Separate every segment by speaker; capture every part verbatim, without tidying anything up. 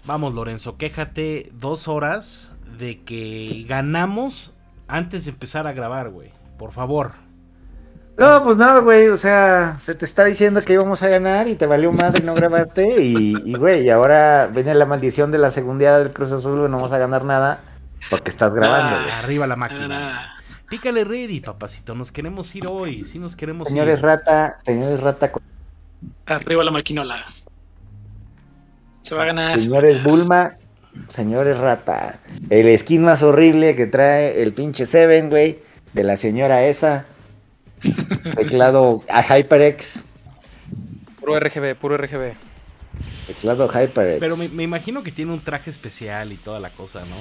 Speaker 1: Vamos, Lorenzo, quéjate dos horas de que ganamos antes de empezar a grabar, güey. Por favor.
Speaker 2: No, pues nada, güey, o sea, se te está diciendo que íbamos a ganar y te valió madre y no grabaste y, y güey, y ahora viene la maldición de la segunda del Cruz Azul, güey, no vamos a ganar nada porque estás grabando, güey.
Speaker 1: Ah, arriba la máquina. Ah, pícale ready, papacito, nos queremos ir hoy, sí nos queremos
Speaker 2: señores
Speaker 1: ir.
Speaker 2: Rata, señores Rata.
Speaker 3: Arriba la maquinola. Se va a ganar.
Speaker 2: Señores Bulma, señores Rata. El skin más horrible que trae el pinche Seven, güey, de la señora esa. Teclado a HyperX.
Speaker 4: Puro R G B, puro R G B.
Speaker 2: Teclado HyperX.
Speaker 1: Pero me, me imagino que tiene un traje especial y toda la cosa, ¿no?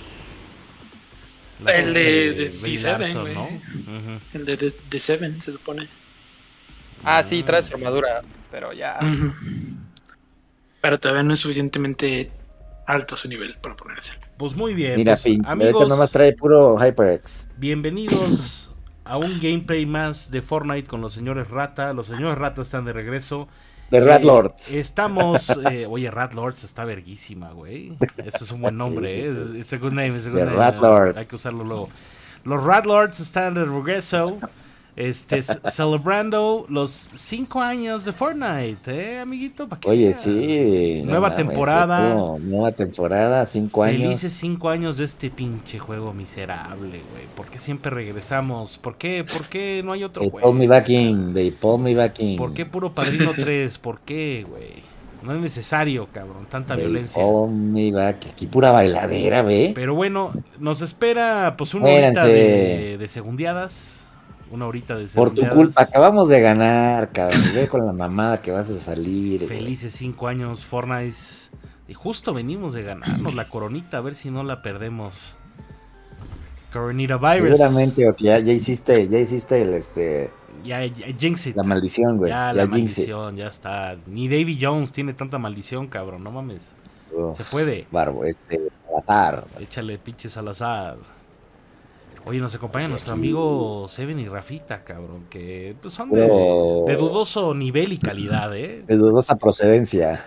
Speaker 1: La
Speaker 3: el de, de,
Speaker 1: de
Speaker 3: Larson, güey. ¿No? Uh-huh. El de, de, de Seven, se supone.
Speaker 4: Ah, sí, trae su armadura, pero ya.
Speaker 3: Uh-huh. Pero todavía no es suficientemente alto su nivel para ponerse.
Speaker 1: Pues muy bien.
Speaker 2: Mira,
Speaker 1: pues,
Speaker 2: fin,
Speaker 1: amigos,
Speaker 2: nomás trae puro HyperX.
Speaker 1: Bienvenidos a un gameplay más de Fortnite con los señores Rata. Los señores Rata están de regreso.
Speaker 2: De eh, Ratlords.
Speaker 1: Estamos, eh, oye, Ratlords está verguísima, güey. Ese es un buen nombre, sí, sí, sí. ¿eh? Es a good name, es a good name.
Speaker 2: Ratlords.
Speaker 1: Hay que usarlo luego. Los Ratlords están de regreso. Este, celebrando los cinco años de Fortnite, ¿eh, amiguito? ¿Pa' qué
Speaker 2: Oye,
Speaker 1: veas?
Speaker 2: sí.
Speaker 1: Nueva
Speaker 2: no,
Speaker 1: temporada.
Speaker 2: No, nueva temporada, cinco
Speaker 1: Felices
Speaker 2: años.
Speaker 1: Felices cinco años de este pinche juego miserable, güey. ¿Por qué siempre regresamos? ¿Por qué, por qué no hay otro
Speaker 2: They
Speaker 1: juego?
Speaker 2: pull me back in, they pull me back in.
Speaker 1: ¿Por qué puro Padrino tres? ¿Por qué, güey? No es necesario, cabrón, tanta
Speaker 2: they
Speaker 1: violencia.
Speaker 2: Pull me back. Aquí pura bailadera, ve.
Speaker 1: Pero bueno, nos espera pues una horita de, de segundeadas. Una horita de
Speaker 2: Por tu culpa, acabamos de ganar, cabrón. Ve con la mamada que vas a salir.
Speaker 1: Felices cinco años, Fortnite. Y justo venimos de ganarnos la coronita, a ver si no la perdemos. Coronita Virus.
Speaker 2: Seguramente, ya, ya hiciste, ya hiciste el este.
Speaker 1: Ya, ya jinx it.
Speaker 2: La maldición, güey.
Speaker 1: Ya,
Speaker 2: ya
Speaker 1: la maldición, ya está. Ni Davy Jones tiene tanta maldición, cabrón, no mames. Oh, se puede.
Speaker 2: Barbo, este, Salazar.
Speaker 1: Échale pinches al azar. Oye, nos acompaña nuestro amigo Seven y Rafita, cabrón, que pues, son de, oh. de dudoso nivel y calidad, ¿eh?
Speaker 2: De dudosa procedencia.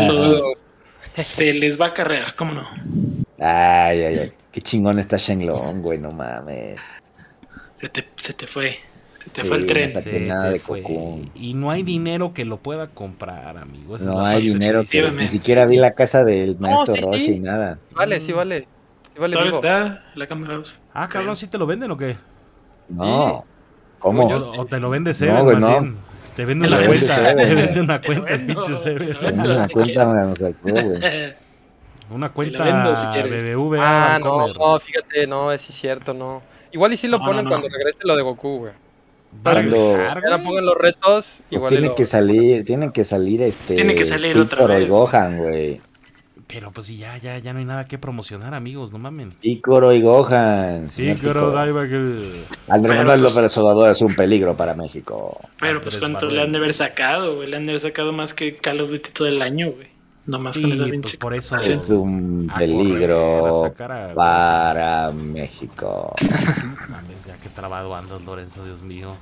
Speaker 3: Se les va a carrear, ¿cómo no?
Speaker 2: Ay, ay, ay. Qué chingón está Shenlong, güey, no mames.
Speaker 3: Se te, se te fue. Se te sí, fue el tren.
Speaker 2: No
Speaker 1: se
Speaker 2: nada
Speaker 1: te
Speaker 2: de
Speaker 1: fue.
Speaker 2: Cocoon.
Speaker 1: Y no hay dinero que lo pueda comprar, amigo. Esa
Speaker 2: no hay dinero. Que, ni siquiera vi la casa del maestro no, sí, Roshi
Speaker 4: sí.
Speaker 2: y nada.
Speaker 4: Vale, sí vale. Sí vale
Speaker 3: ¿Dónde está la cámara?
Speaker 1: Ah, cabrón, ¿sí te lo venden o qué?
Speaker 2: No. Sí. ¿Cómo?
Speaker 1: O, o te lo vende Seven,
Speaker 2: no, güey,
Speaker 1: más
Speaker 2: no.
Speaker 1: bien. Te vende una cuenta. Te vende una cuenta, el pinche Seven.
Speaker 2: Te vende una cuenta, me sacó, güey.
Speaker 1: Una cuenta
Speaker 3: vendo, si quieres.
Speaker 1: B B V A.
Speaker 4: Ah, no, no, fíjate, no, es cierto, no. Igual y sí lo
Speaker 3: no,
Speaker 4: ponen
Speaker 3: no, no.
Speaker 4: cuando regrese lo de Goku, güey.
Speaker 1: Para
Speaker 2: Cuando
Speaker 4: ahora pongan los retos.
Speaker 2: Pues
Speaker 4: igual
Speaker 2: tiene
Speaker 4: lo...
Speaker 2: que salir, tienen que salir este.
Speaker 3: Tiene que salir
Speaker 2: Picoro
Speaker 3: otra vez.
Speaker 2: y Gohan, güey.
Speaker 1: Pero pues ya, ya, ya no hay nada que promocionar, amigos, no mamen.
Speaker 2: Picoro y Gohan.
Speaker 1: Picoro, Daiba que.
Speaker 2: Andrés Manuel López Obrador es un peligro para México.
Speaker 3: Pero pues cuánto le han de haber sacado, güey. Le han de haber sacado más que Call of Duty todo el año, güey. No más
Speaker 1: sí,
Speaker 3: con esa
Speaker 1: pues
Speaker 3: pinche.
Speaker 1: por eso
Speaker 2: es un peligro
Speaker 1: a a...
Speaker 2: para México.
Speaker 1: Mames, ya que trabado andas, Lorenzo, Dios mío.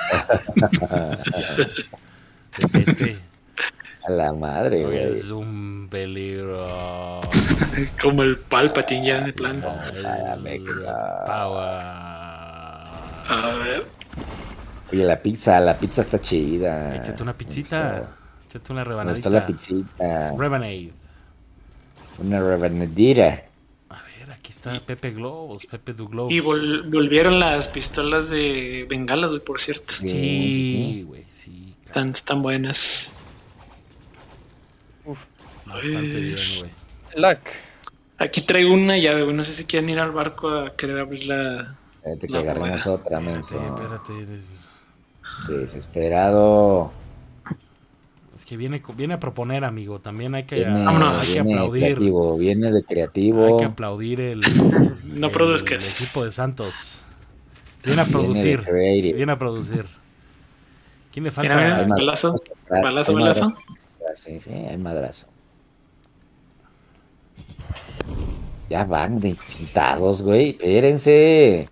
Speaker 1: Este,
Speaker 2: a la madre, güey.
Speaker 1: Es un peligro.
Speaker 3: Como el Palpatine ya de plan.
Speaker 2: Para México.
Speaker 1: Power.
Speaker 3: A ver.
Speaker 2: Oye, la pizza, la pizza está chida.
Speaker 1: Échate una pizzita. Échate una rebanadita.
Speaker 2: Me gustó la pizzita.
Speaker 1: Rebanade.
Speaker 2: Una rebanadita.
Speaker 1: A ver, aquí está Pepe Globos, Pepe du Globos.
Speaker 3: Y vol volvieron las pistolas de Bengala, güey, por cierto.
Speaker 1: Sí, güey, sí, sí.
Speaker 3: Están, están buenas.
Speaker 4: Uf,
Speaker 1: bastante bien, güey.
Speaker 4: Lack.
Speaker 3: Aquí traigo una llave, güey. No sé si quieren ir al barco a querer abrir la.
Speaker 2: Espérate que agarremos otra, menso.
Speaker 1: Espérate, espérate.
Speaker 2: Desesperado.
Speaker 1: Es que viene, viene a proponer, amigo. También hay que,
Speaker 2: viene,
Speaker 1: a, hay que
Speaker 2: viene
Speaker 1: aplaudir.
Speaker 2: Creativo, viene de creativo.
Speaker 1: Hay que aplaudir el,
Speaker 3: no
Speaker 1: el,
Speaker 3: produzcas.
Speaker 1: el equipo de Santos. Viene a producir. Viene, viene a producir. ¿Quién le falta?
Speaker 3: Mira, mira, balazo, balazo, balazo.
Speaker 2: Sí, sí, hay madrazo. Ya van de sentados, güey. Espérense.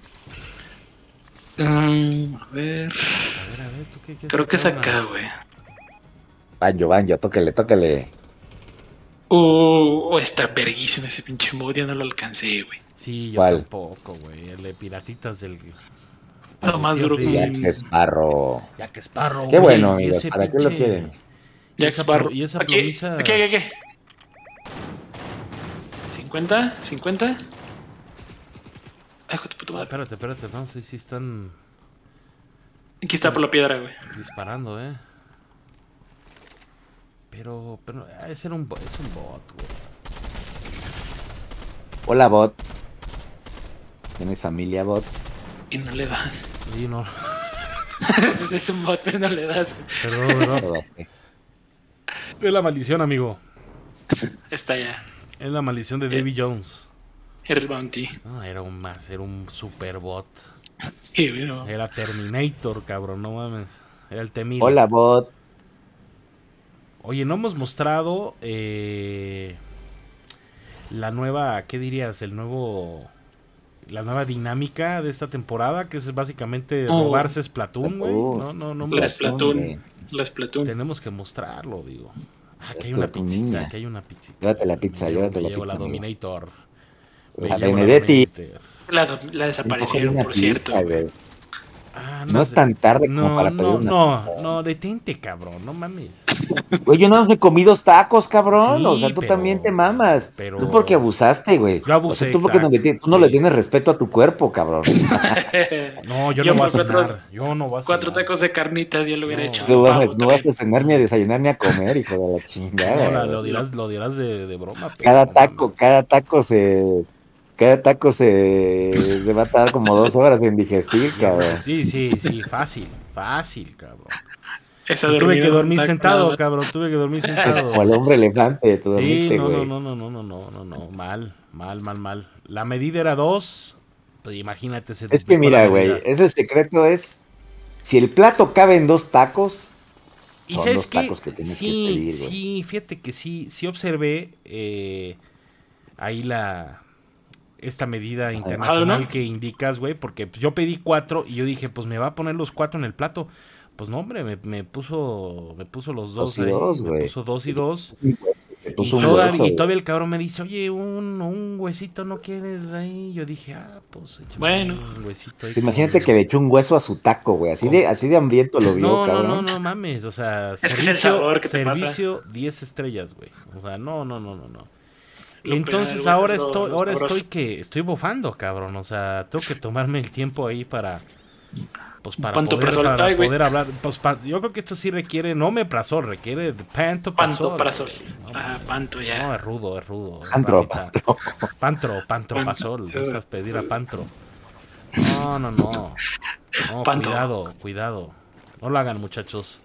Speaker 3: Um, a ver.
Speaker 1: A ver, a ver, ¿tú qué, qué
Speaker 3: Creo que es acá, güey.
Speaker 2: Banjo, Banjo, tóquele, tóquele.
Speaker 3: Uh, está verguísimo ese pinche mod, ya no lo alcancé, güey.
Speaker 1: Sí, yo
Speaker 2: ¿Cuál?
Speaker 1: tampoco, güey. El de piratitas del...
Speaker 3: Lo más duro que-
Speaker 2: Jack Sparrow.
Speaker 1: Jack Sparrow,
Speaker 2: Qué
Speaker 1: güey,
Speaker 2: bueno,
Speaker 1: y
Speaker 2: amigos.
Speaker 1: ese
Speaker 2: ¿Para qué lo
Speaker 1: pinche-
Speaker 2: quieren?
Speaker 3: Jack
Speaker 1: esa
Speaker 3: Sparrow.
Speaker 1: plo- y esa
Speaker 3: Aquí,
Speaker 1: plomiza-
Speaker 3: aquí, aquí, aquí. ¿cincuenta? ¿cincuenta? Ay, hijo de puta
Speaker 1: Ah,
Speaker 3: madre.
Speaker 1: espérate, espérate, no sé si están
Speaker 3: Aquí está por la piedra, güey.
Speaker 1: disparando, eh. Pero, pero, ah, ese era un, bo- es un bot, güey.
Speaker 2: Hola, bot. ¿Tienes familia, bot?
Speaker 3: Y no le das.
Speaker 1: Sí, no,
Speaker 3: Es un bot, pero no le das.
Speaker 1: perdón, perdón.
Speaker 2: Todo ok.
Speaker 1: Es la maldición, amigo.
Speaker 3: Está ya.
Speaker 1: Es la maldición de
Speaker 3: Eh.
Speaker 1: Davy Jones.
Speaker 3: Era el bounty.
Speaker 1: No, era un más, era un super bot.
Speaker 3: Sí, güey, no.
Speaker 1: Era Terminator, cabrón, no mames. Era el T mil.
Speaker 2: Hola, bot.
Speaker 1: Oye, no hemos mostrado eh, la nueva, ¿qué dirías? El nuevo, la nueva dinámica de esta temporada, que es básicamente
Speaker 3: Oh.
Speaker 1: robarse Splatoon, güey.
Speaker 2: Oh.
Speaker 1: No, no, no.
Speaker 3: La
Speaker 1: hemos-
Speaker 3: Splatoon.
Speaker 2: hombre.
Speaker 3: La Splatoon.
Speaker 1: Tenemos que mostrarlo, digo. Ah,
Speaker 2: Es
Speaker 1: que hay una
Speaker 2: Splatoon,
Speaker 1: pizzita,
Speaker 2: niña.
Speaker 1: que hay una pizzita.
Speaker 2: Llévate la pizza,
Speaker 1: Me llevo-
Speaker 2: llévate
Speaker 1: me
Speaker 2: la
Speaker 1: llevo
Speaker 2: pizza,
Speaker 1: la
Speaker 2: amigo.
Speaker 1: Dominator. Me
Speaker 2: La
Speaker 1: llevo
Speaker 2: Benedetti.
Speaker 1: Dominator.
Speaker 3: La, do- la desaparecieron,
Speaker 2: Una
Speaker 3: por
Speaker 2: pizza,
Speaker 3: cierto.
Speaker 2: güey.
Speaker 1: Ah,
Speaker 2: No es
Speaker 1: sé.
Speaker 2: tan tarde como
Speaker 1: No,
Speaker 2: para pedir
Speaker 1: no,
Speaker 2: una
Speaker 1: no,
Speaker 2: pizza.
Speaker 1: no, detente, cabrón, no mames.
Speaker 2: Güey, yo no he comido tacos, cabrón.
Speaker 1: Sí,
Speaker 2: o sea, tú
Speaker 1: pero-
Speaker 2: también te mamas.
Speaker 1: pero-
Speaker 2: Tú porque abusaste, güey.
Speaker 1: Yo abusé,
Speaker 2: O sea, tú porque no le,
Speaker 1: exacto.
Speaker 2: tienes- tú no le
Speaker 1: Sí.
Speaker 2: tienes respeto a tu cuerpo, cabrón.
Speaker 1: No, yo,
Speaker 3: Yo
Speaker 1: no voy a
Speaker 3: por cuatro-
Speaker 1: cenar. Yo no voy a
Speaker 3: Cuatro
Speaker 1: cenar.
Speaker 3: tacos de carnitas yo lo hubiera
Speaker 1: No.
Speaker 3: hecho.
Speaker 2: No,
Speaker 3: Pavo
Speaker 2: vas, no vas a
Speaker 3: también.
Speaker 2: cenar ni a desayunar ni a comer, hijo de la chingada.
Speaker 1: No, la-
Speaker 2: güey.
Speaker 1: lo dirás, lo dirás de, de broma. pero
Speaker 2: Cada
Speaker 1: no
Speaker 2: taco,
Speaker 1: mames.
Speaker 2: cada taco se. Cada taco se, se va a tardar como dos horas en digestir, cabrón.
Speaker 1: Sí, sí, sí, fácil, fácil, cabrón.
Speaker 3: Esa
Speaker 1: Tuve
Speaker 3: dormida
Speaker 1: que
Speaker 3: en un
Speaker 1: dormir
Speaker 3: taco,
Speaker 1: sentado,
Speaker 3: nada más.
Speaker 1: cabrón. Tuve que dormir sentado.
Speaker 2: Como el hombre elefante, tú
Speaker 1: Sí,
Speaker 2: dormiste,
Speaker 1: no,
Speaker 2: güey.
Speaker 1: no, no, no, no, no, no, no, mal, mal, mal, mal. La medida era dos. Pues imagínate. Se
Speaker 2: Es que
Speaker 1: duplicó
Speaker 2: mira,
Speaker 1: la
Speaker 2: güey,
Speaker 1: medida.
Speaker 2: ese secreto es. Si el plato cabe en dos tacos,
Speaker 1: Y
Speaker 2: son
Speaker 1: sabes
Speaker 2: los
Speaker 1: qué,
Speaker 2: tacos que tienes
Speaker 1: sí,
Speaker 2: que pedir, güey.
Speaker 1: sí, fíjate que sí, sí observé eh, ahí la esta medida internacional
Speaker 3: ¿no?
Speaker 1: que indicas, güey, porque yo pedí cuatro y yo dije, pues me va a poner los cuatro en el plato. Pues no, hombre, me, me puso, me puso los dos,
Speaker 2: Dos y
Speaker 1: ahí,
Speaker 2: dos,
Speaker 1: me
Speaker 2: güey.
Speaker 1: puso dos y dos.
Speaker 2: Te
Speaker 1: Y,
Speaker 2: puso un
Speaker 1: toda-
Speaker 2: hueso,
Speaker 1: y todavía el cabrón me dice, oye, un, un huesito no quieres ahí. Yo dije, ah, pues échame
Speaker 3: Bueno.
Speaker 1: un huesito ahí.
Speaker 2: güey. Imagínate
Speaker 1: con-
Speaker 2: que le echó un hueso a su taco, güey. Así de, así de hambriento lo vio,
Speaker 1: No, no,
Speaker 2: cabrón.
Speaker 1: no, no mames, o sea,
Speaker 3: que es el
Speaker 1: servicio,
Speaker 3: sabor que te pasa.
Speaker 1: servicio diez estrellas, güey. O sea, no, no, no, no, no.
Speaker 3: Lo
Speaker 1: Entonces
Speaker 3: peor, güey,
Speaker 1: ahora
Speaker 3: es lo-
Speaker 1: estoy,
Speaker 3: lo
Speaker 1: ahora
Speaker 3: sabroso.
Speaker 1: estoy que estoy bufando, cabrón. O sea, tengo que tomarme el tiempo ahí para, pues para
Speaker 3: Panto
Speaker 1: poder,
Speaker 3: prazol.
Speaker 1: para
Speaker 3: Ay, güey.
Speaker 1: poder hablar. Pues, pa- yo creo que esto sí requiere, no meprazol, requiere de panto
Speaker 3: Panto para sol.
Speaker 1: No,
Speaker 3: Ah, panto ya.
Speaker 1: No, es rudo, es rudo.
Speaker 2: Pantro,
Speaker 1: Rafita.
Speaker 2: pantro.
Speaker 1: Pantro, pantropazol. Vas a pedir a pantro. No, no, no. No,
Speaker 3: Panto.
Speaker 1: cuidado, cuidado. No lo hagan, muchachos.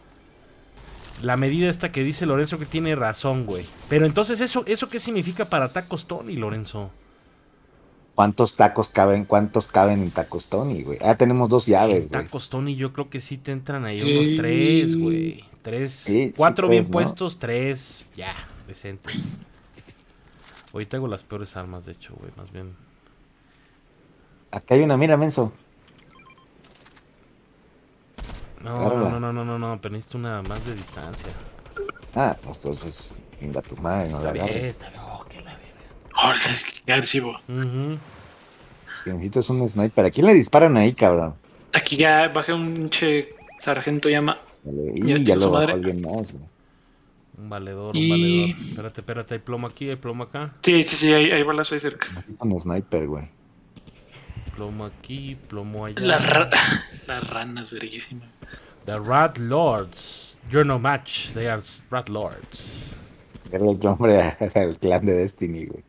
Speaker 1: La medida esta que dice Lorenzo que tiene razón, güey. Pero entonces, ¿eso, eso qué significa para tacos Tony, Lorenzo?
Speaker 2: ¿Cuántos tacos caben? ¿Cuántos caben en tacos Tony, güey? Ah, tenemos dos llaves,
Speaker 1: En
Speaker 2: güey.
Speaker 1: tacos Tony yo creo que sí te entran ahí unos tres, güey. Tres,
Speaker 2: Sí, sí,
Speaker 1: cuatro
Speaker 2: tres,
Speaker 1: bien
Speaker 2: ¿no?
Speaker 1: puestos, tres, ya, decente. Hoy tengo las peores armas, de hecho, güey, más bien.
Speaker 2: Acá hay una, mira, menso.
Speaker 1: No,
Speaker 2: Agárrala.
Speaker 1: no, no, no, no, no, pero necesito una más de distancia.
Speaker 2: Ah, pues entonces, venga tu madre, no la
Speaker 1: Está bien,
Speaker 2: agarres.
Speaker 1: está bien, oh, que la verga.
Speaker 3: Órale, qué agresivo.
Speaker 1: Ujú.
Speaker 2: Lo que necesito es un sniper. ¿A quién le disparan ahí, cabrón?
Speaker 3: Aquí ya bajé un che sargento llama.
Speaker 2: Vale,
Speaker 3: Ya
Speaker 2: Y ya
Speaker 3: chingó su
Speaker 2: lo bajó
Speaker 3: madre.
Speaker 2: alguien más, güey.
Speaker 1: Un valedor, un
Speaker 3: Y-
Speaker 1: valedor. Espérate, espérate, hay plomo aquí, hay plomo acá.
Speaker 3: Sí, sí, sí, hay, hay balas ahí cerca.
Speaker 2: Necesito un sniper, güey.
Speaker 1: Plomo aquí, plomo allá.
Speaker 3: Las, ra- las ranas, verguísimas.
Speaker 1: The Rat Lords. You're no match, they are Rat Lords.
Speaker 2: Era el nombre al clan de Destiny, güey.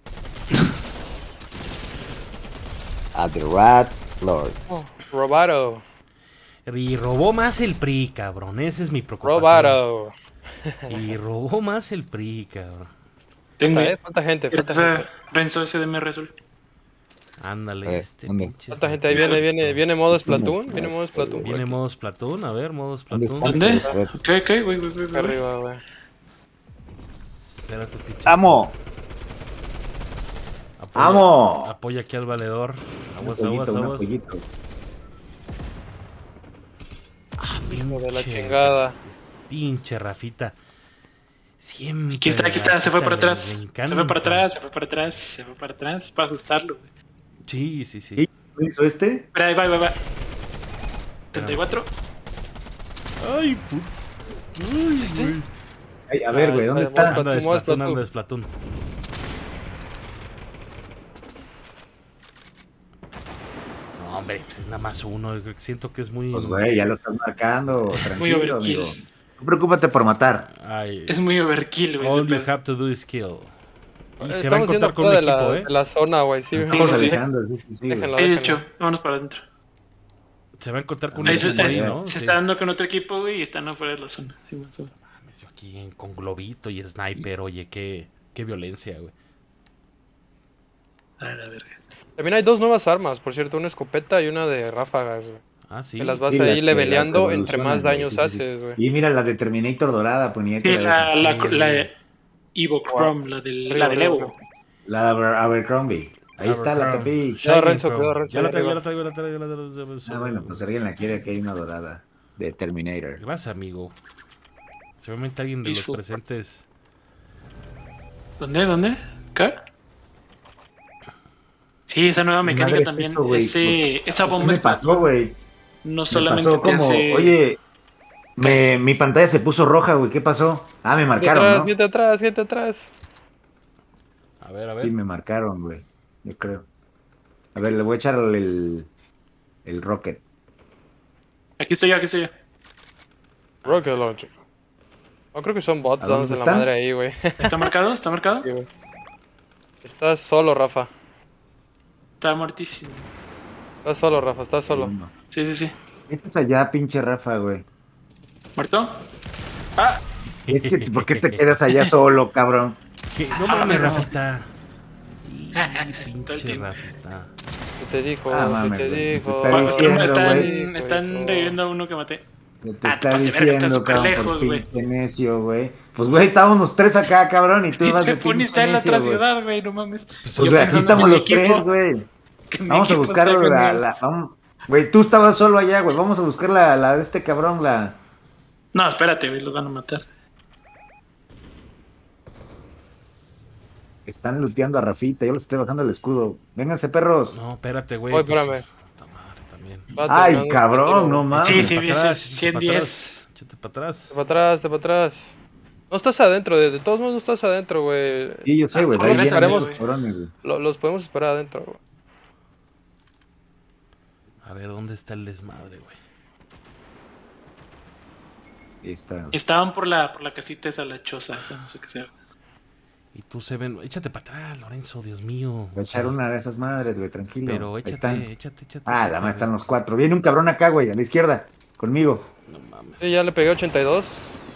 Speaker 2: A The Rat Lords.
Speaker 4: Robato.
Speaker 1: Y robó más el P R I, cabrón. Esa es mi preocupación.
Speaker 4: Robato.
Speaker 1: Y robó más el P R I, cabrón.
Speaker 3: Tengo.
Speaker 4: Falta, eh, falta gente, falta
Speaker 3: Esa-
Speaker 4: gente.
Speaker 3: Renzo S D M R azul.
Speaker 1: Ándale,
Speaker 2: Eh,
Speaker 1: este
Speaker 2: ¿dónde?
Speaker 1: pinche
Speaker 4: Falta gente, ahí viene, viene, viene modo Splatoon, viene modo Splatoon. por
Speaker 1: Viene
Speaker 4: aquí.
Speaker 1: modo Splatoon, a ver, modo
Speaker 2: ¿Dónde
Speaker 1: Splatoon.
Speaker 2: están?
Speaker 3: ¿Dónde?
Speaker 2: A ver.
Speaker 3: ¿Qué, qué, güey, güey, güey, güey?
Speaker 4: Arriba, güey.
Speaker 1: Espérate, pinche.
Speaker 2: ¡Amo!
Speaker 1: Apoya-
Speaker 2: ¡Amo!
Speaker 1: Apoya aquí al valedor.
Speaker 2: Un
Speaker 1: Aguas,
Speaker 2: pollito,
Speaker 1: aguas,
Speaker 2: un
Speaker 1: aguas.
Speaker 2: pollito.
Speaker 1: Ah,
Speaker 4: Hijo de la
Speaker 1: pinche-
Speaker 4: chingada.
Speaker 1: Pinche Rafita. Siempre.
Speaker 3: Aquí está, aquí está, se fue para
Speaker 1: Rafita,
Speaker 3: atrás.
Speaker 1: le- le
Speaker 3: Se
Speaker 1: encanta.
Speaker 3: fue para atrás, se fue para atrás, se fue para atrás. Para asustarlo, güey.
Speaker 1: Sí, sí, sí.
Speaker 2: ¿Y qué hizo este?
Speaker 3: Espera, ahí va, ahí va, ahí va. treinta y cuatro.
Speaker 1: Ay, puto. Ay,
Speaker 3: ¿Este?
Speaker 1: güey.
Speaker 2: Ay, a ver,
Speaker 4: Ah,
Speaker 2: güey, ¿dónde
Speaker 4: está de
Speaker 2: está?
Speaker 1: Anda de
Speaker 4: Modo
Speaker 1: Splatoon,
Speaker 4: Splatoon.
Speaker 1: anda de Splatoon. No, hombre, pues es nada más uno. Yo creo que siento que es muy.
Speaker 2: Pues, güey, ya lo estás marcando.
Speaker 3: Muy
Speaker 2: Tranquilo,
Speaker 3: overkill.
Speaker 2: amigo. No preocúpate por matar.
Speaker 1: Ay,
Speaker 3: Es muy overkill, güey.
Speaker 1: all
Speaker 3: ese
Speaker 1: you
Speaker 3: pedo.
Speaker 1: have to do is kill. Y
Speaker 4: Eh,
Speaker 1: se va a
Speaker 4: estamos
Speaker 1: encontrar
Speaker 4: yendo
Speaker 1: con un
Speaker 4: fuera de
Speaker 1: equipo,
Speaker 4: la,
Speaker 1: ¿eh?
Speaker 4: de la zona, güey. Sí,
Speaker 2: Nos
Speaker 4: mejor
Speaker 2: estamos
Speaker 3: sí, sí.
Speaker 2: alejando, sí, sí, sí. güey.
Speaker 4: Déjenlo,
Speaker 3: Sí, de
Speaker 4: déjenlo.
Speaker 3: hecho, vámonos para adentro.
Speaker 1: Se va a encontrar con un
Speaker 3: Ahí se,
Speaker 1: equipo
Speaker 3: ahí
Speaker 1: ahí,
Speaker 3: se-
Speaker 1: ¿no?
Speaker 3: se
Speaker 1: Sí.
Speaker 3: está dando con otro equipo, güey, y están afuera de la zona. Sí, más o menos.
Speaker 1: Yo aquí en- con globito y sniper, oye, qué, qué violencia, güey.
Speaker 3: A la verga.
Speaker 4: También hay dos nuevas armas, por cierto, una escopeta y una de ráfagas, güey.
Speaker 1: Ah, sí.
Speaker 4: Que las vas
Speaker 2: Sí, las
Speaker 4: ahí
Speaker 2: que
Speaker 4: leveleando entre
Speaker 2: evolucionan,
Speaker 4: más
Speaker 2: güey,
Speaker 4: daños
Speaker 2: sí, sí, sí.
Speaker 4: haces, güey.
Speaker 2: Y mira la de Terminator dorada,
Speaker 3: Sí,
Speaker 2: puñete.
Speaker 3: la, la,
Speaker 1: Sí,
Speaker 3: la,
Speaker 1: güey.
Speaker 3: Evo Chrome, la del,
Speaker 4: Arriba,
Speaker 3: la del
Speaker 4: arriba,
Speaker 3: Evo.
Speaker 4: arriba.
Speaker 2: La de Aber- Abercrombie. Ahí está la
Speaker 1: Abercrombie.
Speaker 2: tepi.
Speaker 1: Shiny
Speaker 4: Renzo,
Speaker 1: Chrome.
Speaker 4: cuidado, Renzo,
Speaker 1: Ya la
Speaker 4: ahí
Speaker 1: traigo, ya
Speaker 4: arriba.
Speaker 1: la traigo, ya la traigo, ya la traigo.
Speaker 2: Ah, bueno, pues alguien la quiere, que hay una dorada de Terminator.
Speaker 1: Gracias, amigo. Seguramente alguien de los
Speaker 3: Disculpa.
Speaker 1: presentes.
Speaker 3: ¿Dónde? ¿Dónde? ¿Acá? Sí, esa nueva
Speaker 2: Mi
Speaker 3: mecánica
Speaker 2: madre es
Speaker 3: también.
Speaker 2: esto, güey.
Speaker 3: Ese, esa
Speaker 2: ¿Qué
Speaker 3: bomba
Speaker 2: me
Speaker 3: es
Speaker 2: pasó, güey?
Speaker 3: no
Speaker 2: Me
Speaker 3: solamente
Speaker 2: pasó
Speaker 3: te
Speaker 2: como,
Speaker 3: hace.
Speaker 2: oye, me, mi pantalla se puso roja, güey. ¿Qué pasó? Ah, me
Speaker 4: Gente
Speaker 2: marcaron,
Speaker 4: atrás,
Speaker 2: ¿no?
Speaker 4: gente atrás, gente atrás.
Speaker 1: A ver, a ver.
Speaker 2: Sí, me marcaron, güey. Yo creo. A ver, le voy a echar el, el rocket.
Speaker 3: Aquí estoy yo, aquí estoy yo.
Speaker 4: Rocket Launcher. No creo que son bots
Speaker 2: ¿A dónde
Speaker 4: dándose la
Speaker 2: están?
Speaker 4: madre ahí, güey.
Speaker 3: ¿Está marcado? ¿Está marcado?
Speaker 4: Sí, güey. Estás solo, Rafa.
Speaker 3: Está muertísimo.
Speaker 4: Estás solo, Rafa, estás solo.
Speaker 2: Uno.
Speaker 3: Sí, sí, sí.
Speaker 2: Ese es allá, pinche Rafa, güey.
Speaker 3: ¿Muerto? Ah,
Speaker 2: Es que, ¿por qué te quedas allá solo, cabrón?
Speaker 1: ¿Qué? No
Speaker 3: Ah,
Speaker 1: mames,
Speaker 3: no.
Speaker 1: Rafita. Y,
Speaker 3: Todo el
Speaker 1: pinche
Speaker 3: tiempo.
Speaker 1: Rafita.
Speaker 4: Se te dijo,
Speaker 2: Ah,
Speaker 4: se
Speaker 2: mames,
Speaker 4: te
Speaker 2: güey,
Speaker 4: dijo.
Speaker 2: te está
Speaker 3: bueno,
Speaker 2: diciendo,
Speaker 3: están,
Speaker 2: güey.
Speaker 3: están reviviendo a uno que maté.
Speaker 2: Se te
Speaker 3: Ah,
Speaker 2: está
Speaker 3: te pases de verga, está
Speaker 2: diciendo,
Speaker 3: súper
Speaker 2: cabrón,
Speaker 3: lejos,
Speaker 2: por
Speaker 3: güey.
Speaker 2: pinche necio, güey. Pues, güey, estábamos tres acá, cabrón, y tú
Speaker 3: Y
Speaker 2: vas de
Speaker 3: se pone
Speaker 2: pinche
Speaker 3: está en la
Speaker 2: necio,
Speaker 3: otra
Speaker 2: güey.
Speaker 3: ciudad, güey, no mames.
Speaker 2: Pues,
Speaker 3: Yo
Speaker 2: güey, aquí
Speaker 3: pensando
Speaker 2: estamos
Speaker 3: en mi
Speaker 2: los tres,
Speaker 3: equipo,
Speaker 2: güey.
Speaker 3: que mi
Speaker 2: Vamos a
Speaker 3: equipo
Speaker 2: buscar
Speaker 3: está con
Speaker 2: la,
Speaker 3: él.
Speaker 2: la, vamos- güey, tú estabas solo allá, güey. Vamos a buscar la, la de este cabrón, la.
Speaker 3: No, espérate, güey, los van a matar.
Speaker 2: Están looteando a Rafita, yo les estoy bajando el escudo. Vénganse, perros.
Speaker 1: No, espérate, güey.
Speaker 4: Oye,
Speaker 1: pues,
Speaker 4: espérame.
Speaker 1: puta madre, también.
Speaker 4: Va
Speaker 2: Ay,
Speaker 4: terminando
Speaker 2: cabrón,
Speaker 4: el tiro,
Speaker 2: no
Speaker 4: güey.
Speaker 2: mames.
Speaker 3: Sí, sí,
Speaker 1: Pa'
Speaker 3: vi
Speaker 1: atrás,
Speaker 3: ese
Speaker 1: échate
Speaker 3: cien
Speaker 1: pa'
Speaker 3: diez.
Speaker 1: atrás, Échate para atrás.
Speaker 4: Para atrás, para atrás. No estás adentro, de, de todos modos no estás adentro, güey.
Speaker 2: Sí, yo sé, güey. de ahí
Speaker 3: Hasta
Speaker 2: vienen
Speaker 4: luego,
Speaker 2: esos cabrones, güey.
Speaker 4: Lo- los podemos esperar adentro, güey.
Speaker 1: A ver, ¿dónde está el desmadre, güey?
Speaker 2: Ahí está.
Speaker 3: Estaban por la, por la casita esa, la choza, esa, no sé qué sea.
Speaker 1: Y tú se ven. Échate para atrás, Lorenzo, Dios mío.
Speaker 2: Voy a echar una de esas madres, güey, tranquilo.
Speaker 1: Pero
Speaker 2: Ahí
Speaker 1: échate,
Speaker 2: están.
Speaker 1: échate, échate.
Speaker 2: Ah,
Speaker 1: échate,
Speaker 2: la más están
Speaker 1: güey.
Speaker 2: los cuatro. Viene un cabrón acá, güey, a la izquierda, conmigo.
Speaker 1: No mames.
Speaker 4: Sí, ya le pegué ochenta y dos.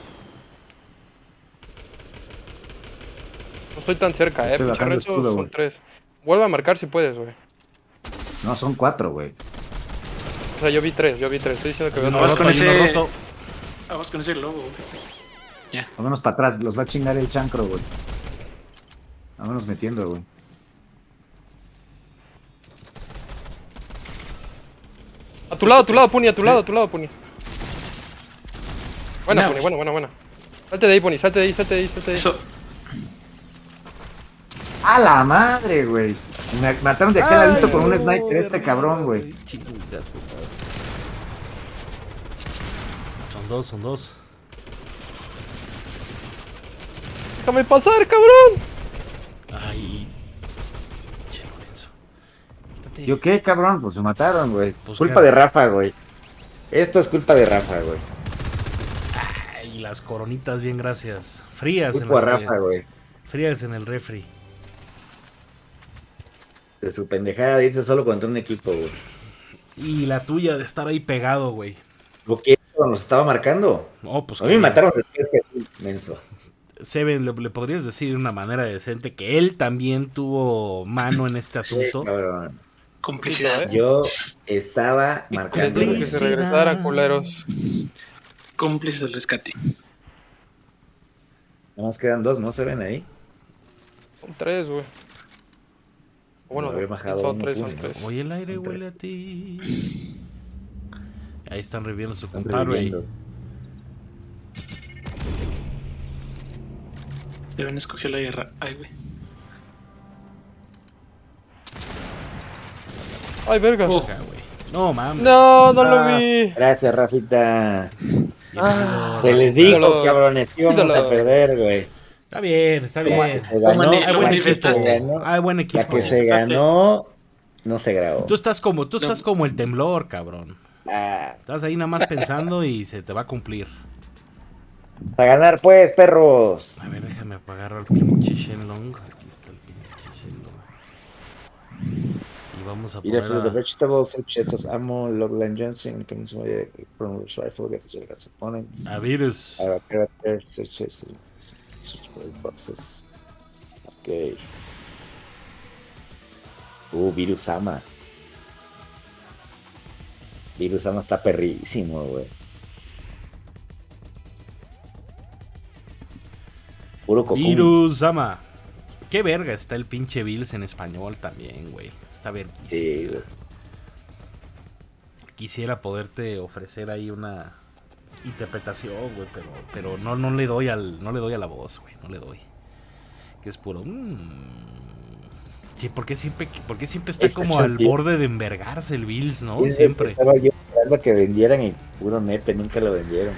Speaker 4: No estoy tan cerca, eh.
Speaker 2: Estoy
Speaker 4: Pinche
Speaker 2: bajando
Speaker 4: Renzo,
Speaker 2: escudo,
Speaker 4: son
Speaker 2: güey.
Speaker 4: tres. Vuelve a marcar si puedes, güey.
Speaker 2: No, son cuatro, güey.
Speaker 4: O sea, yo vi tres, yo vi tres. Estoy diciendo que
Speaker 1: Hay
Speaker 4: veo
Speaker 1: uno
Speaker 3: Vamos
Speaker 4: tres.
Speaker 1: roto,
Speaker 3: con
Speaker 1: hay uno
Speaker 3: ese-
Speaker 1: roto.
Speaker 3: Vamos con ese lobo, güey. Ya.
Speaker 2: Vámonos para atrás, los va a chingar el chancro, güey. Vámonos metiendo, güey.
Speaker 4: A tu lado, a tu lado, Puni, a tu lado, a tu lado, Puni. Buena,
Speaker 3: No,
Speaker 4: Puni,
Speaker 3: güey.
Speaker 4: buena, buena, buena. Salte de ahí, Puni, salte de ahí, salte de ahí, salte de ahí.
Speaker 3: Eso.
Speaker 2: ¡A la madre, güey! Me mataron de aquel
Speaker 1: Ay,
Speaker 2: ladito con un
Speaker 1: no,
Speaker 2: sniper este
Speaker 1: de
Speaker 2: cabrón,
Speaker 1: arriba,
Speaker 2: güey.
Speaker 1: Chinga tu madre. Son dos, son dos.
Speaker 4: ¡Déjame pasar, cabrón!
Speaker 1: Ay. Che, Lorenzo. Quítate.
Speaker 2: ¿Yo qué, cabrón? Pues se mataron, güey.
Speaker 1: Pues,
Speaker 2: culpa
Speaker 1: ¿qué?
Speaker 2: de Rafa, güey. Esto es culpa de Rafa, güey.
Speaker 1: Ay, las coronitas, bien, gracias. Frías en,
Speaker 2: Culpa de
Speaker 1: las-
Speaker 2: Rafa, güey.
Speaker 1: frías en el refri.
Speaker 2: De su pendejada de irse solo contra un equipo, güey.
Speaker 1: Y la tuya de estar ahí pegado, güey.
Speaker 2: ¿Lo que nos estaba marcando?
Speaker 1: Oh, pues
Speaker 2: A mí
Speaker 1: que-
Speaker 2: me mataron después que así, menso.
Speaker 1: Seven, ¿le, le podrías decir de una manera decente que él también tuvo mano en este
Speaker 2: Sí,
Speaker 1: asunto?
Speaker 2: cabrón.
Speaker 3: Complicidad.
Speaker 2: Yo estaba
Speaker 3: Y
Speaker 2: marcando.
Speaker 4: Les dije que se regresaran, culeros.
Speaker 3: Cómplices del rescate.
Speaker 2: Nada más quedan dos, ¿no se ven ahí?
Speaker 4: Son tres, güey. O Bueno,
Speaker 2: Me había bajado
Speaker 4: son
Speaker 2: uno,
Speaker 4: tres, son
Speaker 2: Puni, ¿no?
Speaker 4: tres.
Speaker 1: Oye, el aire
Speaker 2: Son
Speaker 1: huele a
Speaker 2: tres.
Speaker 1: ti. Ahí están reviviendo su
Speaker 2: Están
Speaker 1: compadre.
Speaker 2: reviviendo.
Speaker 3: Deben escoger la guerra. Ay, güey.
Speaker 4: Ay, verga.
Speaker 3: Oh.
Speaker 1: Verga, güey. No mames.
Speaker 4: No, no lo
Speaker 2: Ah,
Speaker 4: vi.
Speaker 2: Gracias, Rafita.
Speaker 1: Bienvenido,
Speaker 2: Se les
Speaker 1: Rafita.
Speaker 2: dijo,
Speaker 4: Ídolo.
Speaker 2: cabrones, que íbamos
Speaker 4: Ídolo.
Speaker 2: a perder, güey.
Speaker 1: Está bien, está
Speaker 2: La
Speaker 1: bien.
Speaker 2: que se
Speaker 3: ¿Cómo
Speaker 2: ganó,
Speaker 3: ni-
Speaker 1: Hay
Speaker 3: lo
Speaker 1: buen
Speaker 2: la que se
Speaker 3: manifestaste?
Speaker 2: ganó,
Speaker 1: Hay buen equipo.
Speaker 2: la que se
Speaker 3: Manifestaste.
Speaker 2: ganó, no se grabó.
Speaker 1: Tú estás como, tú
Speaker 3: No.
Speaker 1: estás como el temblor, cabrón.
Speaker 2: Ah,
Speaker 1: Estás ahí nada más pensando y se te va a cumplir.
Speaker 2: a ganar, pues, perros.
Speaker 1: A ver, déjame apagar al pinche Shenlong. Aquí está el pinche Shenlong. Y vamos a
Speaker 2: Either
Speaker 1: poner
Speaker 2: through the
Speaker 1: a...
Speaker 2: vegetables such as ammo, Logland Johnson, Peninsula, from rifle against your opponents.
Speaker 1: a virus.
Speaker 2: Our characters such as such boxes. Ok. Uh, Virusama. Virusama está perrísimo, güey. Puro cocún.
Speaker 1: Virus ama. Qué verga está el pinche Bills en español también, güey. Está verguísimo.
Speaker 2: Sí, güey.
Speaker 1: Quisiera poderte ofrecer ahí una interpretación, güey, pero, pero no, no le doy al, no le doy a la voz, güey, no le doy. Que es puro. Mmm. Sí, porque siempre, porque siempre está
Speaker 2: Ese
Speaker 1: como
Speaker 2: es
Speaker 1: al
Speaker 2: el-
Speaker 1: borde de envergarse el Bills, ¿no?
Speaker 2: Es el que
Speaker 1: Siempre.
Speaker 2: Estaba yo esperando que vendieran y puro nepe, nunca lo vendieron.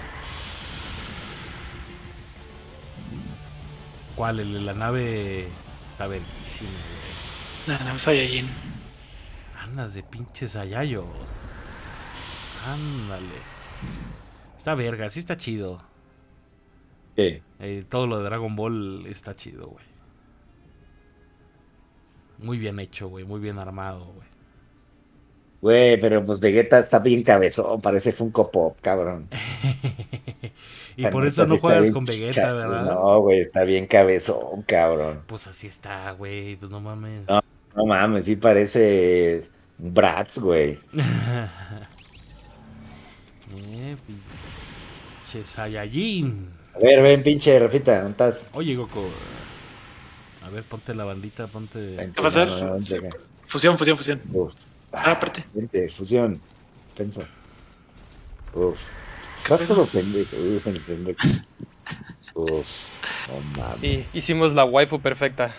Speaker 1: ¿Cuál? El de la nave está verguísimo, güey.
Speaker 3: Nada más Saiyajin.
Speaker 1: Andas de pinches ayayo. Ándale. Está verga, sí está chido.
Speaker 2: ¿Qué?
Speaker 1: Eh, todo lo de Dragon Ball está chido, güey. Muy bien hecho, güey. Muy bien armado, güey.
Speaker 2: Güey, pero pues Vegeta está bien cabezón, parece Funko Pop, cabrón.
Speaker 1: Y
Speaker 2: La
Speaker 1: por
Speaker 2: neta
Speaker 1: eso
Speaker 2: sí
Speaker 1: no
Speaker 2: está
Speaker 1: juegas
Speaker 2: bien
Speaker 1: con Vegeta,
Speaker 2: chato.
Speaker 1: ¿verdad?
Speaker 2: No, güey, está bien cabezón, cabrón.
Speaker 1: Pues así está, güey. Pues no mames.
Speaker 2: No. No mames, sí parece Bratz, güey.
Speaker 1: eh, pinche Saiyajin.
Speaker 2: A ver, ven, pinche Rafita, ¿dónde estás?
Speaker 1: Oye, Goku. A ver, ponte la bandita, ponte.
Speaker 2: Vente,
Speaker 3: va a hacer?
Speaker 2: no, no, vente acá.
Speaker 3: Fusión, fusión, fusión.
Speaker 2: Uf.
Speaker 3: Ah, aparte.
Speaker 2: Vente, fusión. Penso. Uf.
Speaker 3: ¿Qué
Speaker 2: Estás
Speaker 3: pedo?
Speaker 2: todo pendejo. Uf, pensando que- Uf, no
Speaker 4: Y
Speaker 2: mames.
Speaker 4: hicimos la waifu perfecta.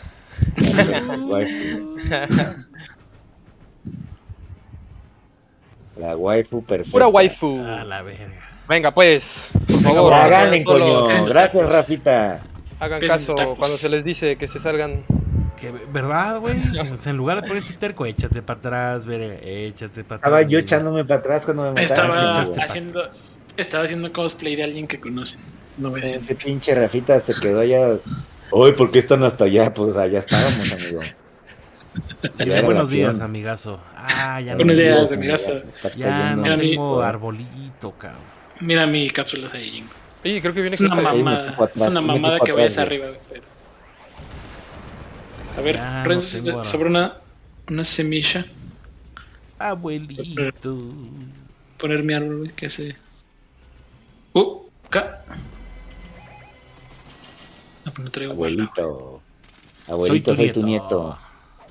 Speaker 2: La waifu perfecta.
Speaker 4: Pura waifu.
Speaker 1: A la verga.
Speaker 4: Venga, pues. Por favor,
Speaker 2: Ya
Speaker 4: no
Speaker 2: ganen,
Speaker 4: sean solos.
Speaker 2: coño. Gracias, Rafita.
Speaker 4: Hagan
Speaker 3: Piden
Speaker 4: caso
Speaker 3: tacos.
Speaker 4: cuando se les dice que se salgan.
Speaker 1: Que, ¿verdad, güey? O sea, en lugar de ponerse terco, échate para atrás, verga. Échate para atrás.
Speaker 2: Estaba yo
Speaker 1: güey.
Speaker 2: echándome para atrás cuando me mataron.
Speaker 3: Estaba
Speaker 1: echaste
Speaker 2: güey.
Speaker 1: pa-
Speaker 3: haciendo, estaba haciendo cosplay de alguien que conocen. No voy a decir.
Speaker 2: Ese pinche Rafita se quedó allá. Uy, ¿por qué están hasta allá? Pues allá estábamos, amigo. Ya era
Speaker 1: Buenos
Speaker 2: la
Speaker 1: días,
Speaker 2: acción.
Speaker 1: amigazo. Ah, ya no,
Speaker 3: Buenos días,
Speaker 2: Dios,
Speaker 3: amigazo.
Speaker 2: amigas, está
Speaker 1: ya
Speaker 2: cayendo
Speaker 1: no
Speaker 3: Mira,
Speaker 2: un
Speaker 3: mi-
Speaker 1: tengo
Speaker 2: chico.
Speaker 1: arbolito, cabrón.
Speaker 3: Mira mi cápsula Saiyajin.
Speaker 4: Oye, creo que viene
Speaker 3: Es una
Speaker 4: con-
Speaker 2: Ahí me
Speaker 3: mamada.
Speaker 2: fui
Speaker 3: Es
Speaker 2: atrás,
Speaker 3: una
Speaker 2: me fui
Speaker 3: mamada
Speaker 2: para
Speaker 3: que vayas
Speaker 2: atrás,
Speaker 3: arriba, güey, pero- A ver,
Speaker 1: Ya,
Speaker 3: Renzo,
Speaker 1: no tengo ahora.
Speaker 3: sobre una, una semilla.
Speaker 1: Abuelito.
Speaker 3: Poner mi árbol, güey, que hace. Uh, acá. No, pues no traigo bola.
Speaker 2: Abuelito. Abuelito, soy tu nieto.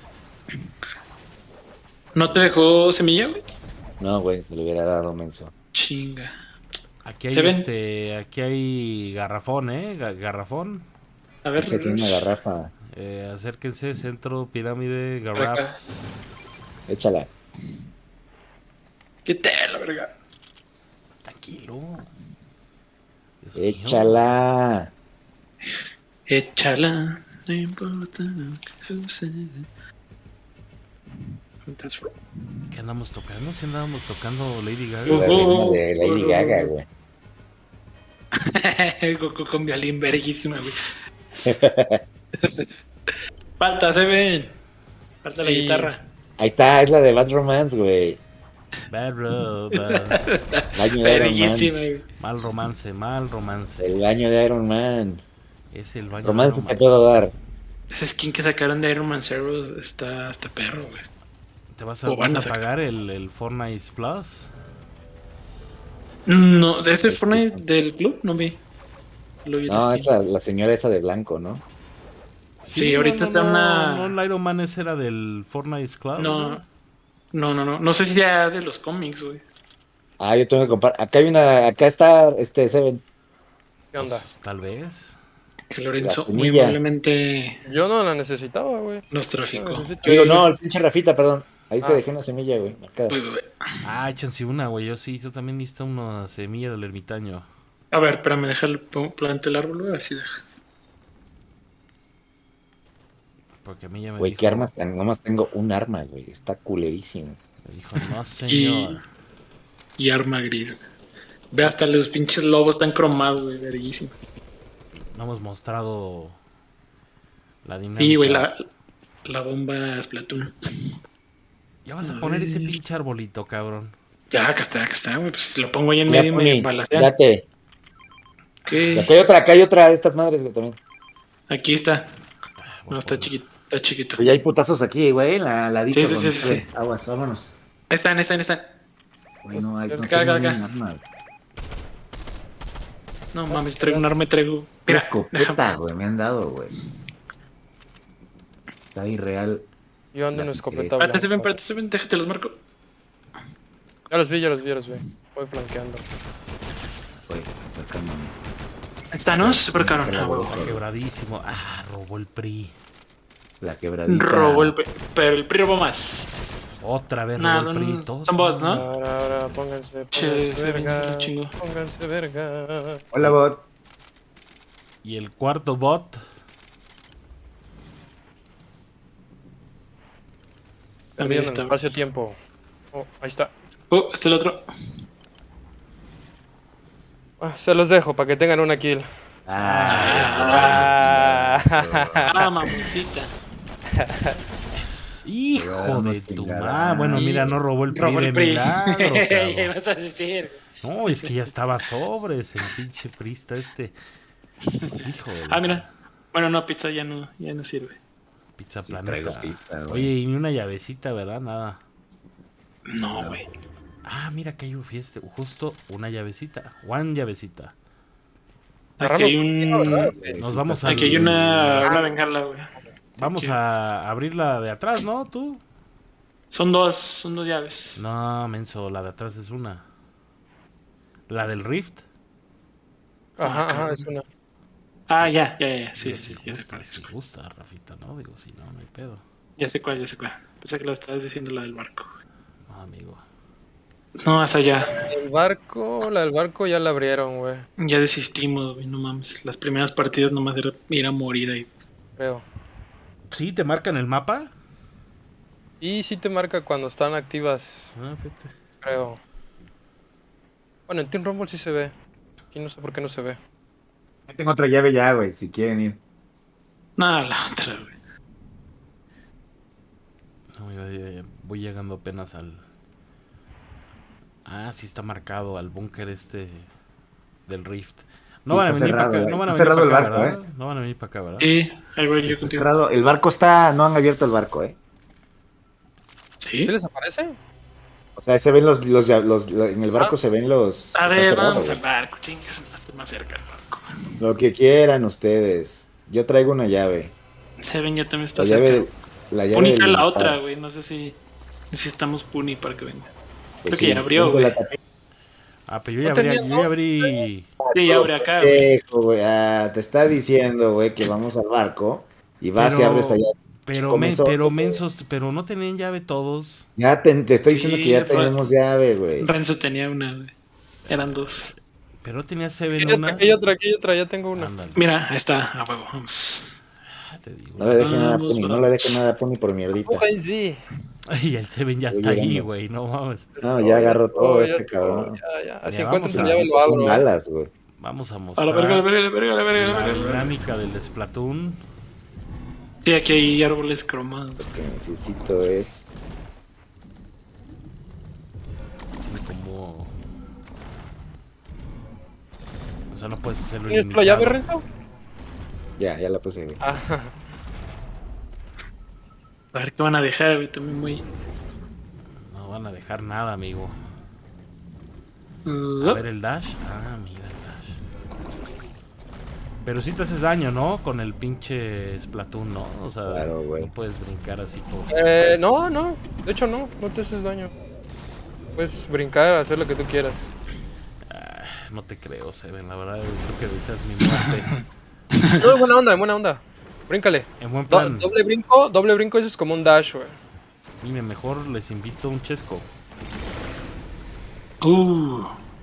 Speaker 3: ¿No te dejó semilla, güey?
Speaker 2: No, güey, se le hubiera dado menso.
Speaker 3: Chinga.
Speaker 1: Aquí hay
Speaker 3: ¿Se ven?
Speaker 1: este, aquí hay garrafón, ¿eh? Ga- Garrafón.
Speaker 3: A ver,
Speaker 2: Échate una garrafa.
Speaker 1: Eh, acérquense, centro, pirámide,
Speaker 3: acá.
Speaker 1: garrafs.
Speaker 2: Échala.
Speaker 3: ¿qué te la verga?
Speaker 1: Tranquilo. Dios mío.
Speaker 2: Échala.
Speaker 3: Échala, no importa lo que suceda. Transfer.
Speaker 1: ¿Qué andamos tocando? Si andábamos tocando Lady Gaga.
Speaker 2: La
Speaker 3: Uh,
Speaker 2: reina
Speaker 3: uh,
Speaker 2: de Lady
Speaker 3: uh,
Speaker 2: Gaga,
Speaker 3: uh.
Speaker 2: güey.
Speaker 3: Goku con violín, verguísima, güey. Falta, se ven. Falta la
Speaker 4: Sí.
Speaker 3: guitarra.
Speaker 2: Ahí está, es la de Bad Romance, güey.
Speaker 1: Bad Road, bad-
Speaker 3: Está
Speaker 2: El año de Iron
Speaker 3: verguísima,
Speaker 2: Man.
Speaker 3: güey.
Speaker 1: Mal romance, mal romance.
Speaker 2: El baño de Iron Man.
Speaker 1: Es el baño
Speaker 2: Romance
Speaker 1: de
Speaker 2: te
Speaker 1: romance.
Speaker 2: puedo dar.
Speaker 3: Ese skin que sacaron de Iron Man Zero está, está perro, güey.
Speaker 1: ¿Te vas a,
Speaker 3: O van
Speaker 1: vas
Speaker 3: a
Speaker 1: a
Speaker 3: sacar.
Speaker 1: pagar el, el Fortnite Plus?
Speaker 3: No, de ese Fortnite del club no vi. Lo vi el
Speaker 2: No,
Speaker 3: skin.
Speaker 2: es la, la señora esa de blanco, ¿no?
Speaker 3: Sí, ahorita está una-
Speaker 1: No, el Iron Man ese era del Fortnite Club.
Speaker 3: No, no, no, no. No sé si ya de los cómics, güey.
Speaker 2: Ah, yo tengo que comprar. Acá hay una. Acá está este Seven.
Speaker 4: ¿Qué onda?
Speaker 1: Pues, tal vez.
Speaker 3: Que Lorenzo
Speaker 2: La
Speaker 3: muy
Speaker 2: semilla.
Speaker 3: probablemente
Speaker 4: Yo no la necesitaba, güey.
Speaker 3: nos
Speaker 4: No
Speaker 3: traficó.
Speaker 4: la necesito.
Speaker 2: Digo, no, el pinche Rafita, perdón. Ahí te
Speaker 4: Ah.
Speaker 2: dejé una semilla, güey. marcada.
Speaker 3: Uy, uy, uy.
Speaker 1: Ah, échense una, güey. Yo sí, tú también necesitas una semilla del ermitaño.
Speaker 3: A ver, espérame, déjale plante el árbol, güey, a ver si deja.
Speaker 1: Porque a mí ya me
Speaker 2: Güey,
Speaker 1: dijo...
Speaker 2: ¿qué armas? Tan- Nomás tengo un arma, güey. Está culerísimo.
Speaker 1: Me dijo, no,
Speaker 3: Y,
Speaker 1: señor.
Speaker 3: y arma gris, güey. Ve, hasta los pinches lobos están cromados, güey, verguísimo.
Speaker 1: No hemos mostrado la dinámica.
Speaker 3: Sí, güey, la, la bomba Splatoon.
Speaker 1: Ya vas a poner ese pinche arbolito, cabrón.
Speaker 3: Ya, acá está, acá está, güey. Pues si lo pongo ahí en
Speaker 2: Mira,
Speaker 3: medio y
Speaker 2: Pony,
Speaker 3: me balacean.
Speaker 2: date.
Speaker 3: ¿Qué?
Speaker 2: Acá hay otra, acá hay otra de estas madres, güey, también.
Speaker 3: Aquí está. No, está chiquito, está chiquito.
Speaker 2: Oye, hay putazos aquí, güey, la, la
Speaker 3: Sí, sí, sí, sí, sí.
Speaker 2: Aguas, vámonos.
Speaker 3: Ahí están, ahí están, ahí están.
Speaker 2: Güey, no, hay, no
Speaker 3: Acá,
Speaker 2: tengo
Speaker 3: acá,
Speaker 2: ni
Speaker 3: acá.
Speaker 2: un arma, güey.
Speaker 3: No mames, traigo un arma y traigo.
Speaker 2: Una
Speaker 3: Mira,
Speaker 2: escopeta,
Speaker 3: déjame.
Speaker 2: güey, me han dado, güey. Está irreal.
Speaker 4: Yo ando en
Speaker 2: La
Speaker 4: una escopeta
Speaker 3: Espérate, se ven,
Speaker 4: blanca.
Speaker 3: espérate, se ven, déjate los marco.
Speaker 4: Ya los vi, ya los vi, ya los vi. Voy flanqueando.
Speaker 2: Güey, acercándome.
Speaker 3: Ahí está, ¿no? Se supercaron.
Speaker 2: Pero,
Speaker 3: Ah, huevo.
Speaker 1: Está quebradísimo. Ah, robó el P R I.
Speaker 2: La quebradita.
Speaker 3: Robó el. P- Pero el P R I robó más.
Speaker 1: Otra vez
Speaker 3: Nah,
Speaker 1: robó el
Speaker 3: son-
Speaker 1: P R I. Todos
Speaker 3: son bots, ¿no?
Speaker 4: Ahora, ahora, pónganse,
Speaker 3: Che,
Speaker 4: pónganse
Speaker 3: se ven
Speaker 4: verga.
Speaker 3: lo chingo.
Speaker 4: Pónganse verga.
Speaker 2: Hola, bot.
Speaker 1: Y el cuarto bot.
Speaker 3: También
Speaker 4: Perdiendo el
Speaker 3: está.
Speaker 4: espacio-tiempo. Oh, ahí está.
Speaker 3: Oh, este es el otro.
Speaker 4: Ah, se los dejo para que tengan una kill.
Speaker 2: Ah,
Speaker 4: Ah.
Speaker 3: Ah, mamoncita.
Speaker 1: Hijo
Speaker 2: Bueno,
Speaker 1: de tu
Speaker 2: chingada.
Speaker 1: Ah, bueno, mira, no robó el P R I
Speaker 3: Robó
Speaker 1: de
Speaker 3: el P R I.
Speaker 1: milagro,
Speaker 3: ¿Qué
Speaker 1: cabrón.
Speaker 3: vas a decir?
Speaker 1: No, es que ya estaba sobres el pinche prista este. Hijo de la
Speaker 3: Ah, mira. Bueno, no, pizza ya no, ya no sirve.
Speaker 1: pizza
Speaker 2: Sí,
Speaker 1: planeta.
Speaker 2: traigo pizza, güey.
Speaker 1: Oye, y ni una llavecita, ¿verdad? Nada.
Speaker 3: No, güey.
Speaker 1: Ah, mira que hay un fiesta, justo una llavecita. One llavecita.
Speaker 3: Aquí hay un.
Speaker 1: Nos vamos a
Speaker 3: Aquí hay una, una bengala, güey.
Speaker 1: Vamos
Speaker 3: Aquí.
Speaker 1: a abrir la de atrás, ¿no? ¿Tú?
Speaker 3: Son dos, son dos llaves.
Speaker 1: No, menso, la de atrás es una. La del Rift.
Speaker 4: Ajá, ajá, es una.
Speaker 3: Ah, ya, ya, ya. Sí,
Speaker 1: Sí,
Speaker 3: sí,
Speaker 1: sí,
Speaker 3: ya sé
Speaker 1: gusta,
Speaker 3: cuál.
Speaker 1: sí gusta, Rafita, ¿no? Digo, si no, no hay pedo.
Speaker 3: Ya sé cuál, ya sé cuál. Pensé que la estabas diciendo la del barco.
Speaker 1: No, amigo.
Speaker 3: No, esa ya.
Speaker 4: El barco, la del barco ya la abrieron, güey.
Speaker 3: Ya desistimos, güey. No mames. Las primeras partidas nomás era ir a morir ahí.
Speaker 4: Creo.
Speaker 1: ¿Sí? ¿Te marcan el mapa?
Speaker 4: Y sí te marca cuando están activas,
Speaker 1: Ah, vete.
Speaker 4: creo. Bueno, en Team Rumble sí se ve. Aquí no sé por qué no se ve.
Speaker 2: Ya tengo otra llave ya, güey, si quieren ir.
Speaker 3: No, la otra, güey.
Speaker 1: No, yo ya- ya voy llegando apenas al... Ah, sí está marcado al búnker este del Rift. No
Speaker 2: Sí,
Speaker 1: van a
Speaker 2: está
Speaker 1: venir para
Speaker 2: cerrado,
Speaker 1: acá,
Speaker 2: eh.
Speaker 1: no van a
Speaker 2: Está
Speaker 1: venir
Speaker 2: cerrado
Speaker 1: para
Speaker 2: el
Speaker 1: acá,
Speaker 2: barco,
Speaker 1: ¿verdad? No van a venir para acá, ¿verdad?
Speaker 3: Sí, ahí voy yo
Speaker 2: Está
Speaker 3: contigo.
Speaker 2: cerrado. El barco está, no han abierto el barco, eh.
Speaker 3: ¿Sí?
Speaker 4: ¿Sí les aparece?
Speaker 2: O sea, se ven los, los, ya- los- la- en el barco se ven los.
Speaker 3: A
Speaker 2: está
Speaker 3: ver,
Speaker 2: cerrado,
Speaker 3: vamos
Speaker 2: güey.
Speaker 3: al barco. Chingas, más- más cerca al barco.
Speaker 2: Lo que quieran ustedes. Yo traigo una llave.
Speaker 3: Seven ya también está
Speaker 2: La
Speaker 3: cerca.
Speaker 2: llave, la llave
Speaker 3: Puni
Speaker 2: del
Speaker 3: trae la
Speaker 2: militar.
Speaker 3: otra, güey. No sé si necesitamos Puni para que venga.
Speaker 2: Pues
Speaker 3: Creo que ya abrió,
Speaker 2: ponte la
Speaker 3: güey.
Speaker 2: tapita,
Speaker 1: Ah, pero yo ya
Speaker 4: No
Speaker 1: abrí,
Speaker 4: tenía,
Speaker 1: yo ya abrí...
Speaker 3: Sí, ya abre acá, güey.
Speaker 2: pendejo, güey. Ah, te está diciendo, güey, que vamos al barco. Y vas y
Speaker 1: Pero-
Speaker 2: abres allá.
Speaker 1: Pero,
Speaker 2: Con
Speaker 1: men-
Speaker 2: eso-
Speaker 1: pero mensos, pero no tenían llave todos.
Speaker 2: Ya te, te estoy diciendo
Speaker 3: Sí,
Speaker 2: que ya
Speaker 3: fue-
Speaker 2: tenemos llave, güey.
Speaker 3: Renzo tenía una, güey. Eran dos.
Speaker 1: Pero tenía
Speaker 4: Aquí
Speaker 1: Seven
Speaker 4: hay
Speaker 1: una.
Speaker 4: otra, aquí hay otra, aquí hay otra, ya tengo una.
Speaker 1: Ándale,
Speaker 3: Mira, ahí está. A huevo, vamos.
Speaker 1: ah, te digo.
Speaker 2: No le deje nada a
Speaker 3: Vamos,
Speaker 2: Puni, no
Speaker 3: vamos.
Speaker 2: le deje nada a Puni por mierdita.
Speaker 4: Ojalá sí.
Speaker 1: Ay, el Seven ya
Speaker 2: Voy
Speaker 1: está ahí,
Speaker 2: llegando.
Speaker 1: güey, no mames.
Speaker 2: No, ya agarró todo
Speaker 4: Oh,
Speaker 2: este
Speaker 4: ya,
Speaker 2: cabrón.
Speaker 4: Ya, ya. Así
Speaker 1: Ya,
Speaker 4: encuentro
Speaker 1: vamos
Speaker 4: tu
Speaker 1: a-
Speaker 4: llave lo
Speaker 2: Son
Speaker 4: abro. eh.
Speaker 2: balas, güey.
Speaker 1: Vamos a
Speaker 3: A
Speaker 1: mostrar
Speaker 3: la verga, a la verga, a la verga, a la verga, a la
Speaker 1: la
Speaker 3: verga.
Speaker 1: dinámica del Splatoon.
Speaker 3: Sí, aquí hay árboles cromados.
Speaker 2: Lo que necesito es.
Speaker 1: Tiene como... O sea, no puedes hacerlo
Speaker 4: ¿Tienes la llave,
Speaker 1: ilimitado.
Speaker 4: Renzo?
Speaker 2: Ya, ya la puse, güey.
Speaker 4: Ah,
Speaker 3: A ver qué van a dejar, güey. También muy.
Speaker 1: No van a dejar nada, amigo. A
Speaker 3: Uh,
Speaker 1: ver el dash. Ah, mira el dash. Pero si te haces daño, ¿no? Con el pinche Splatoon, ¿no? O sea,
Speaker 2: Claro, güey.
Speaker 1: no puedes brincar así por...
Speaker 4: eh, no, no. De hecho, no. No te haces daño. Puedes brincar, hacer lo que tú quieras.
Speaker 1: Ah, no te creo, Seven. La verdad, creo que deseas mi muerte.
Speaker 4: No, en buena onda, en buena onda. Bríncale.
Speaker 1: En buen
Speaker 4: Do-
Speaker 1: plan.
Speaker 4: doble brinco, doble brinco, eso es como un dash, güey.
Speaker 1: Mire, mejor les invito un chesco.
Speaker 3: Uh.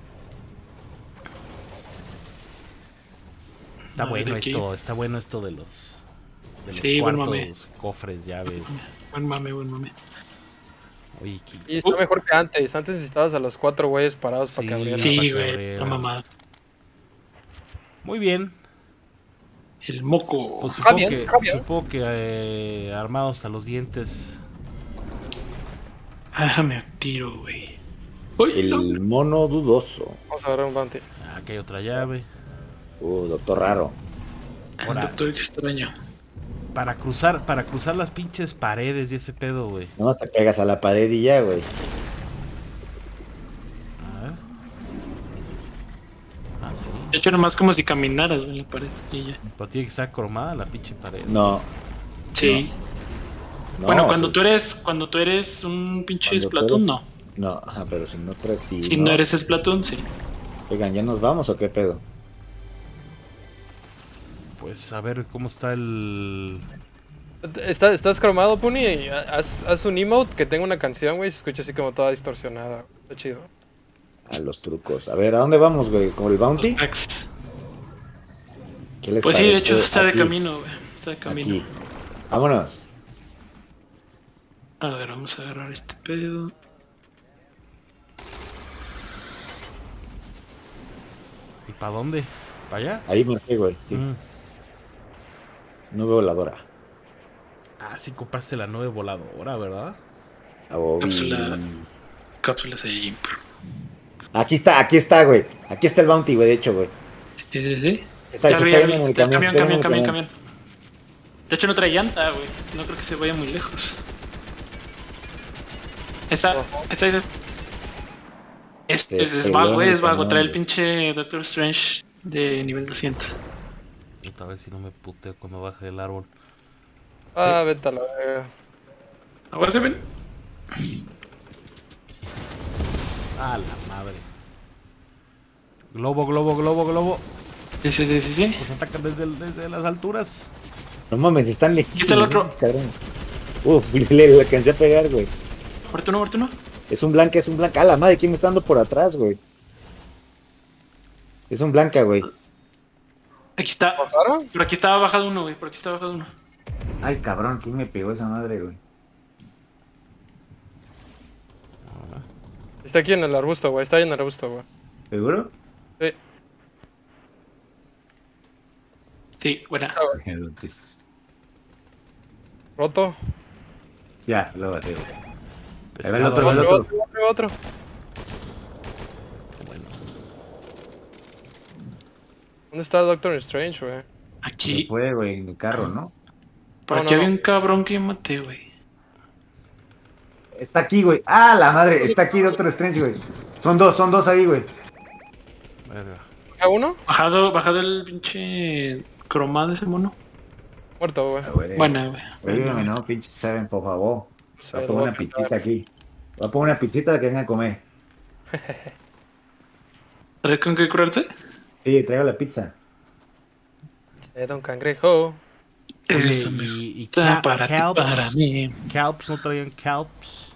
Speaker 1: Está
Speaker 3: A ver,
Speaker 1: bueno
Speaker 3: aquí.
Speaker 1: esto, está bueno esto de los, de los
Speaker 3: Sí, buen mame.
Speaker 1: cuartos, cofres, llaves.
Speaker 3: Buen mame, buen mame.
Speaker 1: Oye, aquí.
Speaker 4: Y está
Speaker 3: Uh.
Speaker 4: mejor que antes. Antes necesitabas a los cuatro güeyes parados
Speaker 1: Sí.
Speaker 4: para que abrieran.
Speaker 3: Sí,
Speaker 1: para que
Speaker 3: güey.
Speaker 1: abriera.
Speaker 3: La mamada.
Speaker 1: Muy bien.
Speaker 3: El moco.
Speaker 1: Pues
Speaker 4: Está
Speaker 1: supongo
Speaker 4: bien,
Speaker 1: que,
Speaker 4: está bien.
Speaker 1: supongo que eh, armados hasta los dientes.
Speaker 3: Ah, déjame tiro, güey. Uy,
Speaker 2: El
Speaker 3: no.
Speaker 2: mono dudoso.
Speaker 4: Vamos a agarrar un bounty.
Speaker 1: Ah, aquí hay otra llave.
Speaker 2: Uh, doctor raro.
Speaker 3: El
Speaker 1: Ahora.
Speaker 3: doctor extraño.
Speaker 1: Para cruzar, para cruzar las pinches paredes y ese pedo, güey.
Speaker 2: No, te pegas a la pared y ya, güey.
Speaker 1: A ver. Ah, sí.
Speaker 3: De hecho, nomás como si caminaras en la pared y ya.
Speaker 1: Pero tiene que estar cromada la pinche pared.
Speaker 2: No.
Speaker 3: Sí.
Speaker 2: no,
Speaker 3: bueno, cuando
Speaker 2: sí.
Speaker 3: tú eres, cuando tú eres un pinche
Speaker 2: Cuando tú
Speaker 3: Splatoon,
Speaker 2: eres-
Speaker 3: no.
Speaker 2: No, ajá, pero si no traes. Si,
Speaker 3: Si no eres Splatoon, sí.
Speaker 2: Oigan, ¿ya nos vamos o qué pedo?
Speaker 1: Pues a ver cómo está el.
Speaker 4: ¿Estás, ¿Estás cromado, Puni? Haz, haz un emote que tenga una canción, güey. Se escucha así como toda distorsionada. Está chido.
Speaker 2: A los trucos. A ver, ¿a dónde vamos, güey? ¿Con el bounty?
Speaker 3: Axe.
Speaker 2: ¿Qué les
Speaker 3: Pues sí, de
Speaker 2: parece?
Speaker 3: hecho está de
Speaker 2: Aquí,
Speaker 3: camino, güey. Está de camino.
Speaker 2: Aquí. Vámonos.
Speaker 3: A ver, vamos a agarrar este pedo.
Speaker 1: ¿Y para dónde? ¿Para allá?
Speaker 2: Ahí marqué, güey. Sí.
Speaker 1: Mm.
Speaker 2: Nube voladora.
Speaker 1: Ah, sí compraste la nueve voladora, ¿verdad?
Speaker 2: Ah, oh,
Speaker 3: Cápsula.
Speaker 2: y-
Speaker 3: Cápsulas ahí.
Speaker 2: Aquí está, aquí está, güey. Aquí está el bounty, güey, de hecho, güey.
Speaker 3: Sí, sí, sí.
Speaker 2: Está,
Speaker 3: Ya
Speaker 2: se
Speaker 3: vi,
Speaker 2: está
Speaker 3: ya
Speaker 2: yendo
Speaker 3: vi.
Speaker 2: en el camión. se
Speaker 3: Camión,
Speaker 2: está
Speaker 3: camión,
Speaker 2: yendo en
Speaker 3: camión,
Speaker 2: el
Speaker 3: camión. De hecho, no trae llanta, güey. No creo que se vaya muy lejos. Esa, esa es. Es,
Speaker 2: Que
Speaker 3: es, es
Speaker 2: se
Speaker 3: vago,
Speaker 2: vea
Speaker 3: güey.
Speaker 2: en
Speaker 3: Es
Speaker 2: el
Speaker 3: vago.
Speaker 2: camión,
Speaker 3: Trae el
Speaker 2: güey.
Speaker 3: pinche Doctor Strange de nivel doscientos.
Speaker 1: Otra vez si no me puteo cuando baje del árbol.
Speaker 4: Ah, vete a la verga.
Speaker 3: Ahora se ven.
Speaker 1: Ah, la madre. Globo, globo, globo, globo.
Speaker 3: Sí, sí, sí, sí, sí.
Speaker 1: Nos atacan desde, el- desde las alturas.
Speaker 2: No mames, están lejísimos.
Speaker 3: está el otro.
Speaker 2: esos cabrones. Uf, le, le alcancé a pegar, güey.
Speaker 3: Muerto uno, muerto uno.
Speaker 2: Es un blanca, es un blanca. Ah, la madre, ¿quién me está dando por atrás, güey? Es un blanca, güey.
Speaker 3: Aquí está.
Speaker 4: ¿Bajaron?
Speaker 3: Por aquí estaba bajado uno, güey. Por aquí estaba bajado uno.
Speaker 2: Ay, cabrón, ¿quién me pegó esa madre, güey?
Speaker 4: Está aquí en el arbusto, güey. Está ahí en el arbusto, güey.
Speaker 2: ¿Seguro?
Speaker 4: Sí.
Speaker 3: Sí, buena.
Speaker 4: Roto.
Speaker 2: Ya, lo bate, güey.
Speaker 1: Pescado.
Speaker 2: Ahí va el otro,
Speaker 1: ahí.
Speaker 2: el
Speaker 4: Otro,
Speaker 2: otro.
Speaker 4: otro, otro.
Speaker 1: Bueno,
Speaker 4: ¿Dónde está Doctor Strange, güey?
Speaker 2: Se
Speaker 3: Aquí.
Speaker 2: fue, güey, en el carro, ¿no?
Speaker 3: Por
Speaker 4: No,
Speaker 3: aquí
Speaker 4: no.
Speaker 3: había un cabrón que maté, güey.
Speaker 2: Está aquí, güey. Ah, la madre, está aquí Doctor Strange, güey. Son dos, son dos ahí, güey.
Speaker 1: verga.
Speaker 4: ¿A uno?
Speaker 3: Bajado, bajado el pinche cromado de ese mono.
Speaker 4: Muerto, güey.
Speaker 2: Ah, güey.
Speaker 3: Buena, güey.
Speaker 2: Ayúdame, no, pinche Seven, por favor.
Speaker 4: Pues
Speaker 2: Voy a
Speaker 4: ahí
Speaker 2: poner
Speaker 4: lo
Speaker 2: una
Speaker 4: voy a
Speaker 2: pizzita
Speaker 4: quitar.
Speaker 2: aquí. Voy a poner una pizzita que vengan a comer.
Speaker 3: ¿Sabes con qué curarse?
Speaker 2: Sí, traigo la pizza.
Speaker 4: Eh, don Cangrejo.
Speaker 1: Oye,
Speaker 3: Esta
Speaker 1: y, y
Speaker 3: Está
Speaker 1: cal-
Speaker 3: para ti,
Speaker 1: calps,
Speaker 3: para mí.
Speaker 1: calps, ¿no traían calps?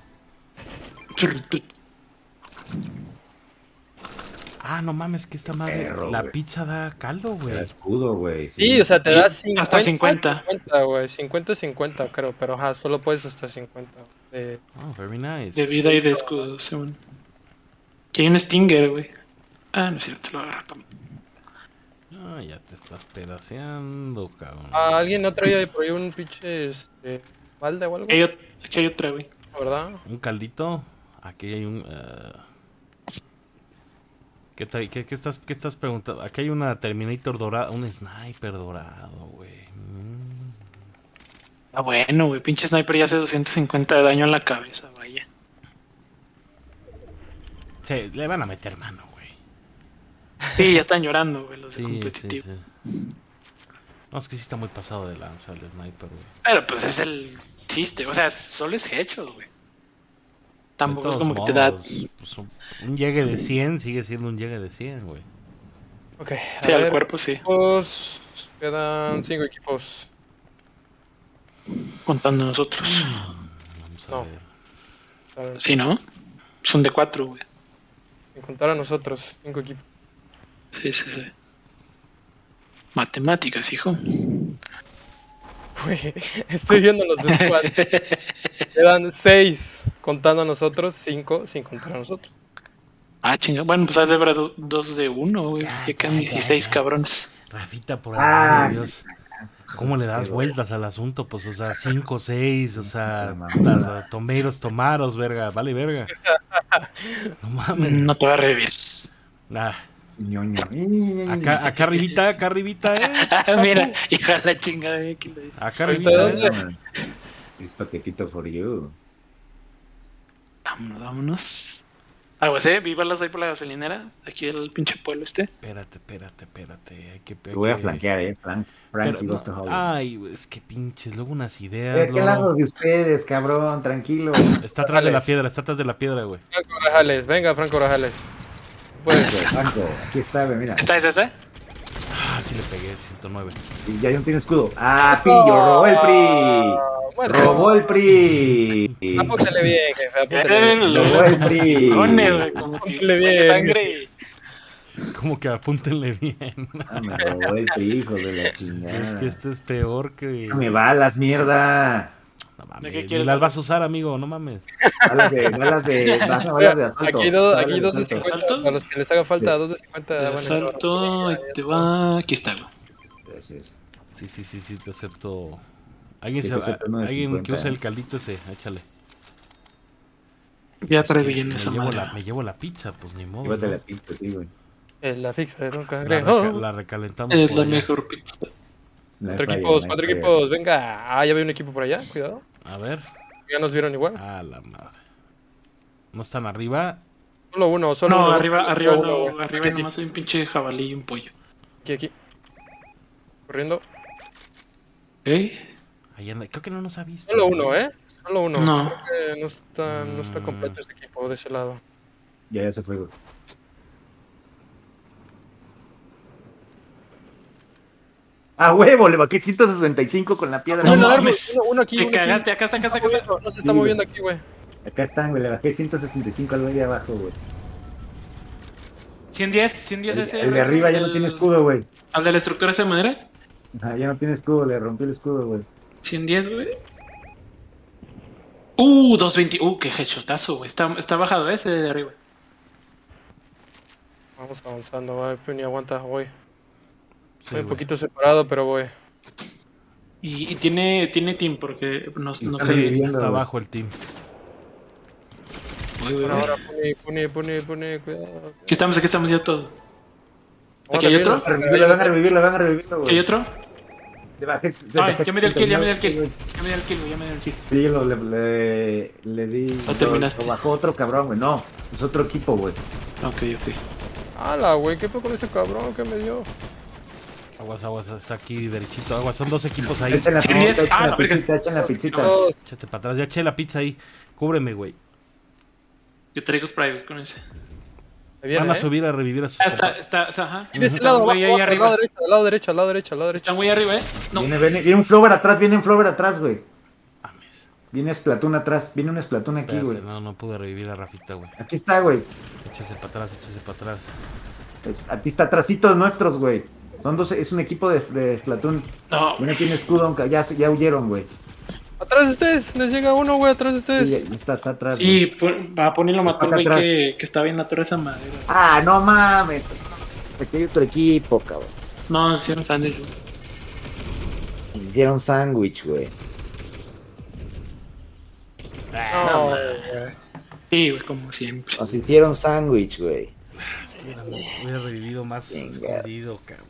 Speaker 1: Ah, no mames, que esta madre,
Speaker 2: Perro,
Speaker 1: la
Speaker 2: güey.
Speaker 1: pizza da caldo, güey.
Speaker 2: Era escudo, güey.
Speaker 4: Sí, o sea, te
Speaker 3: Sí,
Speaker 4: da cincuenta.
Speaker 3: hasta cincuenta.
Speaker 4: cincuenta, güey. cincuenta, cincuenta, creo. Pero ajá, solo puedes hasta cincuenta. Eh,
Speaker 1: Oh, very nice.
Speaker 3: De vida y de escudo, según. Aquí hay un Stinger, güey. Ah, no es cierto, lo agarré para mí.
Speaker 1: Ah, ya te estás pedaceando, cabrón.
Speaker 4: ah, ¿alguien no traía por ahí un pinche este, balde o algo?
Speaker 3: Aquí hay, ot- aquí hay otra, güey.
Speaker 4: ¿Verdad?
Speaker 1: Un caldito. Aquí hay un. eh, ¿Qué, trae- qué, qué estás, ¿Qué estás preguntando? Aquí hay una Terminator dorada. Un sniper dorado, güey. Mm.
Speaker 3: Ah, bueno, güey. Pinche sniper ya hace doscientos cincuenta de daño en la cabeza, vaya.
Speaker 1: Sí, le van a meter mano, güey.
Speaker 3: Sí, ya están llorando, güey, los de
Speaker 1: Sí, sí,
Speaker 3: competitivo.
Speaker 1: sí. No, es que sí está muy pasado de lanza el sniper, güey.
Speaker 3: Pero pues es el chiste, o sea, solo es headshot, güey.
Speaker 1: De
Speaker 3: Tampoco es
Speaker 1: todos
Speaker 3: como que te da.
Speaker 1: modos, pues, un, un llegue de cien sigue siendo un llegue de cien, güey.
Speaker 4: Ok.
Speaker 3: Sí,
Speaker 4: a
Speaker 3: al
Speaker 4: ver,
Speaker 3: cuerpo sí.
Speaker 4: pues, Quedan cinco equipos.
Speaker 3: Contando nosotros.
Speaker 1: Vamos a
Speaker 4: No.
Speaker 1: ver.
Speaker 4: A ver,
Speaker 3: Sí, ¿no? Son de cuatro, güey.
Speaker 4: sin contar a nosotros, cinco equipos.
Speaker 3: Sí, sí, sí. Matemáticas, hijo.
Speaker 4: Güey, estoy viendo los squads. Quedan seis contando a nosotros, cinco sin contar a nosotros.
Speaker 3: Ah, chinga. Bueno, pues has de haber do- dos de uno, güey.
Speaker 1: Ya,
Speaker 3: Ya quedan
Speaker 1: ya,
Speaker 3: dieciséis
Speaker 1: ya.
Speaker 3: cabrones.
Speaker 1: Rafita, por el
Speaker 2: Ah.
Speaker 1: amor de Dios. ¿Cómo le das vueltas al asunto? Pues, o sea, cinco, seis, o sea, ta- tomeros, tomaros, verga, vale, verga. No mames.
Speaker 3: No te va a revivir.
Speaker 1: Ah,
Speaker 2: Ñoño.
Speaker 1: acá, acá arribita, acá arribita, eh.
Speaker 3: Mira, hija de la chingada, güey, ¿quién lo dice?
Speaker 1: Acá
Speaker 4: ¿Ahorita
Speaker 1: arribita,
Speaker 4: dónde?
Speaker 1: eh.
Speaker 2: Es paquetito for you.
Speaker 3: Vámonos, vámonos. Aguas, eh, vívalas ahí por la gasolinera. Aquí el pinche pueblo este.
Speaker 1: Espérate, espérate, espérate. Hay que, hay
Speaker 2: Lo voy a
Speaker 1: que-
Speaker 2: flanquear, eh. Frank.
Speaker 1: Pero,
Speaker 2: Frankie
Speaker 1: no,
Speaker 2: goes to Hollywood.
Speaker 1: ay, güey, es que pinches, luego unas
Speaker 2: Estoy
Speaker 1: ideas.
Speaker 2: aquí al
Speaker 1: Loro.
Speaker 2: lado de ustedes, cabrón, tranquilo.
Speaker 1: Está atrás de la
Speaker 4: Órale.
Speaker 1: piedra, está atrás de la piedra, güey.
Speaker 4: Franco Rajales, venga, Franco Rajales. Pues,
Speaker 2: Franco, aquí está, güey, mira.
Speaker 3: ¿Esta es esa?
Speaker 1: Ah, sí le pegué, ciento nueve.
Speaker 2: Y ya no tiene escudo. ¡Ah, pillo! ¡Robó el PRI!
Speaker 4: bueno,
Speaker 2: ¡Robó el PRI!
Speaker 4: apúntale bien, jefe, apúntale bien.
Speaker 2: Robó el PRI.
Speaker 3: Tiburones, güey, como
Speaker 4: Apúntale
Speaker 3: tiburones de
Speaker 4: bien.
Speaker 3: sangre.
Speaker 1: Como que apúntenle bien.
Speaker 2: Ah, me robó el PRI, hijo de la chingada.
Speaker 1: Es que esto es peor que.
Speaker 2: Dame balas, mierda.
Speaker 1: No
Speaker 3: ¿De
Speaker 1: mames,
Speaker 3: qué
Speaker 1: ni
Speaker 3: quieres
Speaker 1: las
Speaker 3: balas?
Speaker 1: vas a usar, amigo, no mames.
Speaker 2: Balas de, balas de, balas de asalto.
Speaker 4: Aquí, dos,
Speaker 2: balas
Speaker 4: aquí dos de
Speaker 2: asalto.
Speaker 4: cincuenta.
Speaker 3: ¿Asalto?
Speaker 4: Para los que les haga falta,
Speaker 2: Sí.
Speaker 4: dos de cincuenta.
Speaker 3: Te
Speaker 4: van a estar.
Speaker 3: asalto, ahí te va. Aquí está, güey.
Speaker 2: Gracias.
Speaker 1: Sí, sí, sí, sí, te acepto. Alguien,
Speaker 2: Sí,
Speaker 1: se-
Speaker 2: te acepto uno de
Speaker 1: alguien que
Speaker 2: cincuenta,
Speaker 1: use
Speaker 2: eh.
Speaker 1: el caldito ese, échale.
Speaker 3: Ya
Speaker 1: Es que
Speaker 3: trae bien
Speaker 1: me,
Speaker 3: esa
Speaker 1: llevo
Speaker 3: madre.
Speaker 1: la, me llevo la pizza, pues ni modo.
Speaker 2: Llévate
Speaker 1: ¿no?
Speaker 2: la pizza, sí, güey.
Speaker 4: Eh, La fixa de Don
Speaker 1: La,
Speaker 4: Cangrejo.
Speaker 1: reca- la recalentamos.
Speaker 3: Es
Speaker 1: por
Speaker 3: la
Speaker 1: allá.
Speaker 3: mejor pizza.
Speaker 2: No hay
Speaker 4: Cuatro
Speaker 2: falla,
Speaker 4: equipos,
Speaker 2: no hay
Speaker 4: cuatro
Speaker 2: falla.
Speaker 4: equipos, venga. Ah, ya veo un equipo por allá, cuidado.
Speaker 1: A ver.
Speaker 4: Ya nos vieron igual.
Speaker 1: A la madre. ¿No están arriba?
Speaker 4: Solo uno, solo
Speaker 3: No,
Speaker 4: uno.
Speaker 3: arriba,
Speaker 4: Solo
Speaker 3: arriba
Speaker 4: uno,
Speaker 3: no.
Speaker 4: güey.
Speaker 3: Arriba
Speaker 4: Aquí,
Speaker 3: nomás hay un pinche jabalí y un pollo.
Speaker 4: Aquí, aquí. Corriendo.
Speaker 3: ¿Eh?
Speaker 1: Ahí anda. Creo que no nos ha visto.
Speaker 4: Solo
Speaker 1: güey.
Speaker 4: uno, ¿eh? Solo uno.
Speaker 3: No.
Speaker 4: Creo que no está, no está
Speaker 1: Mm.
Speaker 4: completo ese equipo de ese lado.
Speaker 2: Ya, ya se fue, güey. ¡A huevo! Le bajé ciento sesenta y cinco con la piedra.
Speaker 3: No, no,
Speaker 4: uno,
Speaker 3: mames.
Speaker 4: uno, uno aquí,
Speaker 3: Te
Speaker 4: uno aquí.
Speaker 3: cagaste, acá está, acá está, acá está.
Speaker 4: No se está
Speaker 2: Sí,
Speaker 4: moviendo
Speaker 2: güey.
Speaker 4: aquí, güey.
Speaker 2: Acá están, güey. Le bajé ciento sesenta y cinco al güey de abajo, güey.
Speaker 3: ciento diez, ciento diez
Speaker 2: El,
Speaker 3: ese.
Speaker 2: el de arriba ya no
Speaker 3: el-
Speaker 2: tiene escudo, güey.
Speaker 3: ¿Al de la estructura esa de madera?
Speaker 2: Ajá, ya no tiene escudo, le rompí el escudo, güey.
Speaker 3: ciento diez, güey. Uh, doscientos veinte. Uh, qué headshotazo, güey. Está, está bajado ese de arriba.
Speaker 4: Vamos avanzando, va. Ni aguanta, voy.
Speaker 1: Sí,
Speaker 4: Estoy un
Speaker 1: güey.
Speaker 4: poquito separado, pero voy.
Speaker 3: Y, y tiene, tiene team porque no, no
Speaker 2: Está
Speaker 3: cae.
Speaker 2: reviviendo.
Speaker 1: Está
Speaker 2: güey.
Speaker 1: abajo el team.
Speaker 3: Uy, uy,
Speaker 4: Ahora,
Speaker 3: uy.
Speaker 4: ahora, pone, pone, pone, pone, cuidado.
Speaker 3: Aquí estamos, aquí estamos ya todo.
Speaker 4: Ahora
Speaker 3: ¿Aquí hay
Speaker 4: viene.
Speaker 3: otro?
Speaker 2: A revivirlo, van a revivirlo, van a revivirlo,
Speaker 3: ¿Aquí
Speaker 2: güey.
Speaker 3: hay otro?
Speaker 2: Le bajé. le
Speaker 3: Ay,
Speaker 2: bajé
Speaker 3: ya me dio el kill, ya me dio el kill.
Speaker 2: güey.
Speaker 3: Ya me dio el kill, güey, ya me dio el kill.
Speaker 2: Sí, lo, le, le, le di.
Speaker 3: Lo terminaste.
Speaker 2: Lo bajó otro cabrón, güey. No, es otro equipo, güey.
Speaker 3: Ok, ok.
Speaker 4: ¡Hala, güey! ¿Qué fue con ese cabrón que me dio?
Speaker 1: Aguas, aguas, está aquí derechito. Aguas, son dos equipos ahí.
Speaker 2: Echen la
Speaker 3: Sí,
Speaker 2: pizzita,
Speaker 3: diez.
Speaker 2: echen
Speaker 3: Ah,
Speaker 2: la
Speaker 3: la verga.
Speaker 2: pizzita, echen la pizzita.
Speaker 4: No,
Speaker 1: Échate para atrás, ya eché la pizza ahí. Cúbreme, güey.
Speaker 3: Yo traigo spray güey, con ese.
Speaker 4: me viene,
Speaker 1: Van a
Speaker 4: ¿eh?
Speaker 1: subir a revivir a sus
Speaker 3: Ah, está,
Speaker 1: compas.
Speaker 3: está, está, ajá.
Speaker 4: Y de ese
Speaker 3: Está
Speaker 4: lado,
Speaker 3: un güey
Speaker 4: abajo,
Speaker 3: ahí
Speaker 4: abajo, al lado
Speaker 3: arriba.
Speaker 4: derecho, al lado derecho, al lado derecho, al lado derecho.
Speaker 3: Está un güey arriba, eh. No.
Speaker 2: Viene, viene, viene un flower atrás, viene un flower atrás, güey.
Speaker 1: Mames.
Speaker 2: Viene Splatoon atrás, viene un Splatoon aquí, güey.
Speaker 1: Espérate, no, no pude revivir a Rafita, güey.
Speaker 2: Aquí está, güey.
Speaker 1: Échese para atrás, échese para atrás.
Speaker 2: Es- Aquí está atrásito de nuestros, güey. Son dos, es un equipo de, de Splatoon.
Speaker 3: No.
Speaker 2: Uno tiene escudo, aunque ya, se- ya huyeron, güey.
Speaker 4: Atrás de ustedes, les llega uno, güey, atrás de
Speaker 2: Sí,
Speaker 4: ustedes.
Speaker 2: ya está, está atrás.
Speaker 3: Sí,
Speaker 2: güey.
Speaker 3: pon- va a ponerlo mató el
Speaker 2: Acá
Speaker 3: güey
Speaker 2: atrás.
Speaker 3: que, que estaba en la torre esa madera. güey.
Speaker 2: Ah, no mames. Aquí hay otro equipo, cabrón.
Speaker 3: No, hicieron sándwich. güey.
Speaker 2: Nos hicieron sándwich, güey.
Speaker 4: No, güey.
Speaker 3: Sí, güey, como siempre.
Speaker 2: Nos hicieron sándwich, güey.
Speaker 1: Hubiera, hubiera revivido más
Speaker 2: Venga.
Speaker 1: escondido, cabrón.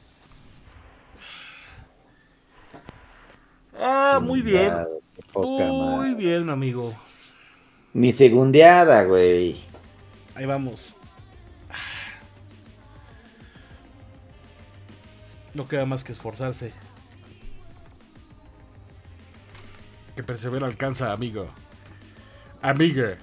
Speaker 1: Ah, muy bien.
Speaker 2: Chingado, qué poca
Speaker 1: Muy
Speaker 2: madre.
Speaker 1: bien, amigo.
Speaker 2: Mi segundeada, güey.
Speaker 1: Ahí vamos. No queda más que esforzarse. Que persevera alcanza, amigo. Amiga.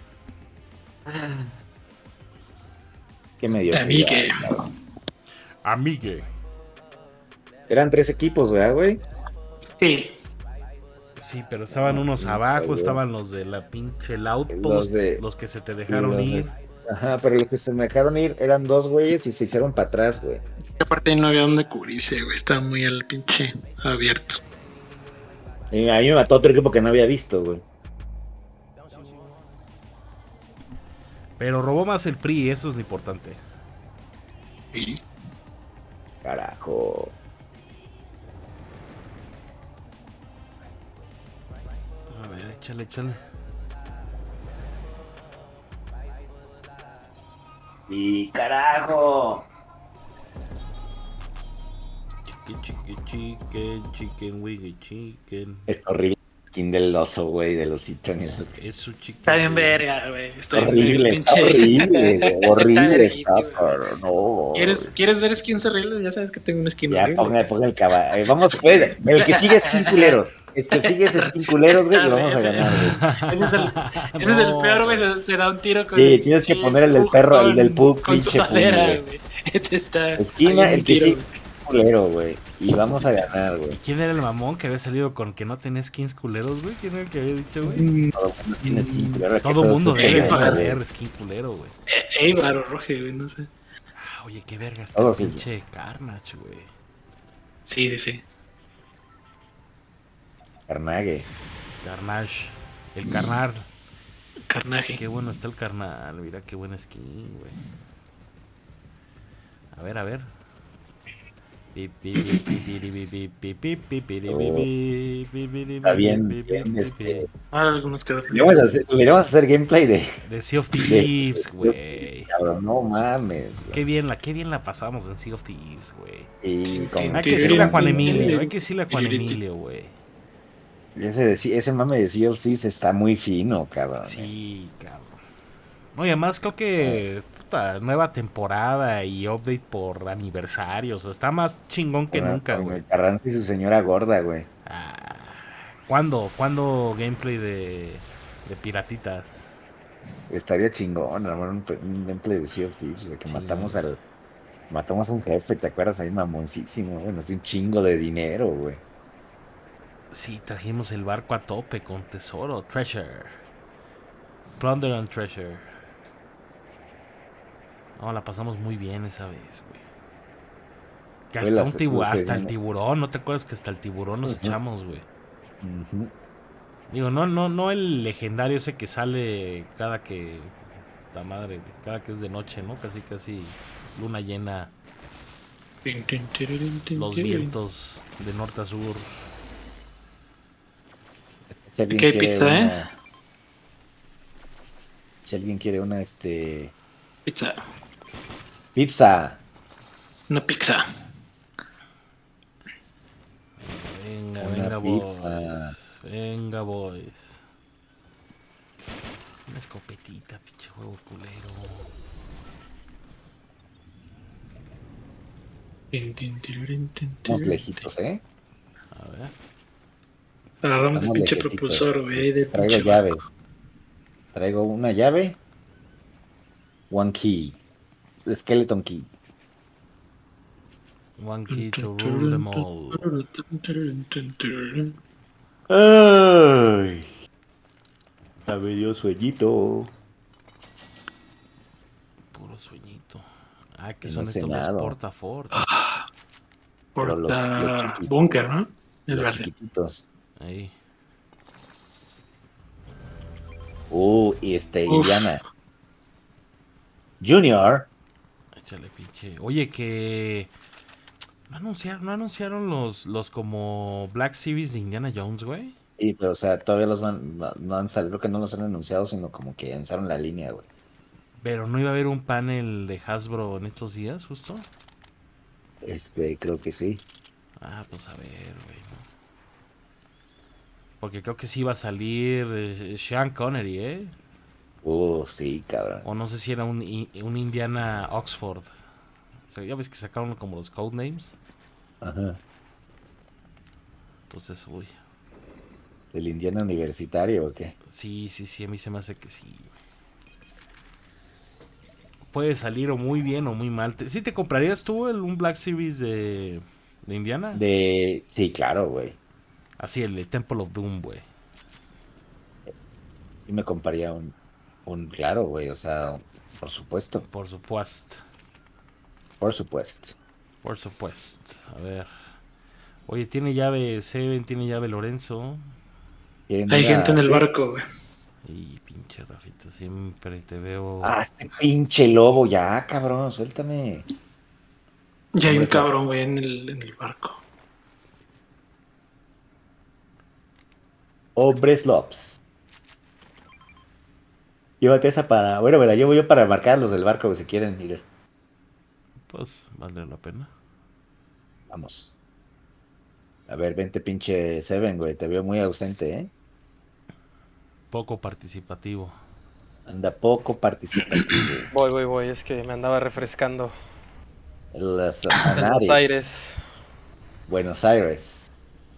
Speaker 2: Qué medio.
Speaker 3: A mí que.
Speaker 1: Amigue.
Speaker 2: Eran tres equipos, ¿verdad, güey?
Speaker 3: Sí.
Speaker 1: Sí, pero estaban unos
Speaker 2: Sí,
Speaker 1: abajo,
Speaker 2: güey.
Speaker 1: estaban los de la pinche el Outpost,
Speaker 2: Los de-
Speaker 1: los que se te
Speaker 2: Sí,
Speaker 1: dejaron
Speaker 2: los
Speaker 1: ir.
Speaker 2: de- Ajá, pero los que se me dejaron ir eran dos güeyes y se hicieron para atrás, güey.
Speaker 3: Aparte ahí no había dónde cubrirse, güey. Estaba muy al pinche abierto.
Speaker 2: Y a mí me mató otro equipo que no había visto, güey.
Speaker 1: Pero robó más el P R I, eso es lo importante.
Speaker 3: Sí.
Speaker 2: Carajo.
Speaker 1: A ver, échale, échale.
Speaker 2: Y carajo.
Speaker 1: Chicken, chicken, chicken, chicken, wiggy, chicken.
Speaker 2: Es horrible el skin del oso, güey, del osito en el...
Speaker 1: Es su chicken.
Speaker 3: Está bien verga, güey. Está bien
Speaker 2: Horrible,
Speaker 3: verga,
Speaker 2: está
Speaker 3: pinche.
Speaker 2: horrible, güey, horrible
Speaker 3: verguísima,
Speaker 2: está,
Speaker 3: güey.
Speaker 2: pero no.
Speaker 3: ¿Quieres, ¿Quieres ver skins horribles? Ya sabes que tengo un skin
Speaker 2: Ya,
Speaker 3: horrible.
Speaker 2: ponga, ponga el caballo. Eh, vamos, pues, el que sigue es skin culeros. El que sigue es skin culeros, güey, y vamos a
Speaker 3: Ese-
Speaker 2: ganar, güey.
Speaker 3: Ese es el, ese es el
Speaker 1: No,
Speaker 3: peor, güey.
Speaker 1: güey.
Speaker 3: Se, se da un tiro con
Speaker 2: Sí,
Speaker 3: el
Speaker 2: tienes que
Speaker 3: pinche
Speaker 2: poner el del
Speaker 3: Pug
Speaker 2: perro, el
Speaker 3: con-
Speaker 2: del Pug,
Speaker 3: con
Speaker 2: pinche
Speaker 3: sudadera,
Speaker 2: Pug,
Speaker 3: güey. Este está.
Speaker 2: Esquina,
Speaker 3: ahí un
Speaker 2: el que
Speaker 3: tiro,
Speaker 2: sigue
Speaker 3: güey.
Speaker 2: es culero, güey. Y vamos a ganar, güey.
Speaker 1: ¿Quién era el mamón que había salido con que no tenía skins culeros, güey? ¿Quién era el que había dicho, güey?
Speaker 3: Mm,
Speaker 2: Todo el mundo tiene skin culero. ¿qué
Speaker 1: Todo
Speaker 2: pedo
Speaker 1: mundo
Speaker 2: estás
Speaker 1: debe
Speaker 2: cayendo,
Speaker 1: tener
Speaker 2: güey?
Speaker 1: skin culero, güey.
Speaker 3: eh, Eibar o Roge, güey, no sé.
Speaker 1: Ah, oye, qué verga está
Speaker 2: Todo
Speaker 1: el
Speaker 2: sí.
Speaker 1: pinche Carnage, güey.
Speaker 3: Sí, sí, sí.
Speaker 2: Carnague.
Speaker 1: Carnage. El carnal.
Speaker 3: Carnaje.
Speaker 1: Qué bueno está el carnal. Mira qué buena skin, güey. A ver, a ver.
Speaker 2: Está bien, bien, este...
Speaker 3: Ahora algunos quedan.
Speaker 2: Le vamos a hacer, le vamos a hacer gameplay de...
Speaker 1: De Sea of Thieves, güey.
Speaker 2: Cabrón, no mames, güey.
Speaker 1: Qué bien la, qué bien la pasamos en Sea of Thieves, güey.
Speaker 2: Y con-
Speaker 1: Hay que decirle a Juan Emilio, hay que decirle a Juan Emilio, güey.
Speaker 2: Ese, de- ese mame de Sea of Thieves está muy fino, cabrón.
Speaker 1: Sí, cabrón. No, y además creo que puta, nueva temporada y update por aniversarios. Está más chingón que
Speaker 2: Con-
Speaker 1: nunca,
Speaker 2: con
Speaker 1: güey.
Speaker 2: el Carranza y su señora gorda, güey.
Speaker 1: Ah, ¿Cuándo? ¿Cuándo gameplay de, de piratitas?
Speaker 2: Estaría chingón, hermano, un, pe- un gameplay de Sea of Thieves, güey, que
Speaker 1: Sí.
Speaker 2: matamos al... Matamos a un jefe, ¿te acuerdas? Ahí mamoncísimo, güey, nos dio un chingo de dinero, güey.
Speaker 1: Sí, trajimos el barco a tope con tesoro, treasure. Plunder and treasure. No, la pasamos muy bien esa vez, güey. Que
Speaker 2: Fue
Speaker 1: hasta,
Speaker 2: las-
Speaker 1: un tibu-
Speaker 2: las
Speaker 1: hasta el
Speaker 2: escenas.
Speaker 1: tiburón, ¿no te acuerdas que hasta el tiburón nos
Speaker 2: Ujú.
Speaker 1: echamos, güey?
Speaker 2: Ujú.
Speaker 1: Digo, no, no, no el legendario ese que sale cada que... La madre, güey, cada que es de noche, ¿no? Casi, casi luna llena, los vientos de norte a sur.
Speaker 2: Si alguien
Speaker 3: Aquí hay
Speaker 2: quiere
Speaker 3: pizza,
Speaker 2: una...
Speaker 3: ¿eh?
Speaker 2: Si alguien quiere una, este...
Speaker 3: Pizza.
Speaker 2: Pizza.
Speaker 3: Una pizza.
Speaker 1: Venga,
Speaker 2: Una
Speaker 1: venga,
Speaker 2: pizza.
Speaker 1: boys. Venga, boys. Una escopetita, pinche juego culero.
Speaker 2: Unos lejitos, ¿eh?
Speaker 1: A ver.
Speaker 3: Agarramos el
Speaker 2: Estamos
Speaker 3: pinche
Speaker 2: lejecitos.
Speaker 3: propulsor, güey. De
Speaker 2: Traigo
Speaker 3: pinche
Speaker 2: llave.
Speaker 3: barco.
Speaker 2: Traigo una llave. One key. Skeleton key.
Speaker 1: One key to rule them all.
Speaker 2: Ay. Ya me dio sueñito.
Speaker 1: Puro sueñito. Ah, que
Speaker 2: Que
Speaker 1: son
Speaker 2: no sé
Speaker 1: estos
Speaker 2: nada.
Speaker 1: los portafort.
Speaker 2: Pero los- los
Speaker 3: Porta
Speaker 2: chiquis.
Speaker 3: búnker, ¿no? El
Speaker 2: Los
Speaker 3: verde.
Speaker 2: chiquititos.
Speaker 1: Ahí.
Speaker 2: Uh, y este,
Speaker 3: Uf.
Speaker 2: Indiana. Junior.
Speaker 1: Échale, pinche. Oye, que. No anunciaron, no anunciaron los, los como Black Series de Indiana Jones, güey.
Speaker 2: Y, pero, o sea, todavía los van, no, no han salido, creo que no los han anunciado, sino como que anunciaron la línea, güey.
Speaker 1: Pero no iba a haber un panel de Hasbro en estos días, justo.
Speaker 2: Este, creo que sí.
Speaker 1: Ah, pues a ver, güey. ¿no? Porque creo que sí iba a salir eh, Sean Connery, ¿eh?
Speaker 2: Uh, sí, cabrón.
Speaker 1: O no sé si era un, I- un Indiana Oxford. O sea, ya ves que sacaron como los codenames.
Speaker 2: Ajá.
Speaker 1: Entonces, uy.
Speaker 2: ¿El Indiana universitario o qué?
Speaker 1: Sí, sí, sí, a mí se me hace que sí, güey. Puede salir o muy bien o muy mal. Te- ¿Sí te comprarías tú el, un Black Series de, ¿De Indiana?
Speaker 2: De... Sí, claro, güey.
Speaker 1: Así, el de Temple of Doom, güey.
Speaker 2: Y me compraría un, un... Claro, güey, o sea, por supuesto.
Speaker 1: Por supuesto.
Speaker 2: Por supuesto.
Speaker 1: Por supuesto. A ver. Oye, tiene llave Seven, tiene llave Lorenzo.
Speaker 2: ¿Quieren
Speaker 3: Hay
Speaker 2: ir a-
Speaker 3: gente en el barco, güey.
Speaker 1: Y pinche Rafita, siempre te veo.
Speaker 2: Ah, este pinche lobo, ya, cabrón, suéltame.
Speaker 3: Ya hay un
Speaker 2: Hombre, claro.
Speaker 3: cabrón, güey, en el, en el barco.
Speaker 2: Hombres Lops. Llévate esa para... Bueno, me la llevo yo para marcar los del barco, si quieren ir.
Speaker 1: Pues vale la pena.
Speaker 2: Vamos. A ver, vente pinche Seven, güey. Te veo muy ausente, ¿eh?
Speaker 1: Poco participativo.
Speaker 2: Anda poco participativo.
Speaker 4: Voy, voy, voy. Es que me andaba refrescando.
Speaker 2: Las
Speaker 4: En
Speaker 2: Anares.
Speaker 4: Buenos Aires.
Speaker 2: Buenos Aires.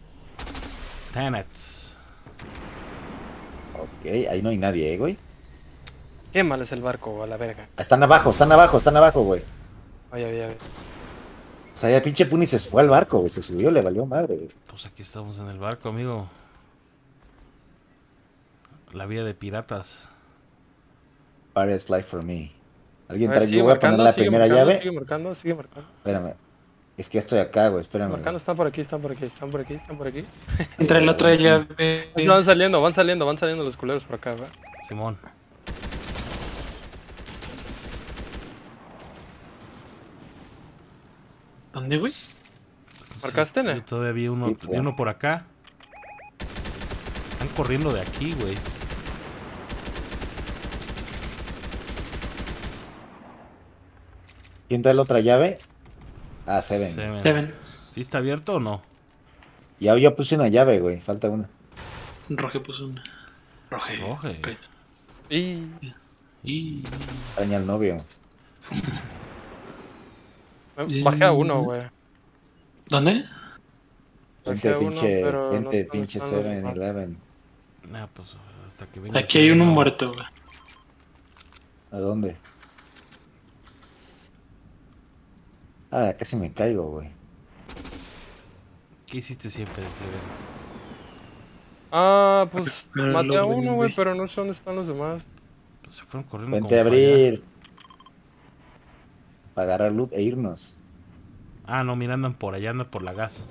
Speaker 1: Tenets.
Speaker 2: Ok, ahí no hay nadie, ¿eh, güey?
Speaker 4: Qué mal es el barco, a la verga.
Speaker 2: Están abajo, están abajo, están abajo, güey.
Speaker 4: Oye, oye, oye.
Speaker 2: O sea, ya pinche Puni se fue al barco, güey. Se subió, le valió madre, güey.
Speaker 1: Pues aquí estamos en el barco, amigo. La vía de piratas.
Speaker 2: Pirates Life for me. Alguien
Speaker 4: A ver,
Speaker 2: trae,
Speaker 4: sigue
Speaker 2: yo voy a poner
Speaker 4: marcando,
Speaker 2: la
Speaker 4: sigue
Speaker 2: primera
Speaker 4: marcando,
Speaker 2: llave.
Speaker 4: Sigue marcando, sigue marcando.
Speaker 2: Espérame. Es que estoy acá, güey. Espérame.
Speaker 4: Marcando,
Speaker 2: güey.
Speaker 4: están por aquí, están por aquí, están por aquí, están por aquí.
Speaker 3: Entra la otra llave.
Speaker 4: Van saliendo, van saliendo, van saliendo los culeros por acá, ¿verdad?
Speaker 1: Simón.
Speaker 3: ¿Dónde, güey?
Speaker 4: ¿Marcaste,
Speaker 1: Sí,
Speaker 4: ne?
Speaker 1: todavía vi uno,
Speaker 2: Sí,
Speaker 1: vi uno por acá. Están corriendo de aquí, güey.
Speaker 2: ¿Quién trae la otra llave? Ah, Seven.
Speaker 1: Seven.
Speaker 3: Seven.
Speaker 1: ¿Sí está abierto o no?
Speaker 2: Ya yo puse una llave, güey. Falta una.
Speaker 3: Roge puso una. Roge.
Speaker 1: Roge.
Speaker 3: Ok.
Speaker 4: Y
Speaker 3: Y.
Speaker 2: Extraña al novio.
Speaker 4: bajé a uno, güey.
Speaker 3: ¿Dónde?
Speaker 2: Vente,
Speaker 4: Bajé a uno,
Speaker 2: pinche,
Speaker 4: pero
Speaker 2: vente,
Speaker 4: no
Speaker 2: pinche
Speaker 4: están los
Speaker 2: Seven
Speaker 4: demás.
Speaker 2: Eleven.
Speaker 1: Ah, pues hasta que venga.
Speaker 3: Aquí hay
Speaker 1: Seven,
Speaker 3: uno
Speaker 1: no.
Speaker 3: muerto, güey.
Speaker 2: ¿A dónde? Ah, casi me caigo, güey.
Speaker 1: ¿Qué hiciste siempre, Seven?
Speaker 4: Ah, pues
Speaker 3: Pero
Speaker 4: maté
Speaker 3: los
Speaker 4: a
Speaker 3: de-
Speaker 4: uno, güey, pero no sé dónde están los demás.
Speaker 1: Pues se fueron corriendo
Speaker 2: Vente a
Speaker 1: como para allá.
Speaker 2: abrir. Para agarrar loot e irnos.
Speaker 1: Ah, no, mira, andan por allá, andan por la gas.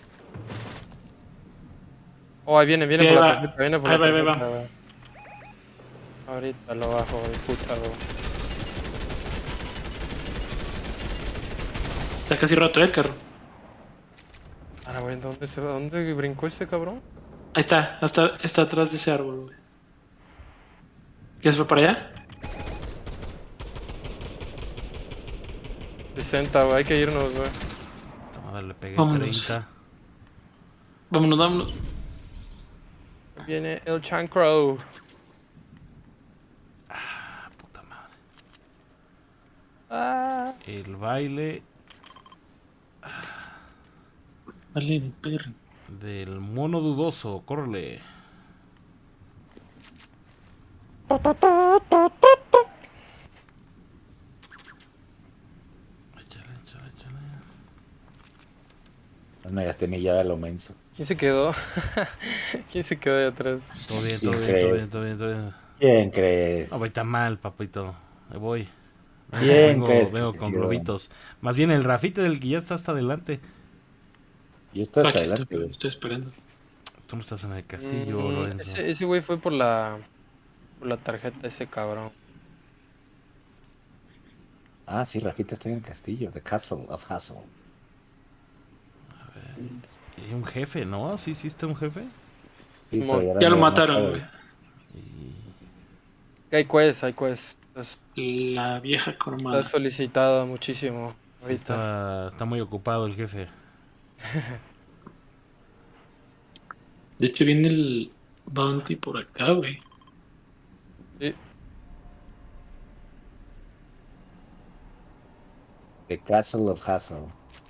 Speaker 4: Oh, ahí viene, viene
Speaker 3: Sí,
Speaker 4: por
Speaker 3: ahí
Speaker 4: la
Speaker 3: va.
Speaker 4: tarjeta, viene por
Speaker 3: Ahí
Speaker 4: la
Speaker 3: va, ahí va,
Speaker 4: tarjeta, güey. Ahorita lo bajo, güey, puta, güey.
Speaker 3: Está casi roto eh, el carro.
Speaker 4: Ahora, güey, ¿dónde, se, ¿dónde brincó este cabrón?
Speaker 3: Ahí está, está, está atrás de ese árbol, güey. ¿Ya se fue para allá?
Speaker 4: sesenta, güey, hay que irnos, güey.
Speaker 1: Toma, le pegué
Speaker 3: Vámonos.
Speaker 1: treinta.
Speaker 3: Vámonos, vámonos.
Speaker 4: Viene el Chancro.
Speaker 1: Ah, puta madre.
Speaker 4: Ah.
Speaker 1: El baile
Speaker 3: Dale, perro.
Speaker 1: del mono dudoso, córrele. Échale, échale, échale.
Speaker 2: No me gasté mi llave a lo menso.
Speaker 4: ¿Quién se quedó? ¿Quién se quedó ahí atrás?
Speaker 1: Todo bien,
Speaker 2: ¿Quién
Speaker 1: todo bien, todo bien,
Speaker 2: crees?
Speaker 1: todo bien, todo bien.
Speaker 2: ¿Quién crees?
Speaker 1: No, está mal, papito. Ahí voy.
Speaker 2: ¿Quién
Speaker 1: vengo,
Speaker 2: crees que
Speaker 1: vengo
Speaker 2: se
Speaker 1: con
Speaker 2: quedó?
Speaker 1: globitos. Más bien el Rafita del que ya está hasta adelante.
Speaker 2: Yo estoy hasta
Speaker 3: Aquí estoy,
Speaker 2: adelante, güey.
Speaker 3: estoy esperando.
Speaker 1: Tú no estás en el castillo,
Speaker 4: Mm,
Speaker 1: Lorenzo.
Speaker 4: ese, ese güey fue por la por la tarjeta, ese cabrón.
Speaker 2: Ah, sí, Rafita está en el castillo. The Castle of Hustle.
Speaker 1: Y un jefe, ¿no? ¿Sí hiciste un jefe?
Speaker 2: Sí,
Speaker 4: Simón.
Speaker 2: pero
Speaker 3: Ya lo
Speaker 2: me
Speaker 3: mataron,
Speaker 2: matado.
Speaker 3: güey.
Speaker 4: Hay quest, hay quest. Estás,
Speaker 3: La vieja cromada.
Speaker 4: estás solicitado muchísimo.
Speaker 1: Sí,
Speaker 4: Ahorita.
Speaker 1: está, está muy ocupado el jefe.
Speaker 3: De hecho, viene el bounty por acá, güey.
Speaker 4: Sí.
Speaker 2: The Castle of Hustle.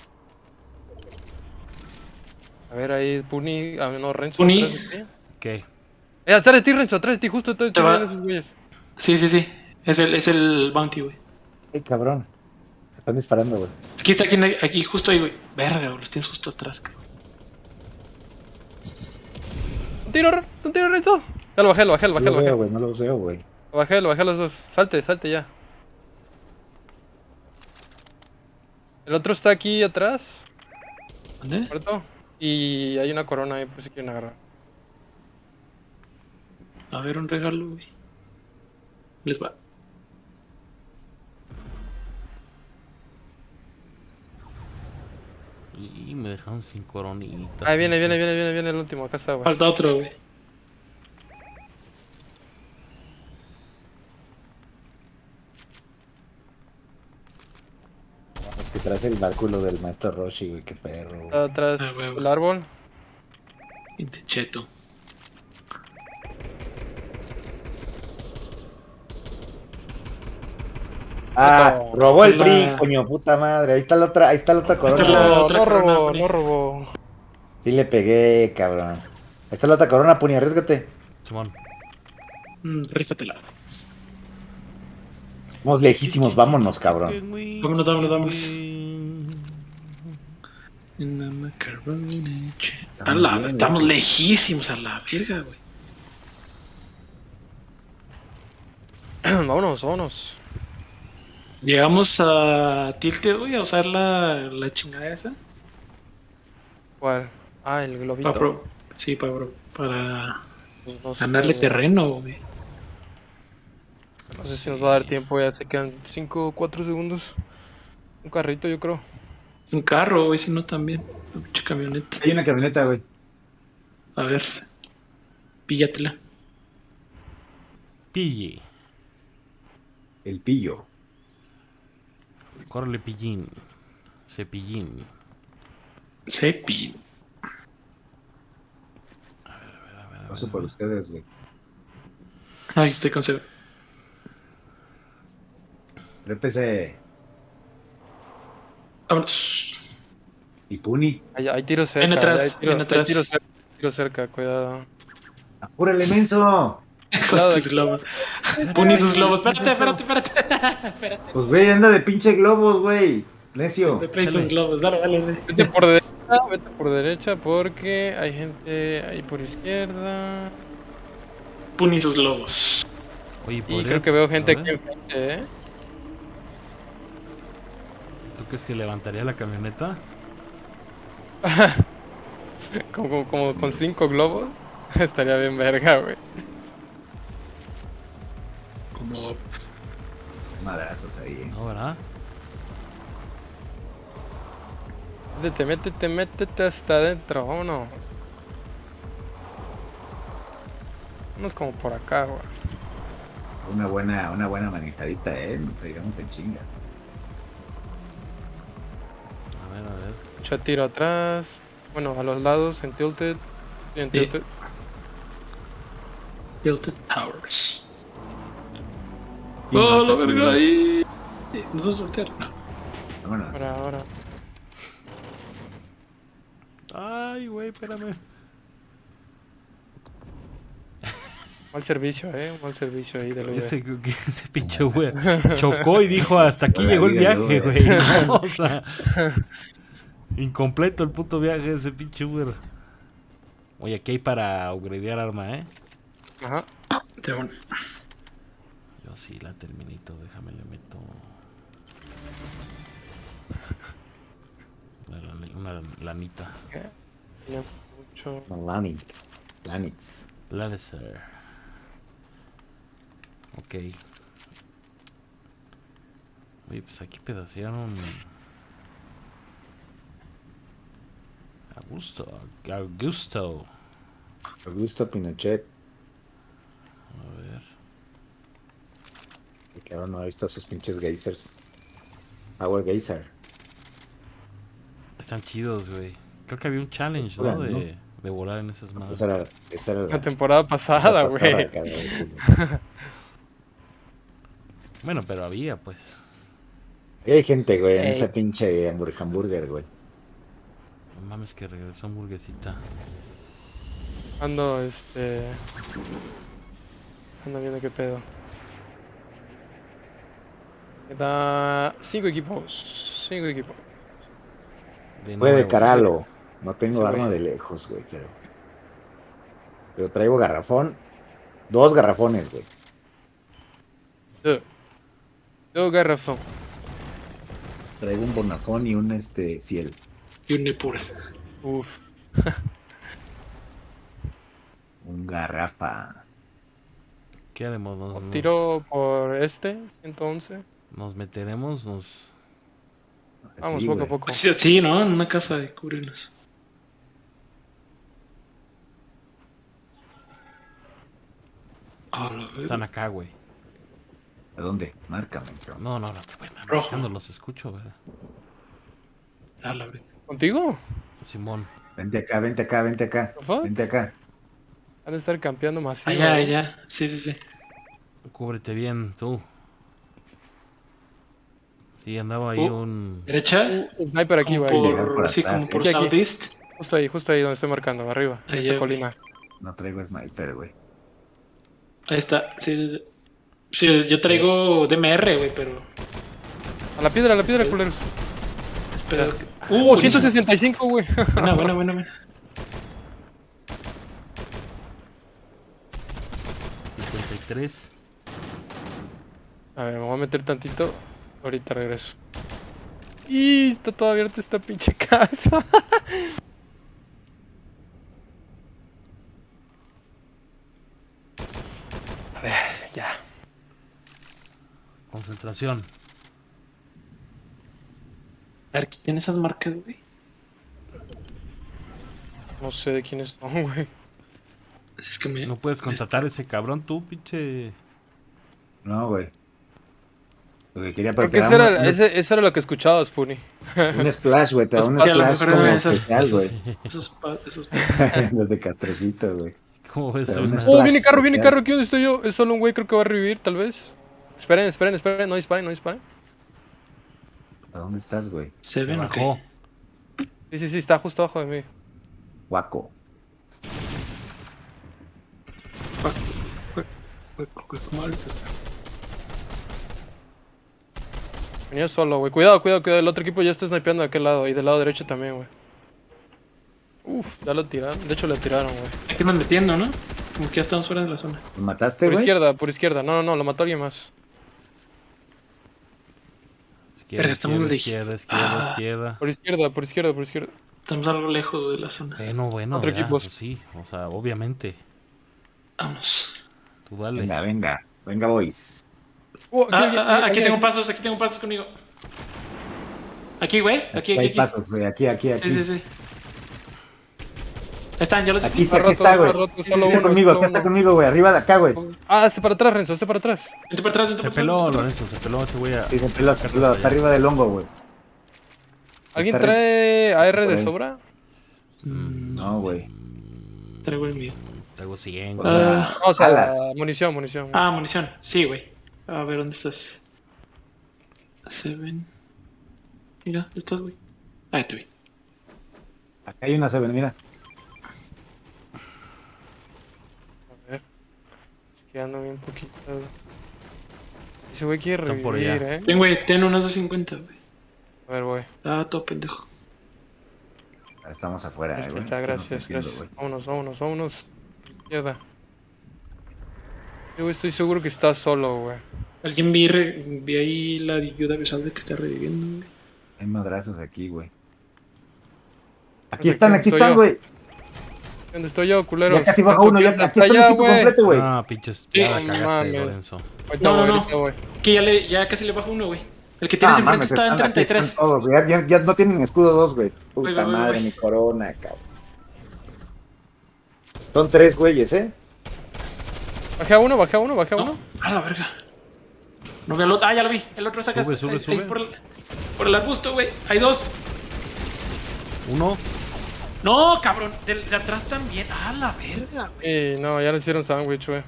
Speaker 4: A ver ahí, Puni, ah, no, Renzo.
Speaker 3: Puni.
Speaker 4: atrás de ti.
Speaker 1: ¿Qué?
Speaker 4: Eh, atrás de ti, Renzo, atrás de ti, justo atrás de ti,
Speaker 3: Te va-
Speaker 4: vienen esos güeyes.
Speaker 3: Sí, sí, sí. Es el, es el bounty, güey.
Speaker 2: ¡Ay, cabrón! Están disparando, güey.
Speaker 3: Aquí está, aquí, aquí justo ahí, güey. Verga, güey, los tienes justo atrás, cabrón.
Speaker 4: Un tiro, un tiro, Renzo. Ya lo bajé, lo bajé, lo
Speaker 2: No
Speaker 4: bajé,
Speaker 2: lo
Speaker 4: lo bajé.
Speaker 2: veo, güey, no los veo, güey.
Speaker 4: Lo bajé, lo bajé los dos. Salte, salte ya. El otro está aquí atrás,
Speaker 3: ¿Dónde?
Speaker 4: muerto. Y hay una corona ahí, por si quieren agarrar.
Speaker 3: A ver, un regalo, güey. Les va.
Speaker 1: Y me dejaron sin coronita.
Speaker 4: Ahí viene, viene,
Speaker 1: pinches.
Speaker 4: viene, viene, viene el último. Acá está, güey.
Speaker 3: Falta otro, güey.
Speaker 2: Es que traes el bárculo del maestro Roshi, güey, qué perro. güey.
Speaker 4: Está atrás
Speaker 3: Ah, güey, güey.
Speaker 4: el árbol.
Speaker 3: Pinche cheto.
Speaker 2: Ah,
Speaker 4: Otra-
Speaker 2: robó el
Speaker 3: la-
Speaker 2: P R I, coño, puta madre. Ahí está la otra, ahí está la otra
Speaker 3: está
Speaker 2: corona.
Speaker 3: la-
Speaker 4: No,
Speaker 3: otra
Speaker 4: no
Speaker 3: corona,
Speaker 4: robó,
Speaker 3: Puni.
Speaker 4: no robó.
Speaker 2: Sí le pegué, cabrón. Ahí está la otra corona, Puni, arriesgate.
Speaker 1: Simón.
Speaker 3: Mm, rífatela.
Speaker 2: Vamos lejísimos, vámonos, cabrón.
Speaker 3: Vámonos, vámonos, vámonos. En la macaroni, che. A la-
Speaker 2: bien,
Speaker 3: estamos
Speaker 2: güey.
Speaker 3: lejísimos a la verga, güey.
Speaker 4: Vámonos, vámonos.
Speaker 3: Llegamos a Tilted, güey, a usar la, la chingada esa.
Speaker 4: ¿Cuál? Ah, el globito.
Speaker 3: Pa pro- sí, para, para
Speaker 4: Pues no sé,
Speaker 3: ganarle
Speaker 4: güey.
Speaker 3: terreno, güey.
Speaker 4: No sé si nos va a dar tiempo, ya se quedan cinco o cuatro segundos. Un carrito, yo creo.
Speaker 3: Un carro, güey, si no también. Una pinche camioneta.
Speaker 2: Hay una camioneta, güey.
Speaker 3: A ver. Píllatela.
Speaker 1: Pille.
Speaker 2: El pillo.
Speaker 1: Córrele, pillín. Cepillín.
Speaker 3: Cepi.
Speaker 2: Paso por ustedes, güey.
Speaker 3: Ahí estoy con Seba.
Speaker 2: Répese.
Speaker 3: Vámonos.
Speaker 2: Y Puni.
Speaker 4: Hay, hay tiros cerca.
Speaker 3: Ven atrás,
Speaker 4: hay tiro-
Speaker 3: ven
Speaker 4: hay
Speaker 3: atrás.
Speaker 4: tiros cerca, tiros cerca, cuidado.
Speaker 2: ¡Apúrale, menso!
Speaker 3: Con tus globos. Puni sus globos. Espérate, espérate, espérate. Espérate.
Speaker 2: Pues, güey, anda de pinche globos, güey. Necio.
Speaker 3: Me traes sus globos. Dale, dale, dale.
Speaker 4: Vete por derecha, vete por derecha porque hay gente ahí por izquierda.
Speaker 3: Puni sus globos.
Speaker 1: Oye,
Speaker 4: Y
Speaker 1: podría-
Speaker 4: creo que veo gente
Speaker 1: a
Speaker 4: aquí
Speaker 1: ver,
Speaker 4: enfrente, ¿eh?
Speaker 1: ¿Tú crees que levantaría la camioneta?
Speaker 4: Como, como, como con cinco globos. Estaría bien verga, güey.
Speaker 3: Como
Speaker 2: Madrazos ahí.
Speaker 1: No, ¿verdad?
Speaker 4: Métete, métete, métete hasta adentro, vámonos. Vámonos como por acá, güey.
Speaker 2: Una buena, una buena manejadita, eh. Nos iremos en chinga.
Speaker 1: A ver, a ver.
Speaker 4: Mucho tiro atrás. Bueno, a los lados, en tilted. Y en
Speaker 3: Sí.
Speaker 4: tilted.
Speaker 3: Tilted Towers.
Speaker 2: Y
Speaker 3: ¡Oh,
Speaker 2: nos
Speaker 3: la
Speaker 2: está
Speaker 3: verga! Ahí. ¿Nos vas a voltear? No.
Speaker 2: Vámonos.
Speaker 4: Ahora, ahora.
Speaker 1: Ay, güey, espérame.
Speaker 4: Mal servicio, eh. Mal servicio ahí del
Speaker 1: Ese,
Speaker 4: Uber.
Speaker 1: que- ese pinche güey chocó y dijo, hasta aquí
Speaker 2: Hola,
Speaker 1: llegó el
Speaker 2: vida,
Speaker 1: viaje,
Speaker 2: güey.
Speaker 1: güey. No, o sea, incompleto el puto viaje de ese pinche Uber. Oye, aquí hay para upgradear arma, ¿eh?
Speaker 4: Ajá.
Speaker 3: Te van.
Speaker 1: Yo sí, la Terminator, déjame le meto. Una, lan- una lanita.
Speaker 4: Tiene mucho.
Speaker 2: Lanit. Lanitz.
Speaker 1: Lannister. Ok. Oye, pues aquí pedacearon. Augusto. Augusto.
Speaker 2: Augusto Pinochet.
Speaker 1: A ver.
Speaker 2: Que ahora no ha visto esos pinches geysers. Power Geyser.
Speaker 1: Están chidos, güey. Creo que había un challenge, ¿no?
Speaker 2: Hola, ¿no?
Speaker 1: De, de volar en esas madres.
Speaker 2: Esa era, esa era
Speaker 4: La temporada pasada,
Speaker 2: la
Speaker 4: güey.
Speaker 2: pasada, cabrón.
Speaker 1: Bueno, pero había, pues.
Speaker 2: Ahí hay gente, güey, en
Speaker 4: Ey.
Speaker 2: esa pinche hamburg- hamburger, güey.
Speaker 1: No mames que regresó hamburguesita.
Speaker 4: Ando, este. Ando viendo qué pedo. Queda cinco equipos. Cinco equipos.
Speaker 1: De
Speaker 2: Fue de
Speaker 1: nuevo.
Speaker 2: Caralo. No tengo
Speaker 4: Sí,
Speaker 2: arma
Speaker 4: güey.
Speaker 2: de lejos, güey, pero. Pero traigo garrafón. Dos garrafones, güey.
Speaker 4: Dos. Dos garrafón.
Speaker 2: Traigo un bonafón y un este ciel.
Speaker 3: Y un Nepur.
Speaker 4: Uf.
Speaker 2: Un garrafa.
Speaker 1: ¿Qué haremos? Nos, nos-
Speaker 4: Tiro por este, ciento once.
Speaker 1: nos meteremos, nos...
Speaker 4: Vamos,
Speaker 2: Sí,
Speaker 4: poco a
Speaker 2: güey.
Speaker 4: poco.
Speaker 3: Sí, sí, ¿no? En una casa de cúbrenos. Ah, la verga.
Speaker 1: Están acá, güey.
Speaker 2: ¿A dónde? Márcame. eso.
Speaker 1: No, no, no, que bueno,
Speaker 3: Rojo.
Speaker 1: marcando los escucho, ¿verdad?
Speaker 3: Ah, la verga.
Speaker 4: ¿Contigo?
Speaker 1: Simón.
Speaker 2: Vente acá, vente acá, vente acá.
Speaker 4: ¿What the fuck?
Speaker 2: Vente acá.
Speaker 4: Han de estar campeando masivo.
Speaker 3: Allá,
Speaker 4: ¿eh?
Speaker 3: allá. Sí, sí, sí.
Speaker 1: Cúbrete bien, tú. Sí, andaba ahí
Speaker 3: Uh.
Speaker 1: un...
Speaker 3: ¿Derecha?
Speaker 4: Uh, sniper aquí,
Speaker 3: Como
Speaker 4: güey.
Speaker 2: llegar
Speaker 3: por,
Speaker 2: por
Speaker 3: sí,
Speaker 2: atrás,
Speaker 3: como
Speaker 2: ¿eh?
Speaker 3: por
Speaker 4: Aquí, aquí.
Speaker 3: Southeast.
Speaker 4: Justo ahí, justo ahí donde estoy marcando, arriba. En
Speaker 3: Allá,
Speaker 4: esta colina.
Speaker 2: No traigo sniper, güey.
Speaker 3: Ahí está. Sí, sí, yo traigo D M R, güey, pero.
Speaker 4: A la piedra, a la piedra, culeros.
Speaker 3: Espera.
Speaker 4: Uh, ciento sesenta y cinco, güey.
Speaker 3: Buena, buena, buena, buena.
Speaker 1: cincuenta y tres.
Speaker 4: A ver, me voy a meter tantito. Ahorita regreso. Y está toda abierta esta pinche casa. A ver, ya.
Speaker 1: Concentración.
Speaker 3: A ver, ¿quién esas marcas, güey?
Speaker 4: No sé de quiénes son, güey.
Speaker 3: Es que me.
Speaker 1: No puedes
Speaker 3: me-
Speaker 1: contratar a ese cabrón, tú, pinche...
Speaker 2: No, güey. Lo que quería
Speaker 4: Creo que
Speaker 2: porque
Speaker 4: eso
Speaker 2: era
Speaker 4: era,
Speaker 2: un,
Speaker 4: ese, eso era lo que escuchabas, Spoonie.
Speaker 2: un splash, güey. Te da
Speaker 4: Los
Speaker 2: un
Speaker 4: pasos,
Speaker 3: a lo
Speaker 2: splash
Speaker 3: mejor
Speaker 2: como
Speaker 3: eran esas-
Speaker 2: especial,
Speaker 1: Eso
Speaker 2: güey.
Speaker 1: sí.
Speaker 3: Esos pa- esos
Speaker 2: Los de Castrecito, güey.
Speaker 1: ¿Cómo ves?
Speaker 2: Pero
Speaker 1: una-
Speaker 2: una-
Speaker 4: Oh,
Speaker 2: Splash
Speaker 4: viene carro, viene
Speaker 2: especial.
Speaker 4: carro. Aquí donde estoy yo. Es solo un güey, creo que va a revivir, tal vez. Esperen, esperen, esperen. No disparen, no disparen.
Speaker 2: ¿A dónde estás, güey?
Speaker 3: Se
Speaker 1: Se
Speaker 3: ven, ok.
Speaker 1: bajó.
Speaker 4: Sí, sí, sí, está justo abajo de mí.
Speaker 2: Guaco.
Speaker 3: Güey, güey, ¿cómo hablas?
Speaker 4: Venía solo, güey. Cuidado, cuidado, cuidado. El otro equipo ya está snipeando de aquel lado. Y del lado derecho también, güey. Uf, ya lo tiraron. De hecho, lo tiraron, güey.
Speaker 3: Hay que irnos metiendo, ¿no? Como que ya estamos fuera de la zona.
Speaker 2: ¿Lo mataste,
Speaker 4: Por
Speaker 2: güey?
Speaker 4: izquierda, por izquierda. No, no, no, lo mató alguien más.
Speaker 1: Izquierda,
Speaker 3: Verga, estamos
Speaker 1: izquierda,
Speaker 3: lej-
Speaker 1: izquierda, izquierda,
Speaker 3: Ah.
Speaker 1: izquierda.
Speaker 4: Por izquierda, por izquierda, por izquierda.
Speaker 3: Estamos algo lejos de la zona.
Speaker 1: Bueno, bueno,
Speaker 4: Otro
Speaker 1: ya,
Speaker 4: equipo.
Speaker 1: pues sí. O sea, obviamente.
Speaker 3: Vamos.
Speaker 1: Tú dale.
Speaker 2: Venga, venga. Venga, boys.
Speaker 4: Uh, aquí,
Speaker 3: Ah,
Speaker 4: aquí,
Speaker 3: ah, ah, aquí
Speaker 4: aquí,
Speaker 3: tengo
Speaker 4: aquí.
Speaker 3: pasos, aquí tengo pasos conmigo. Aquí, güey. Aquí, aquí,
Speaker 2: Hay
Speaker 3: aquí.
Speaker 2: pasos, güey. Aquí, aquí, aquí.
Speaker 3: Sí, sí, sí. Ahí están, ya los
Speaker 2: Aquí
Speaker 3: hice.
Speaker 2: está, aquí
Speaker 4: roto,
Speaker 2: está, güey.
Speaker 4: está roto,
Speaker 2: Aquí
Speaker 4: solo
Speaker 2: está
Speaker 4: uno,
Speaker 2: conmigo,
Speaker 4: solo
Speaker 2: acá está
Speaker 4: uno.
Speaker 2: conmigo, güey. Arriba de acá, güey.
Speaker 4: Ah, este para atrás, Renzo, este para atrás.
Speaker 3: Vente para atrás, vente
Speaker 1: Se
Speaker 3: para
Speaker 1: peló,
Speaker 3: atrás.
Speaker 1: Lorenzo, se peló ese güey a...
Speaker 2: Sí, se peló, se peló. Está arriba del hongo, güey.
Speaker 4: ¿Alguien
Speaker 2: Está
Speaker 4: trae A R
Speaker 2: por
Speaker 4: de
Speaker 2: ahí.
Speaker 4: sobra?
Speaker 3: Mm,
Speaker 2: No, güey.
Speaker 3: Traigo el mío.
Speaker 1: Tengo cien, güey.
Speaker 3: Ah,
Speaker 4: No, o sea,
Speaker 2: Alas.
Speaker 4: munición, munición.
Speaker 3: ah, munición. Sí, güey. A ver, ¿dónde estás? Seven. Mira, ¿dónde estás, güey? Ah, te vi.
Speaker 2: Acá hay una Seven, mira.
Speaker 4: A ver. Es que ando bien poquito. Ese güey quiere
Speaker 1: Están por
Speaker 4: revivir,
Speaker 1: allá.
Speaker 4: eh.
Speaker 3: Ven, güey, ten unos dos cincuenta, güey.
Speaker 4: A ver, güey.
Speaker 3: Ah, todo pendejo.
Speaker 2: Estamos afuera,
Speaker 4: Ahí
Speaker 2: eh, güey.
Speaker 4: está,
Speaker 2: Estamos
Speaker 4: gracias,
Speaker 2: metiendo,
Speaker 4: gracias.
Speaker 2: güey.
Speaker 4: Vámonos, vámonos, vámonos. Izquierda. Sí, güey, estoy seguro que está solo, güey.
Speaker 3: Alguien vi, re- vi ahí la ayuda visual de que está reviviendo, güey.
Speaker 2: Hay madrazos aquí, güey. Aquí
Speaker 4: Pues
Speaker 2: están,
Speaker 4: aquí
Speaker 2: aquí
Speaker 4: estoy
Speaker 2: están,
Speaker 4: yo.
Speaker 2: güey.
Speaker 4: ¿Dónde estoy yo, culero?
Speaker 2: Ya casi bajo uno, ya aquí está el
Speaker 4: allá,
Speaker 2: equipo
Speaker 4: güey.
Speaker 2: completo, güey.
Speaker 1: Ah, pinches,
Speaker 3: Sí,
Speaker 1: ya la
Speaker 4: no
Speaker 1: cagaste,
Speaker 4: mames.
Speaker 1: Lorenzo.
Speaker 4: Ahorita
Speaker 3: No,
Speaker 4: voy,
Speaker 3: no, no.
Speaker 4: ahorita voy.
Speaker 3: Que ya, le, ya casi le bajo uno, güey. El que tienes
Speaker 2: Ah,
Speaker 3: enfrente
Speaker 2: mames,
Speaker 3: está en
Speaker 2: están- aquí
Speaker 3: treinta y tres.
Speaker 2: están todos, güey. Ya, ya- ya no tienen escudo dos, güey. Puta
Speaker 3: Güey, güey, güey,
Speaker 2: madre,
Speaker 3: güey.
Speaker 2: mi corona, cabrón. Son tres güeyes, ¿eh?
Speaker 4: Bajé a uno, bajé a uno, bajé a uno.
Speaker 3: No, a la verga. No veo el otro. Ah, ya lo vi. El otro es acá.
Speaker 1: Sube,
Speaker 3: está-
Speaker 1: sube,
Speaker 3: ahí-
Speaker 1: sube.
Speaker 3: ahí por, el, por el arbusto, güey. Hay dos.
Speaker 1: Uno.
Speaker 3: No, cabrón. Del, de atrás también. Ah, la verga, güey.
Speaker 4: Y no, ya le hicieron sándwich, güey.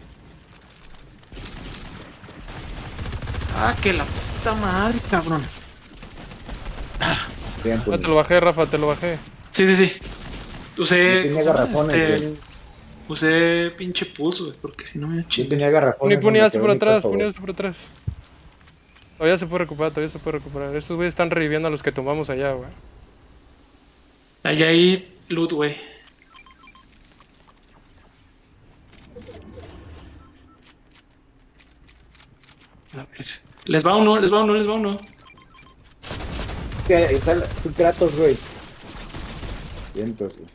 Speaker 3: Ah, que la puta madre, cabrón.
Speaker 2: Bien,
Speaker 4: Ya
Speaker 2: pues,
Speaker 4: te lo bajé, Rafa, te lo bajé.
Speaker 3: Sí, sí, sí. Usé.
Speaker 2: Yo tenía
Speaker 3: ¿cómo se llama?
Speaker 2: garrafones,
Speaker 3: Este,
Speaker 2: güey.
Speaker 3: usé pinche pulso, güey. Porque si no me
Speaker 2: Yo
Speaker 3: chingo.
Speaker 2: tenía garrafones.
Speaker 4: Puni,
Speaker 2: donde
Speaker 4: puni, hazte
Speaker 2: quedó
Speaker 4: por
Speaker 2: mi
Speaker 4: atrás,
Speaker 2: cuerpo,
Speaker 4: puni,
Speaker 2: güey.
Speaker 4: hazte por atrás. Todavía se puede recuperar, todavía se puede recuperar. Estos güeyes están reviviendo a los que tomamos allá, güey.
Speaker 3: Ahí hay loot, güey. A ver. Les va uno, les va uno, les va uno.
Speaker 2: Que está su Kratos, güey. Vientos, güey.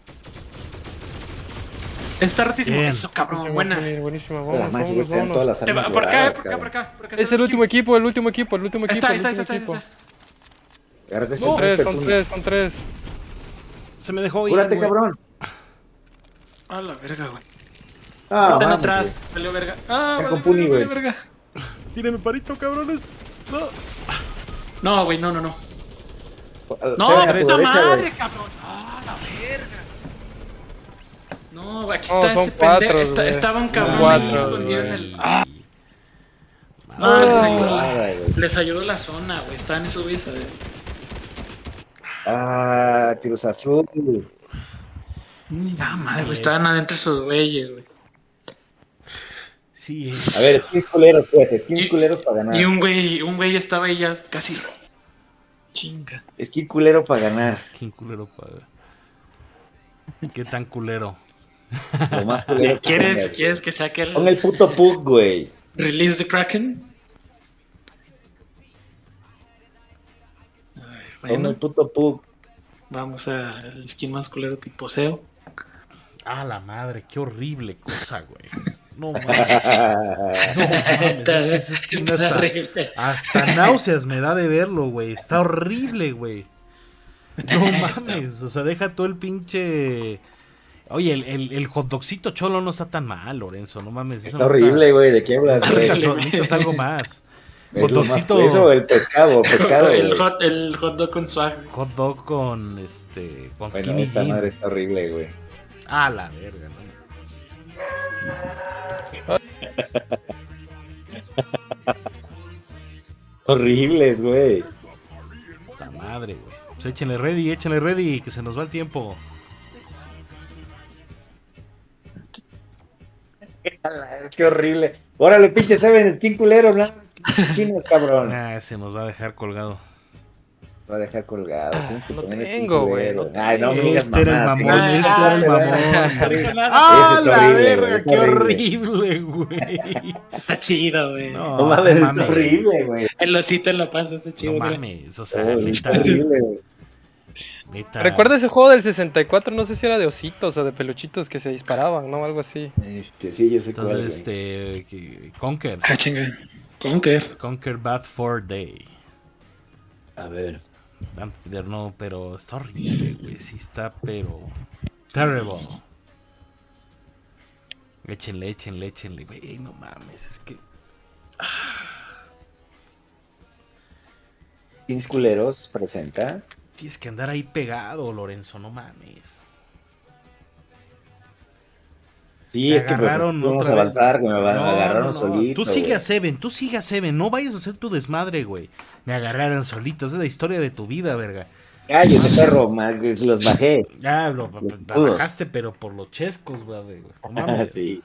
Speaker 3: Está rotísimo.
Speaker 1: Bien.
Speaker 3: Eso, cabrón.
Speaker 4: Buenísima,
Speaker 3: Buena.
Speaker 4: Tony, buenísima.
Speaker 2: La
Speaker 4: Vámonos,
Speaker 2: más
Speaker 4: vámonos,
Speaker 2: están
Speaker 4: vámonos.
Speaker 2: todas las
Speaker 3: Te va-
Speaker 2: armas
Speaker 3: Por acá,
Speaker 2: doradas,
Speaker 3: por acá,
Speaker 2: cabrón.
Speaker 3: por acá, por acá.
Speaker 4: Es el último equipo, el último equipo, el último
Speaker 3: Ahí
Speaker 4: equipo.
Speaker 3: está, ahí
Speaker 4: el
Speaker 3: está, ahí
Speaker 4: último
Speaker 3: está, ahí
Speaker 4: equipo.
Speaker 3: está.
Speaker 2: Agárrate ese
Speaker 4: Son tres,
Speaker 2: golpe,
Speaker 4: son
Speaker 2: tú.
Speaker 4: tres, son tres.
Speaker 1: Se me dejó ir.
Speaker 2: Cúrate,
Speaker 1: güey.
Speaker 2: cabrón.
Speaker 3: A la verga, güey.
Speaker 2: Ah,
Speaker 3: Están
Speaker 2: vamos,
Speaker 3: atrás. Valió verga. Ah,
Speaker 2: Está
Speaker 3: valió
Speaker 2: con Puni,
Speaker 3: verga, valió
Speaker 2: güey.
Speaker 3: verga.
Speaker 1: Tíreme parito, cabrones. No.
Speaker 3: No, güey, no, no, no.
Speaker 2: güey.
Speaker 3: No,
Speaker 2: Saben a tu
Speaker 3: puta
Speaker 2: derecha,
Speaker 3: madre,
Speaker 2: güey.
Speaker 3: cabrón. Ah, la verga. No, güey, aquí
Speaker 4: No,
Speaker 3: está
Speaker 4: son
Speaker 3: este
Speaker 4: cuatro,
Speaker 3: pendejo. Está,
Speaker 4: güey.
Speaker 3: estaba un
Speaker 4: Son
Speaker 3: cabrón ahí
Speaker 4: cuatro,
Speaker 3: escondido en
Speaker 4: güey.
Speaker 3: el. Ah, no,
Speaker 4: Ah.
Speaker 3: les ayudó.
Speaker 2: Nada, güey.
Speaker 3: Les ayudó la zona, güey. Estaban en su visa, güey.
Speaker 2: Ah, Cruz Azul.
Speaker 3: Ah, madre,
Speaker 1: sí
Speaker 3: güey.
Speaker 1: es.
Speaker 3: Estaban adentro esos güeyes, güey.
Speaker 1: Sí, es.
Speaker 2: A ver, skins culeros, pues. Skins
Speaker 3: Y-
Speaker 2: culeros para ganar.
Speaker 3: Y un güey, un güey estaba ahí ya casi. Chinga.
Speaker 2: Skin culero para ganar.
Speaker 1: ¿Quién culero paga? ¿Qué tan culero?
Speaker 2: Lo más culero que
Speaker 3: ¿Quieres,
Speaker 2: tengas,
Speaker 3: ¿Quieres que saque el
Speaker 2: Pon el puto Pug, güey.
Speaker 3: Release the Kraken? Ay,
Speaker 2: Pon
Speaker 3: bueno,
Speaker 2: el puto Pug.
Speaker 3: vamos al skin más culero que poseo.
Speaker 1: Ah, la madre, qué horrible cosa, güey. No mames. No mames,
Speaker 3: Está,
Speaker 1: es que ese skin
Speaker 3: está
Speaker 1: hasta,
Speaker 3: horrible.
Speaker 1: hasta náuseas me da de verlo, güey. Está horrible, güey. No mames, o sea, deja todo el pinche... Oye, el, el, el hot dogcito cholo no está tan mal, Lorenzo, no mames. eso
Speaker 2: Está
Speaker 1: no
Speaker 2: horrible, güey. ¿De qué hablas,
Speaker 1: Está...
Speaker 2: güey?
Speaker 3: Horrible.
Speaker 1: Necesitas algo más.
Speaker 2: Es
Speaker 1: Hot
Speaker 2: lo más-
Speaker 1: dogcito,
Speaker 2: Eso o el pescado, pescado,
Speaker 3: el,
Speaker 2: güey.
Speaker 3: hot, el hot dog con swag.
Speaker 1: hot dog con, este, con
Speaker 2: Bueno,
Speaker 1: skinny
Speaker 2: esta
Speaker 1: jean.
Speaker 2: madre está horrible, güey.
Speaker 1: Ah, la verga, ¿no?
Speaker 2: Horribles, güey.
Speaker 1: Puta madre, güey. Pues échenle ready, échenle ready, que se nos va el tiempo.
Speaker 2: Qué horrible. Órale, pinche Seven, skin culero, ¿no? Chinos, cabrón.
Speaker 1: Ah, se nos va a dejar colgado.
Speaker 2: Va a dejar colgado. Tienes que
Speaker 4: no
Speaker 2: poner skin
Speaker 4: tengo, güey,
Speaker 2: culero.
Speaker 4: no
Speaker 2: Ay, no me digas
Speaker 1: Este era el
Speaker 2: mamadas,
Speaker 1: mamón,
Speaker 2: que-
Speaker 1: este
Speaker 2: Ah,
Speaker 1: era el
Speaker 2: ¿verdad?
Speaker 1: mamón.
Speaker 2: Está horrible.
Speaker 1: ¡Ah,
Speaker 2: Ese está
Speaker 1: la
Speaker 2: horrible,
Speaker 1: verga!
Speaker 2: güey, está
Speaker 1: ¡Qué
Speaker 2: horrible.
Speaker 1: horrible, güey!
Speaker 3: Está chido, güey.
Speaker 1: No,
Speaker 2: No mames,
Speaker 1: no
Speaker 2: es
Speaker 1: mames.
Speaker 2: horrible, güey.
Speaker 3: El osito en la panza está chido,
Speaker 1: No
Speaker 3: güey.
Speaker 1: mames, o sea,
Speaker 2: Oh,
Speaker 1: neta,
Speaker 2: está horrible, güey.
Speaker 1: neta.
Speaker 4: Recuerda ese juego del sesenta y cuatro, no sé si era de ositos o de peluchitos que se disparaban, ¿no? Algo así.
Speaker 2: Este, sí, yo sé cuál,
Speaker 1: Entonces,
Speaker 2: güey.
Speaker 1: este, que- Conquer,
Speaker 3: Ah, chinga. Conker.
Speaker 1: Conquer Bad for Day.
Speaker 2: A ver.
Speaker 1: No, pero está horrible, güey, sí está, pero terrible. Échenle, échenle, échenle, güey, no mames, es que
Speaker 2: Skins culeros presenta.
Speaker 1: tienes que andar ahí pegado, Lorenzo, no mames.
Speaker 2: Sí,
Speaker 1: Te
Speaker 2: es que pues,
Speaker 1: agarraron
Speaker 2: vamos
Speaker 1: otra
Speaker 2: a
Speaker 1: vez.
Speaker 2: avanzar, que me van
Speaker 1: No,
Speaker 2: a agarrar
Speaker 1: no, no.
Speaker 2: solito.
Speaker 1: Tú sigue
Speaker 2: güey.
Speaker 1: a Seven, tú sigue a Seven, no vayas a hacer tu desmadre, güey. Me agarraron solitos, es la historia de tu vida, verga.
Speaker 2: Cállese, perro, ma- los bajé.
Speaker 1: Ya, lo,
Speaker 2: Los
Speaker 1: la
Speaker 2: pudos.
Speaker 1: bajaste, pero por los chescos, güey. No
Speaker 2: Ah,
Speaker 1: mames.
Speaker 2: sí.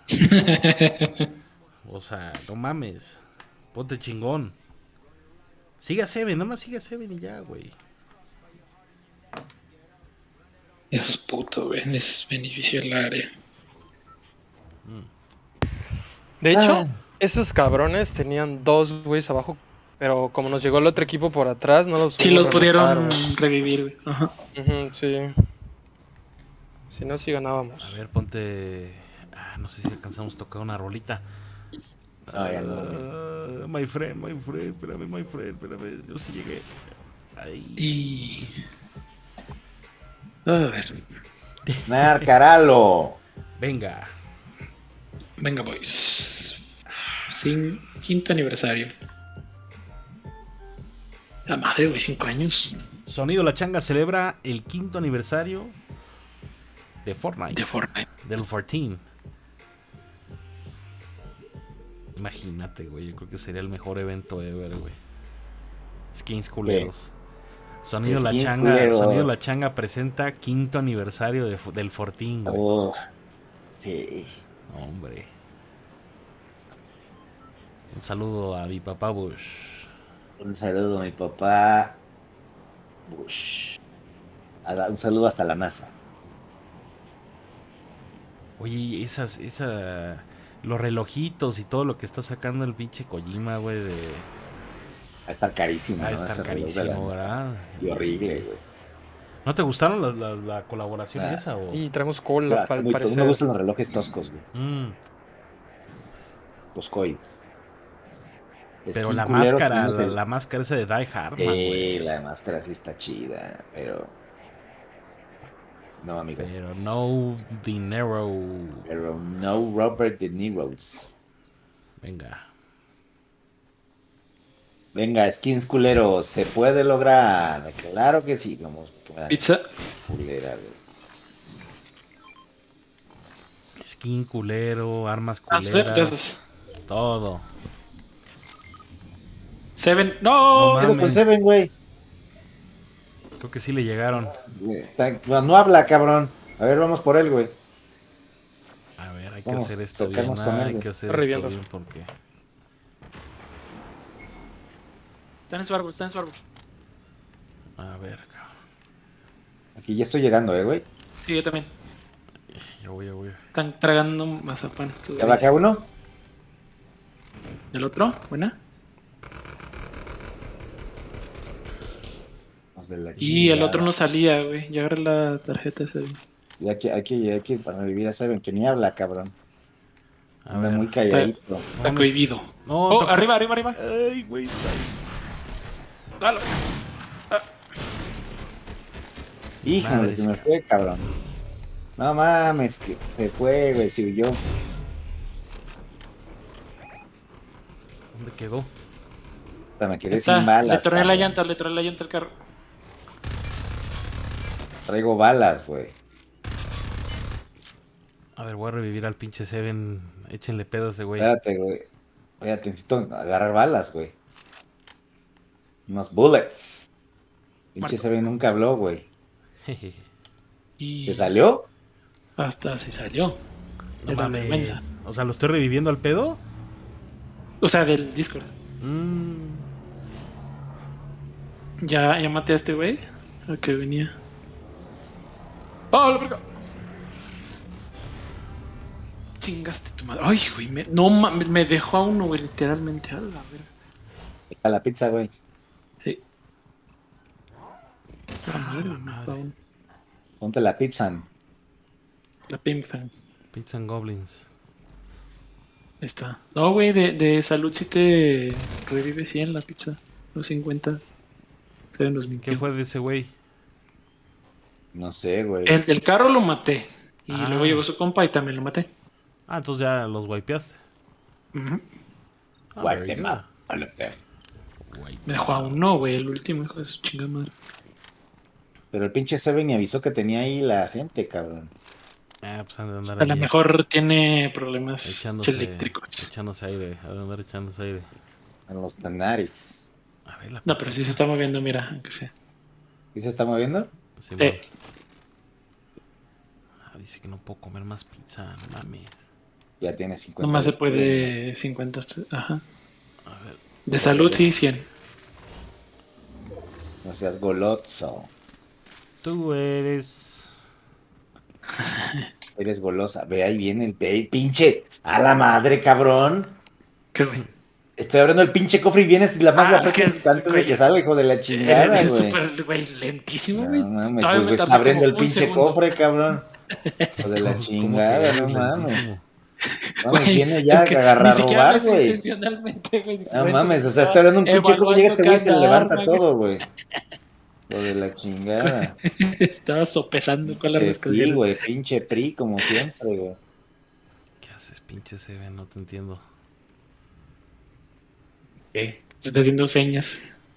Speaker 1: O sea, no mames. Ponte chingón. Sigue a Seven, nada más sigue a Seven y ya, güey.
Speaker 3: Esos putos, güey. Les benefició el área.
Speaker 4: De hecho,
Speaker 2: Ah.
Speaker 4: esos cabrones tenían dos güeyes abajo, pero como nos llegó el otro equipo por atrás, no los
Speaker 3: Sí, los
Speaker 4: pudimos
Speaker 3: pudieron
Speaker 4: rematar, güey.
Speaker 3: revivir, güey. Ajá.
Speaker 4: Ujú, sí. Si no, sí
Speaker 1: A
Speaker 4: ganábamos.
Speaker 1: ver, ponte. Ah, no sé si alcanzamos a tocar una rolita.
Speaker 2: No, ya no.
Speaker 1: Ah, my friend, my friend, espérame, my friend, espérame. Yo sí llegué. Ay.
Speaker 3: Y. A ver.
Speaker 2: Narcaralo.
Speaker 1: Venga.
Speaker 3: Venga, boys. Sin quinto aniversario. La madre, güey, cinco años
Speaker 1: Sonido La Changa celebra el quinto aniversario de Fortnite.
Speaker 3: de Fortnite.
Speaker 1: Del catorce. Imagínate, güey. Yo creo que sería el mejor evento ever, güey. Skins culeros. Sonido La
Speaker 2: Skins
Speaker 1: Changa.
Speaker 2: culeros.
Speaker 1: Sonido La Changa presenta quinto aniversario de, del catorce, güey.
Speaker 2: Oh, sí.
Speaker 1: Hombre. Un saludo a mi papá Bush.
Speaker 2: Un saludo a mi papá. Bush. A la- Un saludo hasta la NASA.
Speaker 1: Oye, esas, esa, los relojitos y todo lo que está sacando el pinche Kojima, güey, de...
Speaker 2: Va a estar carísimo,
Speaker 1: Va a
Speaker 2: ¿no?
Speaker 1: estar
Speaker 2: Ese reloj de la
Speaker 1: carísimo,
Speaker 2: NASA.
Speaker 1: ¿verdad?
Speaker 2: Y horrible, güey.
Speaker 1: ¿No te gustaron la, la- la colaboración
Speaker 2: Ah.
Speaker 1: esa o...?
Speaker 4: Y traemos
Speaker 2: Ya,
Speaker 4: cola,
Speaker 2: está
Speaker 4: al
Speaker 2: muy to-
Speaker 4: parecer.
Speaker 2: me gustan los relojes toscos, güey.
Speaker 1: Mm,
Speaker 2: Toscoy.
Speaker 1: pero
Speaker 2: Skin
Speaker 1: la
Speaker 2: culero,
Speaker 1: máscara,
Speaker 2: tenemos
Speaker 1: la,
Speaker 2: el-
Speaker 1: la máscara esa de Die Hardman,
Speaker 2: Sí,
Speaker 1: güey.
Speaker 2: la máscara sí está chida, pero... No, amigo.
Speaker 1: Pero no dinero.
Speaker 2: Pero no Robert De Niro's.
Speaker 1: Venga.
Speaker 2: Venga, skins culeros, se puede lograr. Claro que sí, como pueda.
Speaker 3: Pizza.
Speaker 2: Culera, güey.
Speaker 1: Skin culero, armas
Speaker 3: Ah, sí, de
Speaker 1: culeras.
Speaker 3: esos.
Speaker 1: Todo.
Speaker 3: Seven.
Speaker 1: No
Speaker 3: No.
Speaker 2: Pero con
Speaker 1: mames.
Speaker 2: Seven, güey.
Speaker 1: Creo que sí le llegaron.
Speaker 2: Está- No, no habla, cabrón. A ver, vamos por él, güey.
Speaker 1: A ver, hay que
Speaker 2: Vamos,
Speaker 1: hacer esto bien.
Speaker 2: tocamos con
Speaker 1: ah,
Speaker 2: él,
Speaker 1: hay
Speaker 2: güey.
Speaker 1: que hacer
Speaker 4: Está
Speaker 1: esto
Speaker 4: reviendo.
Speaker 1: bien porque...
Speaker 3: Están en su árbol, están en su árbol.
Speaker 1: A ver, cabrón.
Speaker 2: Aquí ya estoy llegando, eh, güey.
Speaker 3: Sí, yo también.
Speaker 1: Yo voy, yo voy.
Speaker 3: Están tragando mazapán estos.
Speaker 2: ¿Ya bajé a uno?
Speaker 3: ¿El otro? ¿Buena?
Speaker 2: Los de la
Speaker 3: Y el
Speaker 2: chingada.
Speaker 3: otro no salía, güey. Ya agarré la tarjeta esa. güey.
Speaker 2: Y aquí, aquí, aquí, para revivir a Seven, que ni habla, cabrón.
Speaker 1: A
Speaker 2: Anda
Speaker 1: ver.
Speaker 2: muy calladito.
Speaker 3: Está
Speaker 1: No,
Speaker 3: prohibido.
Speaker 1: No,
Speaker 3: Oh,
Speaker 1: toca-
Speaker 3: arriba, arriba, arriba.
Speaker 1: Ay, güey.
Speaker 3: Dalo.
Speaker 2: Híjole,
Speaker 1: Madres,
Speaker 2: se me fue, cabrón. No mames, que se fue, güey, se huyó.
Speaker 1: ¿Dónde quedó?
Speaker 2: Hasta me quedé
Speaker 3: Está.
Speaker 2: sin balas.
Speaker 3: Le torné la
Speaker 2: cabrón.
Speaker 3: llanta, le torné la llanta al carro.
Speaker 2: Traigo balas, güey.
Speaker 1: A ver, voy a revivir al pinche Seven. Échenle pedo a ese güey.
Speaker 2: Espérate, güey. Espérate, necesito agarrar balas, güey. Unos bullets. Pinche
Speaker 3: Marco.
Speaker 2: Seven nunca habló, güey.
Speaker 3: Y
Speaker 2: ¿Te salió?
Speaker 3: hasta se salió.
Speaker 1: No
Speaker 3: De la
Speaker 1: mames.
Speaker 3: vergüenza.
Speaker 1: O sea, ¿lo estoy reviviendo al pedo?
Speaker 3: O sea, del Discord.
Speaker 1: Mm,
Speaker 3: Ya, ya maté a este güey. Al que venía. ¡Oh, la verga! Chingaste tu madre. Ay, güey. Me, no mames, me dejó a uno, güey, literalmente. A la verga.
Speaker 2: A la pizza, güey.
Speaker 3: Sí. La madre, me dejó a uno.
Speaker 2: Ponte la pizza.
Speaker 3: La pimpa.
Speaker 1: Pizza and Goblins.
Speaker 3: Ahí está. No, güey, de, de salud si te revive cien la pizza. Los cincuenta. Serían los
Speaker 1: ¿Qué
Speaker 3: mintió.
Speaker 1: fue de ese güey?
Speaker 2: No sé, güey.
Speaker 3: El del carro lo maté. Y
Speaker 1: Ah.
Speaker 3: luego llegó su compa y también lo maté.
Speaker 1: Ah, entonces ya los wipeaste.
Speaker 3: Ujú.
Speaker 1: Ah,
Speaker 2: Wipe
Speaker 1: very
Speaker 2: them
Speaker 1: good.
Speaker 2: up. All of them.
Speaker 1: Wipe.
Speaker 3: Me dejó a uno, güey, el último hijo de su chingada madre.
Speaker 2: Pero el pinche Seven me avisó que tenía ahí la gente, cabrón.
Speaker 1: Ah, pues han de andar
Speaker 3: A lo
Speaker 1: ahí
Speaker 3: mejor tiene problemas
Speaker 1: echándose,
Speaker 3: eléctricos.
Speaker 1: echándose aire. Han de andar echándose aire.
Speaker 2: En los Tanaris.
Speaker 1: A ver, la
Speaker 3: No, pero sí se está moviendo, mira, aunque sea.
Speaker 2: ¿Y se está moviendo?
Speaker 1: Sí,
Speaker 3: Eh.
Speaker 1: Ah, dice que no puedo comer más pizza, no mames.
Speaker 2: Ya tiene cincuenta.
Speaker 3: Nomás se puede cincuenta. Ajá.
Speaker 1: A ver,
Speaker 3: De salud, sí, cien.
Speaker 2: No seas goloso.
Speaker 1: tú eres...
Speaker 2: Eres golosa. Ve, ahí viene el ve, pinche. A la madre, cabrón.
Speaker 3: ¿Qué, güey?
Speaker 2: Estoy abriendo el pinche cofre y vienes la más
Speaker 3: Ah,
Speaker 2: la
Speaker 3: es que
Speaker 2: antes
Speaker 3: es-
Speaker 2: de
Speaker 3: güey.
Speaker 2: que salga, hijo de la chingada,
Speaker 3: Es
Speaker 2: güey.
Speaker 3: súper, güey, lentísimo, güey.
Speaker 2: No mames,
Speaker 3: Todavía
Speaker 2: pues,
Speaker 3: me
Speaker 2: güey,
Speaker 3: tardé
Speaker 2: está abriendo
Speaker 3: como
Speaker 2: el
Speaker 3: un
Speaker 2: pinche
Speaker 3: segundo.
Speaker 2: cofre, cabrón. Hijo de la
Speaker 1: ¿Cómo que
Speaker 2: chingada,
Speaker 1: eres
Speaker 2: no mames.
Speaker 1: lentísimo?
Speaker 2: Mames,
Speaker 3: Güey,
Speaker 2: viene ya
Speaker 3: es que
Speaker 2: a agarrar
Speaker 3: ni
Speaker 2: a
Speaker 3: siquiera lo
Speaker 2: robar,
Speaker 3: hice
Speaker 2: güey.
Speaker 3: intencionalmente, güey.
Speaker 2: No mames, o sea, estoy abriendo un pinche cofre y llega este güey y se
Speaker 3: Evaluando
Speaker 2: levanta
Speaker 3: cada arma,
Speaker 2: todo, güey. Hijo de la chingada.
Speaker 3: güey. Estaba sopesando cuál arma
Speaker 2: Que sí,
Speaker 3: escoger.
Speaker 2: güey, pinche Pri, como siempre, güey.
Speaker 1: ¿Qué haces, pinche Seven? No te entiendo.
Speaker 3: ¿Qué? Estoy haciendo señas.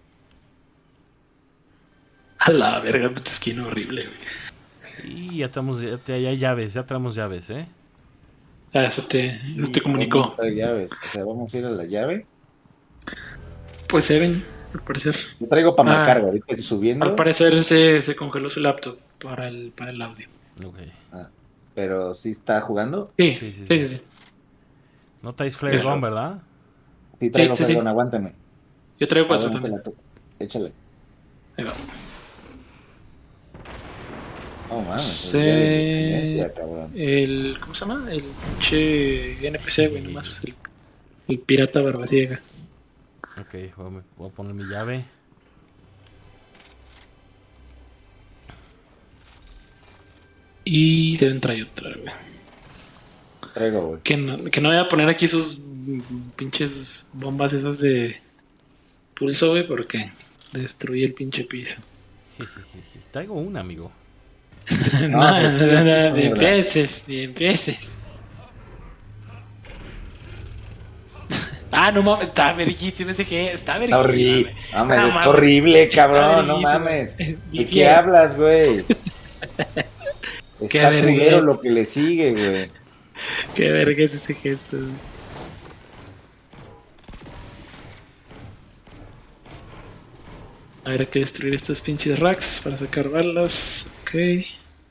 Speaker 3: A la verga, puta esquina horrible, güey.
Speaker 1: Y ya estamos, ya, te- ya hay llaves, ya traemos llaves, ¿eh?
Speaker 3: Ah, eso te, eso te
Speaker 2: Sí,
Speaker 3: comunicó.
Speaker 2: vamos a traer llaves. O sea, vamos a ir a la llave.
Speaker 3: Pues Seven, al parecer.
Speaker 2: Yo traigo para
Speaker 3: Ah.
Speaker 2: marcar, güey. Ahorita estoy subiendo.
Speaker 3: Al parecer se, se congeló su laptop para el, para el audio.
Speaker 1: Ok.
Speaker 2: Ah, pero sí está jugando.
Speaker 3: Sí,
Speaker 1: Sí,
Speaker 3: sí,
Speaker 1: sí,
Speaker 3: sí.
Speaker 1: sí.
Speaker 3: sí.
Speaker 1: No traes flare
Speaker 3: Pero-
Speaker 1: gun, ¿verdad?
Speaker 2: Sí, traigo,
Speaker 3: sí, sí.
Speaker 2: perdón, aguántame.
Speaker 3: Yo traigo
Speaker 2: Ah,
Speaker 3: cuatro
Speaker 2: bueno, te
Speaker 3: también.
Speaker 2: la to- Échale.
Speaker 3: Ahí va.
Speaker 2: No mames, es
Speaker 3: Sí,
Speaker 2: día de independencia, cabrón.
Speaker 3: el. ¿Cómo se llama? El pinche N P C, güey, nomás. El, el pirata barbasiega.
Speaker 1: Ok, voy a, voy a poner mi llave.
Speaker 3: Y deben traer otra, güey.
Speaker 2: Traigo, güey.
Speaker 3: Que no, que no voy a poner aquí sus mm, pinches bombas esas de pulso, güey, porque destruí el pinche piso.
Speaker 1: Traigo una, amigo.
Speaker 3: no,
Speaker 2: No, pero es que
Speaker 3: no,
Speaker 2: ya
Speaker 3: no,
Speaker 2: listo,
Speaker 3: ni
Speaker 2: mierda.
Speaker 3: empieces, ni empieces. ah, no mames, está verguísima ese G, está
Speaker 2: Está
Speaker 3: verguísima,
Speaker 2: horrible.
Speaker 3: güey.
Speaker 2: Mames,
Speaker 3: No
Speaker 2: es
Speaker 3: mames,
Speaker 2: horrible,
Speaker 3: está
Speaker 2: cabrón. No
Speaker 3: verguísima.
Speaker 2: mames. ¿De qué
Speaker 3: Difiero.
Speaker 2: hablas, güey?
Speaker 3: Qué
Speaker 2: Está
Speaker 3: verga
Speaker 2: culero
Speaker 3: es.
Speaker 2: lo que le sigue, güey.
Speaker 3: Qué verga es ese gesto, güey. A ver, hay que destruir estos pinches racks para sacar balas. Ok.
Speaker 1: Y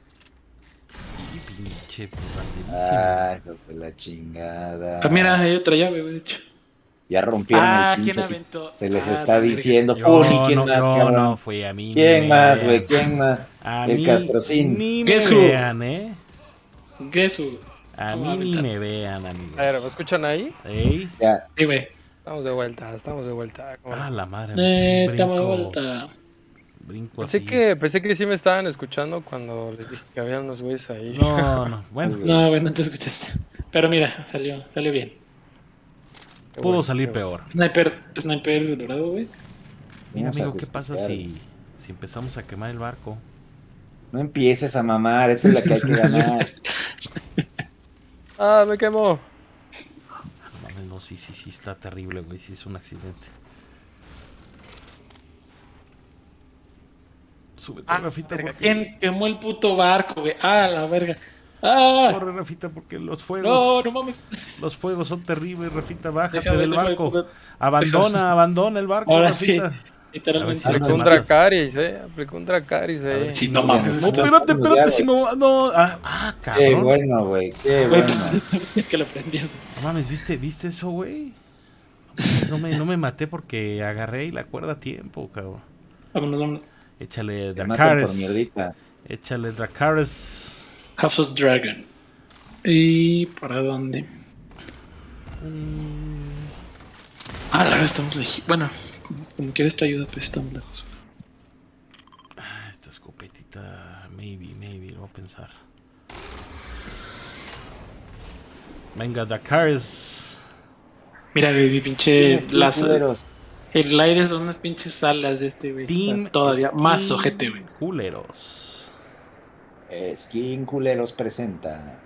Speaker 1: pinche baterísimo.
Speaker 2: Ay, hijo de la chingada.
Speaker 3: Ah, mira, hay otra llave, güey, de hecho.
Speaker 2: Ya rompieron
Speaker 3: Ah,
Speaker 2: el
Speaker 3: ¿quién
Speaker 2: pinche.
Speaker 3: aventó?
Speaker 2: Se les
Speaker 3: Ah,
Speaker 2: está
Speaker 3: la verga.
Speaker 2: diciendo.
Speaker 1: Yo
Speaker 2: Uli, ¿quién
Speaker 1: no,
Speaker 2: más,
Speaker 1: yo
Speaker 2: cabrón?
Speaker 1: no fui a mí.
Speaker 2: ¿Quién
Speaker 1: ni
Speaker 2: más,
Speaker 1: me
Speaker 2: güey?
Speaker 1: vean.
Speaker 2: ¿Quién más?
Speaker 1: A
Speaker 2: El
Speaker 1: mí
Speaker 2: Castrocín.
Speaker 1: ni me
Speaker 3: Guess who?
Speaker 1: vean, ¿eh?
Speaker 3: Guess who?
Speaker 1: A
Speaker 3: ¿Cómo va a
Speaker 1: mí ni
Speaker 3: aventar?
Speaker 1: me vean, amigos.
Speaker 4: A ver, ¿me escuchan ahí?
Speaker 1: Ey.
Speaker 2: Ya.
Speaker 3: Sí, güey.
Speaker 4: Estamos de vuelta, estamos de vuelta. ¿Cómo?
Speaker 1: Ah, la madre.
Speaker 3: Eh,
Speaker 1: me
Speaker 3: estamos de
Speaker 1: brinco,
Speaker 3: vuelta.
Speaker 1: brinco
Speaker 4: Pensé
Speaker 1: así.
Speaker 4: que, pensé que sí me estaban escuchando cuando les dije que había unos güeyes ahí.
Speaker 1: No, no. Bueno,
Speaker 3: No, güey, no te escuchaste. Pero mira, salió, salió bien.
Speaker 4: Qué
Speaker 1: pudo
Speaker 4: bueno,
Speaker 1: salir
Speaker 4: qué bueno.
Speaker 1: peor.
Speaker 3: Sniper, sniper dorado, güey.
Speaker 1: Mira,
Speaker 2: Vamos a
Speaker 1: amigo, ¿qué pasa
Speaker 2: justificar.
Speaker 1: si, si empezamos a quemar el barco?
Speaker 2: No empieces a mamar. Esta es la que hay que ganar.
Speaker 4: Ah, me quemó.
Speaker 1: No mames, no, sí, sí, sí, está terrible, güey. Sí, es un accidente. Súbete,
Speaker 3: Ah,
Speaker 1: Rafita,
Speaker 3: verga,
Speaker 1: porque...
Speaker 3: ¿quién quemó el puto barco, güey? Ah, la verga. Ah,
Speaker 1: Corre, Rafita, porque los
Speaker 3: no,
Speaker 1: fuegos...
Speaker 3: no mames.
Speaker 1: Los fuegos son terribles, Rafita. Bájate
Speaker 3: Déjame,
Speaker 1: del
Speaker 3: déjame,
Speaker 1: barco.
Speaker 3: déjame.
Speaker 1: Abandona,
Speaker 3: Déjame.
Speaker 1: abandona el barco,
Speaker 3: Ahora sí,
Speaker 1: Rafita.
Speaker 3: literalmente.
Speaker 1: A ver si
Speaker 4: Aplicó
Speaker 1: te
Speaker 4: un
Speaker 1: matas.
Speaker 4: Dracaris, eh. Aplicó un Dracaris
Speaker 1: A ver
Speaker 4: ahí.
Speaker 3: Sí, no
Speaker 2: Ya,
Speaker 3: mames.
Speaker 2: no,
Speaker 1: No,
Speaker 3: estás-
Speaker 1: espérate, espérate,
Speaker 2: Ya,
Speaker 1: si me... va- No, ah, ah,
Speaker 2: Qué
Speaker 1: cabrón.
Speaker 2: bueno, güey. Qué
Speaker 3: Güey,
Speaker 2: bueno.
Speaker 3: pues es que lo prendió.
Speaker 1: No mames, ¿viste, ¿viste eso, güey? No me, no me maté porque agarré y la cuerda a tiempo, cabrón.
Speaker 3: Vámonos, vámonos.
Speaker 1: Échale
Speaker 2: Te matan por
Speaker 1: Dracaris.
Speaker 2: mierdita.
Speaker 1: Échale Dracaris.
Speaker 3: House of Dragon. ¿Y para dónde? Ah, la verdad estamos lejos. Bueno, como quieres tu ayuda, pues estamos lejos.
Speaker 1: Ah, esta escopetita, maybe, maybe, lo voy a pensar. Venga, Dracaris.
Speaker 3: Mira, baby, pinche.
Speaker 2: Tienes que
Speaker 3: Las,
Speaker 2: culeros.
Speaker 3: el slide son unas pinches alas de este, güey.
Speaker 1: Team
Speaker 3: Está todavía
Speaker 1: Skin
Speaker 3: más ojete, güey.
Speaker 1: Culeros.
Speaker 2: Skin Culeros presenta.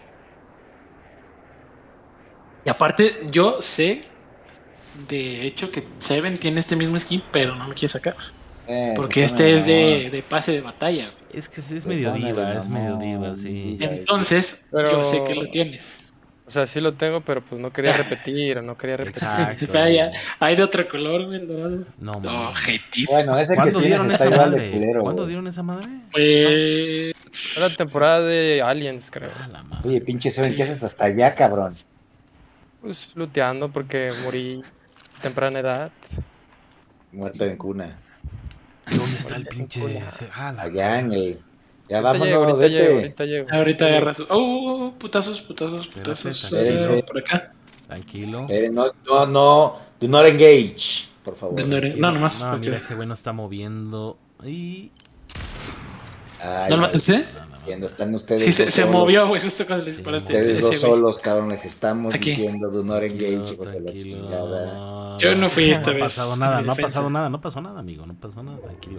Speaker 3: Y aparte, yo sé, de hecho, que Seven tiene este mismo skin, pero no lo quiere sacar.
Speaker 2: Eh,
Speaker 3: Porque
Speaker 2: se
Speaker 3: este
Speaker 2: pone
Speaker 3: es de,
Speaker 2: mamón.
Speaker 3: de pase de batalla, güey.
Speaker 1: Es que sí, es
Speaker 2: Se
Speaker 1: medio
Speaker 2: pone
Speaker 1: diva,
Speaker 2: de
Speaker 1: es medio
Speaker 2: mamón,
Speaker 1: diva, sí.
Speaker 2: diva.
Speaker 3: Entonces,
Speaker 4: Pero-
Speaker 3: yo sé que lo tienes.
Speaker 4: O sea, sí lo tengo, pero pues no quería repetir, no quería repetir.
Speaker 1: Exacto.
Speaker 3: O sea, ya- hay de otro color, güey, el dorado.
Speaker 1: No,
Speaker 3: No,
Speaker 1: mames.
Speaker 3: jetísimo.
Speaker 2: Bueno, ese que
Speaker 1: ¿Cuándo
Speaker 2: tienes
Speaker 1: dieron
Speaker 2: está
Speaker 1: esa
Speaker 2: igual de
Speaker 1: madre?
Speaker 2: culero.
Speaker 1: ¿Cuándo
Speaker 2: güey.
Speaker 1: dieron esa madre?
Speaker 3: Pues,
Speaker 4: Era la temporada de Aliens, creo.
Speaker 1: Ah, la madre.
Speaker 2: Oye, pinche Seven,
Speaker 3: Sí.
Speaker 2: ¿qué haces hasta allá, cabrón?
Speaker 4: Pues luteando porque morí a temprana edad.
Speaker 2: Muerto en cuna.
Speaker 1: ¿Dónde está el pinche? ese? Ah, la
Speaker 2: Allá en el. Ya
Speaker 4: Ahorita llego,
Speaker 2: vámonos,
Speaker 4: ahorita llego,
Speaker 2: vete.
Speaker 4: ahorita llego.
Speaker 3: ahorita agarras. ¡Oh! Putazos, putazos, putazos.
Speaker 1: Espérate,
Speaker 2: espérate.
Speaker 3: eh, por acá.
Speaker 1: Tranquilo.
Speaker 2: Eh, no, no, no. Do not engage, por favor.
Speaker 3: Do not-
Speaker 1: tranquilo.
Speaker 3: no, nomás
Speaker 1: No,
Speaker 3: porque-
Speaker 1: mira, ese güey no está moviendo. Y...
Speaker 2: Ay,
Speaker 3: ¿No lo
Speaker 2: ay,
Speaker 3: mataste?
Speaker 1: No, no, no.
Speaker 2: diciendo, están ustedes
Speaker 3: Sí, se,
Speaker 2: dos
Speaker 3: se
Speaker 2: solos.
Speaker 3: movió, güey, justo cuando le
Speaker 1: Sí,
Speaker 3: disparaste.
Speaker 2: Ustedes dos
Speaker 3: ese, güey.
Speaker 2: solos, cabrón, les estamos
Speaker 3: Aquí.
Speaker 2: diciendo do not engage,
Speaker 1: Tranquilo,
Speaker 2: hijos de la
Speaker 1: tranquilo.
Speaker 2: chingada.
Speaker 3: Yo no fui esta
Speaker 1: No ha
Speaker 3: vez
Speaker 1: pasado
Speaker 3: en
Speaker 1: nada,
Speaker 3: mi
Speaker 1: no ha
Speaker 3: defensa.
Speaker 1: pasado nada, no pasó nada, amigo, no pasó nada, tranquilo.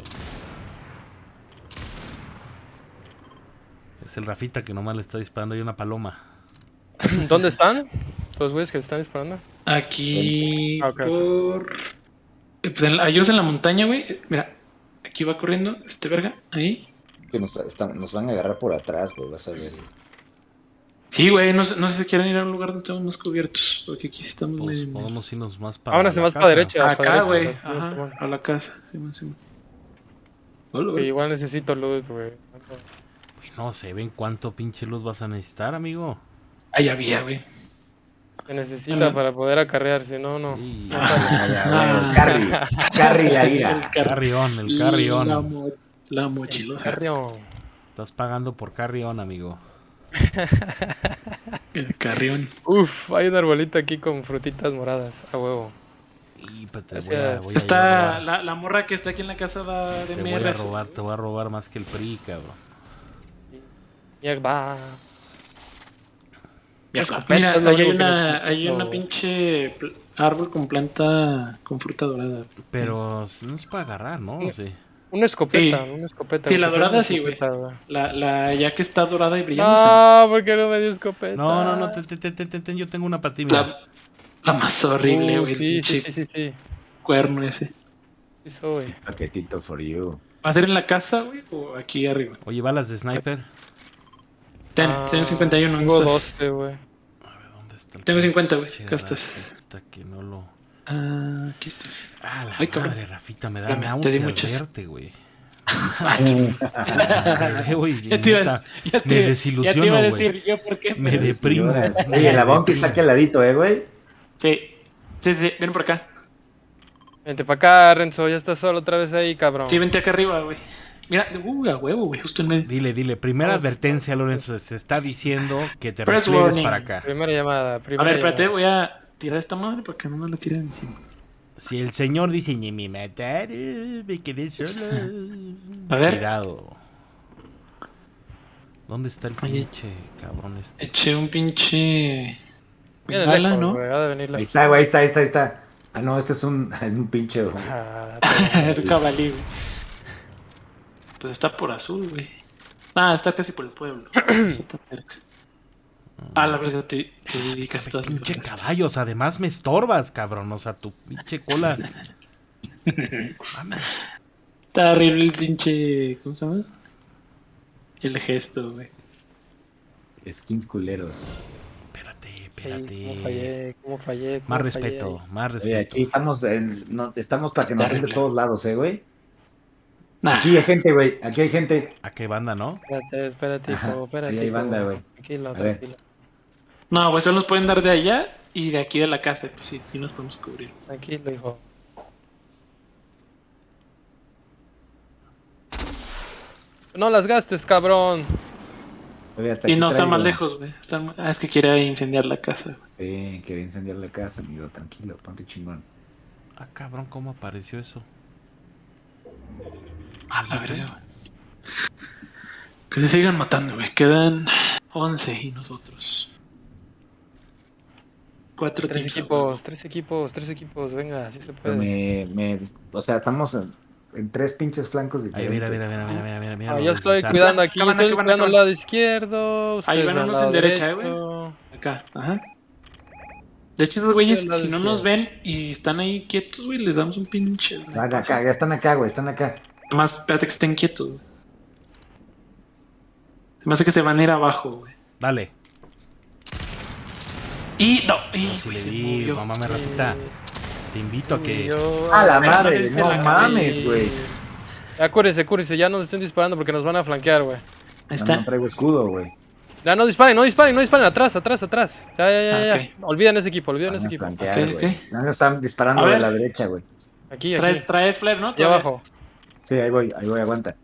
Speaker 1: Es el Rafita que nomás le está disparando y una paloma.
Speaker 4: ¿Dónde están? Los güeyes que están disparando.
Speaker 3: Aquí
Speaker 4: Ah, ok.
Speaker 3: por... eh, Pues en la- ayudos en la montaña, güey. Eh, Mira, aquí va corriendo este verga. Ahí.
Speaker 2: Que nos, están- nos van a agarrar por atrás, güey, vas a ver.
Speaker 3: Sí, güey, no, sé- no sé si quieren ir a un lugar donde estamos más cubiertos. Porque aquí sí estamos
Speaker 1: Pues
Speaker 3: medio-
Speaker 1: podemos irnos más para
Speaker 4: Vámonos
Speaker 1: la
Speaker 4: más
Speaker 1: casa.
Speaker 4: para derecha. para
Speaker 3: Acá,
Speaker 4: derecha,
Speaker 3: güey.
Speaker 4: Simón,
Speaker 3: Ajá,
Speaker 4: Simón.
Speaker 3: a la casa. Simón, Simón. Hola,
Speaker 4: Que
Speaker 3: güey.
Speaker 4: igual necesito luz, güey.
Speaker 1: Güey, no sé, ven cuánto pinche luz vas a necesitar, amigo.
Speaker 3: Ahí había, güey.
Speaker 4: Se necesita
Speaker 3: Ah,
Speaker 4: para poder acarrear, si no, no.
Speaker 1: Y-
Speaker 2: Ah, ya, güey, el carry, carry la ira.
Speaker 3: El car-
Speaker 1: Carrión, el
Speaker 3: La,
Speaker 1: carrión.
Speaker 3: mo- la mochilosa.
Speaker 4: Carrión.
Speaker 1: Estás pagando por carrión, amigo.
Speaker 3: El carrión.
Speaker 4: Uf, hay un arbolito aquí con frutitas moradas, a huevo.
Speaker 1: Y pues te voy a,
Speaker 4: Gracias.
Speaker 1: voy a ir a
Speaker 3: Está
Speaker 1: robar.
Speaker 3: la, la morra que está aquí en la casa da de
Speaker 1: Te voy
Speaker 3: M R.
Speaker 1: a robar, te voy a robar más que el P R I, cabrón.
Speaker 4: Mierda.
Speaker 3: Mira,
Speaker 4: Mira, es lo
Speaker 3: ahí hay
Speaker 4: único que
Speaker 3: una,
Speaker 4: necesito.
Speaker 3: hay una pinche pl- árbol con planta con fruta dorada.
Speaker 1: Pero no es para agarrar, ¿no? Sí.
Speaker 4: Una escopeta,
Speaker 3: Sí.
Speaker 4: una escopeta.
Speaker 3: Sí, la
Speaker 4: aunque sea
Speaker 3: dorada
Speaker 4: una
Speaker 3: sí, güey.
Speaker 4: escopeta,
Speaker 3: La, la ya que está dorada y brillando.
Speaker 4: Ah, ¿por qué no me dio escopeta?
Speaker 1: No, no, no, ten, ten, ten, ten, ten, yo tengo una para ti, mira.
Speaker 3: la, la más horrible,
Speaker 4: Uh,
Speaker 3: güey.
Speaker 4: sí, sí,
Speaker 3: pinche
Speaker 4: sí, sí, sí.
Speaker 3: cuerno ese.
Speaker 4: Sí soy.
Speaker 2: Paquetito for you.
Speaker 3: ¿Va a ser en la casa, güey? ¿O aquí arriba?
Speaker 1: Oye, balas de sniper.
Speaker 3: Ten,
Speaker 4: Ah,
Speaker 3: tengo cincuenta y uno.
Speaker 4: Tengo
Speaker 3: ¿dónde estás?
Speaker 4: doce, güey.
Speaker 1: A ver, ¿dónde está el
Speaker 3: Tengo
Speaker 1: pinche
Speaker 3: cincuenta, güey. Acá estás.
Speaker 1: Rafita que no lo...
Speaker 3: Ah, aquí estás.
Speaker 1: Ah, la
Speaker 3: Ay, cabrón.
Speaker 1: madre, Rafita, me da
Speaker 3: Espérame, te di
Speaker 1: náuseas
Speaker 3: muchas.
Speaker 1: verte, güey.
Speaker 3: Ah,
Speaker 1: Güey,
Speaker 3: Ya te ibas,
Speaker 1: neta,
Speaker 3: ya te,
Speaker 1: me
Speaker 3: ya te iba a
Speaker 1: desilusiono,
Speaker 3: decir
Speaker 1: güey.
Speaker 3: yo por qué.
Speaker 1: Me
Speaker 3: pero-
Speaker 1: deprimo.
Speaker 2: Oye, la
Speaker 1: Me
Speaker 2: Bounty está aquí al ladito, eh, güey.
Speaker 3: Sí, sí, sí, ven por acá.
Speaker 4: Vente para acá, Renzo, ya estás solo otra vez ahí, cabrón.
Speaker 3: Sí, vente acá arriba, güey. Mira, uh, a huevo, güey, justo en medio.
Speaker 1: Dile, dile, primera advertencia, Lorenzo, se está diciendo que te
Speaker 3: Press
Speaker 1: repliegues
Speaker 3: warning.
Speaker 1: para acá.
Speaker 4: Primera llamada,
Speaker 3: A
Speaker 4: primera
Speaker 3: ver, espérate,
Speaker 4: llamada.
Speaker 3: voy a tirar esta madre para que no me la tiren encima.
Speaker 1: Si el señor dice, ni me mataron, me quedé solo.
Speaker 3: A ver.
Speaker 1: Cuidado. ¿Dónde está el
Speaker 3: Oye.
Speaker 1: pinche cabrón este?
Speaker 3: Eché un pinche.
Speaker 4: Viene
Speaker 3: bala,
Speaker 4: lejos,
Speaker 3: ¿no?
Speaker 4: güey, ha de venir
Speaker 2: Ahí
Speaker 4: lejos.
Speaker 2: está, güey, ahí está, ahí está, ahí está. Ah, no, este es un, es un pinche. güey.
Speaker 4: Ah,
Speaker 3: Es un cabalí, güey. Pues está por azul, güey. Ah, está casi por el pueblo. No está tan cerca. Ah, la verdad, te, te di casi todas mis
Speaker 1: Pinche
Speaker 3: balas.
Speaker 1: caballos, además me estorbas, cabrón. O sea, tu pinche cola. Mames.
Speaker 3: Está horrible el pinche. ¿Cómo se llama? El gesto, güey.
Speaker 2: Skins culeros.
Speaker 1: Espérate,
Speaker 4: Ey,
Speaker 1: espérate.
Speaker 4: ¿Cómo fallé? ¿Cómo fallé? ¿Cómo
Speaker 1: Más
Speaker 4: fallé?
Speaker 1: respeto, más
Speaker 2: Oye,
Speaker 1: respeto.
Speaker 2: aquí estamos, en, no, estamos para que nos den de
Speaker 3: Terrible.
Speaker 2: todos lados, eh, güey.
Speaker 3: Nah,
Speaker 2: Aquí hay gente, güey, aquí hay gente.
Speaker 1: ¿A qué banda, no?
Speaker 4: Espérate, espérate,
Speaker 2: Ajá,
Speaker 4: hijo, espérate.
Speaker 2: ahí hay
Speaker 4: hijo.
Speaker 2: banda, güey.
Speaker 4: Tranquilo,
Speaker 2: A ver.
Speaker 4: tranquilo.
Speaker 3: no, güey, solo nos pueden dar de allá y de aquí de la casa. Pues sí, sí nos podemos cubrir.
Speaker 4: Tranquilo, hijo. No las gastes, cabrón.
Speaker 2: Oye, hasta
Speaker 3: Y
Speaker 2: aquí
Speaker 3: no, están
Speaker 2: traigo.
Speaker 3: más lejos, güey. Están... Ah, es que quiere incendiar la casa, güey.
Speaker 2: Eh, que voy a incendiar la casa, amigo, tranquilo, ponte chingón.
Speaker 1: Ah, cabrón, ¿cómo apareció eso?
Speaker 3: A la verga, güey. Que se sigan matando, güey. Quedan once y nosotros. Cuatro
Speaker 4: Tres
Speaker 3: teams.
Speaker 4: equipos, tres equipos, tres equipos, venga, así se
Speaker 2: Pero
Speaker 4: puede.
Speaker 2: me, me, o sea, estamos en, en tres pinches flancos
Speaker 1: Ahí,
Speaker 2: diferentes.
Speaker 1: mira, mira, mira, mira, mira, mira, mira.
Speaker 4: Ah,
Speaker 1: lo
Speaker 4: yo estoy
Speaker 1: deslizar.
Speaker 4: cuidando aquí, yo
Speaker 3: Cámara,
Speaker 4: estoy
Speaker 3: cámara,
Speaker 4: cuidando el
Speaker 3: cámara.
Speaker 4: lado izquierdo. ustedes
Speaker 3: van
Speaker 4: van al
Speaker 3: unos
Speaker 4: lado
Speaker 3: en derecha, eh,
Speaker 4: derecho.
Speaker 3: Acá, ajá. De hecho, los güeyes,
Speaker 4: Del lado
Speaker 3: si no
Speaker 4: izquierdo.
Speaker 3: nos ven y están ahí quietos, güey, les damos un pinche. güey.
Speaker 2: Van acá, ya están acá, güey, están acá.
Speaker 3: Además, espérate que estén quietos, güey. Se me hace que se van a ir abajo, güey.
Speaker 1: Dale.
Speaker 3: Y no, y,
Speaker 1: Sí
Speaker 3: güey,
Speaker 1: le
Speaker 3: se
Speaker 1: di,
Speaker 3: movió.
Speaker 1: mamá me Rafita. Te invito a
Speaker 4: Y
Speaker 1: que...
Speaker 4: yo-
Speaker 2: A la
Speaker 3: Pero no le
Speaker 2: madre,
Speaker 3: diste
Speaker 2: no
Speaker 3: la
Speaker 2: mames, güey.
Speaker 4: Ya cúrense, cúrense, ya no estén disparando porque nos van a flanquear, güey.
Speaker 3: Ahí
Speaker 2: No,
Speaker 3: está.
Speaker 2: no traigo escudo, güey.
Speaker 4: Ya no disparen, no disparen, no disparen, atrás, atrás, atrás. Ya, ya, ya,
Speaker 3: Ah,
Speaker 4: ya. Olviden ese equipo, olviden
Speaker 2: Van
Speaker 4: ese
Speaker 2: a
Speaker 4: equipo.
Speaker 2: flanquear,
Speaker 3: Ok,
Speaker 2: güey.
Speaker 3: ok.
Speaker 2: No, no están disparando
Speaker 3: A
Speaker 2: de
Speaker 3: ver.
Speaker 2: la derecha, güey.
Speaker 4: Aquí, aquí.
Speaker 3: Traes, traes flare, ¿no?
Speaker 4: Aquí
Speaker 3: Todavía.
Speaker 4: abajo.
Speaker 2: Sí, ahí voy, ahí voy, aguanta.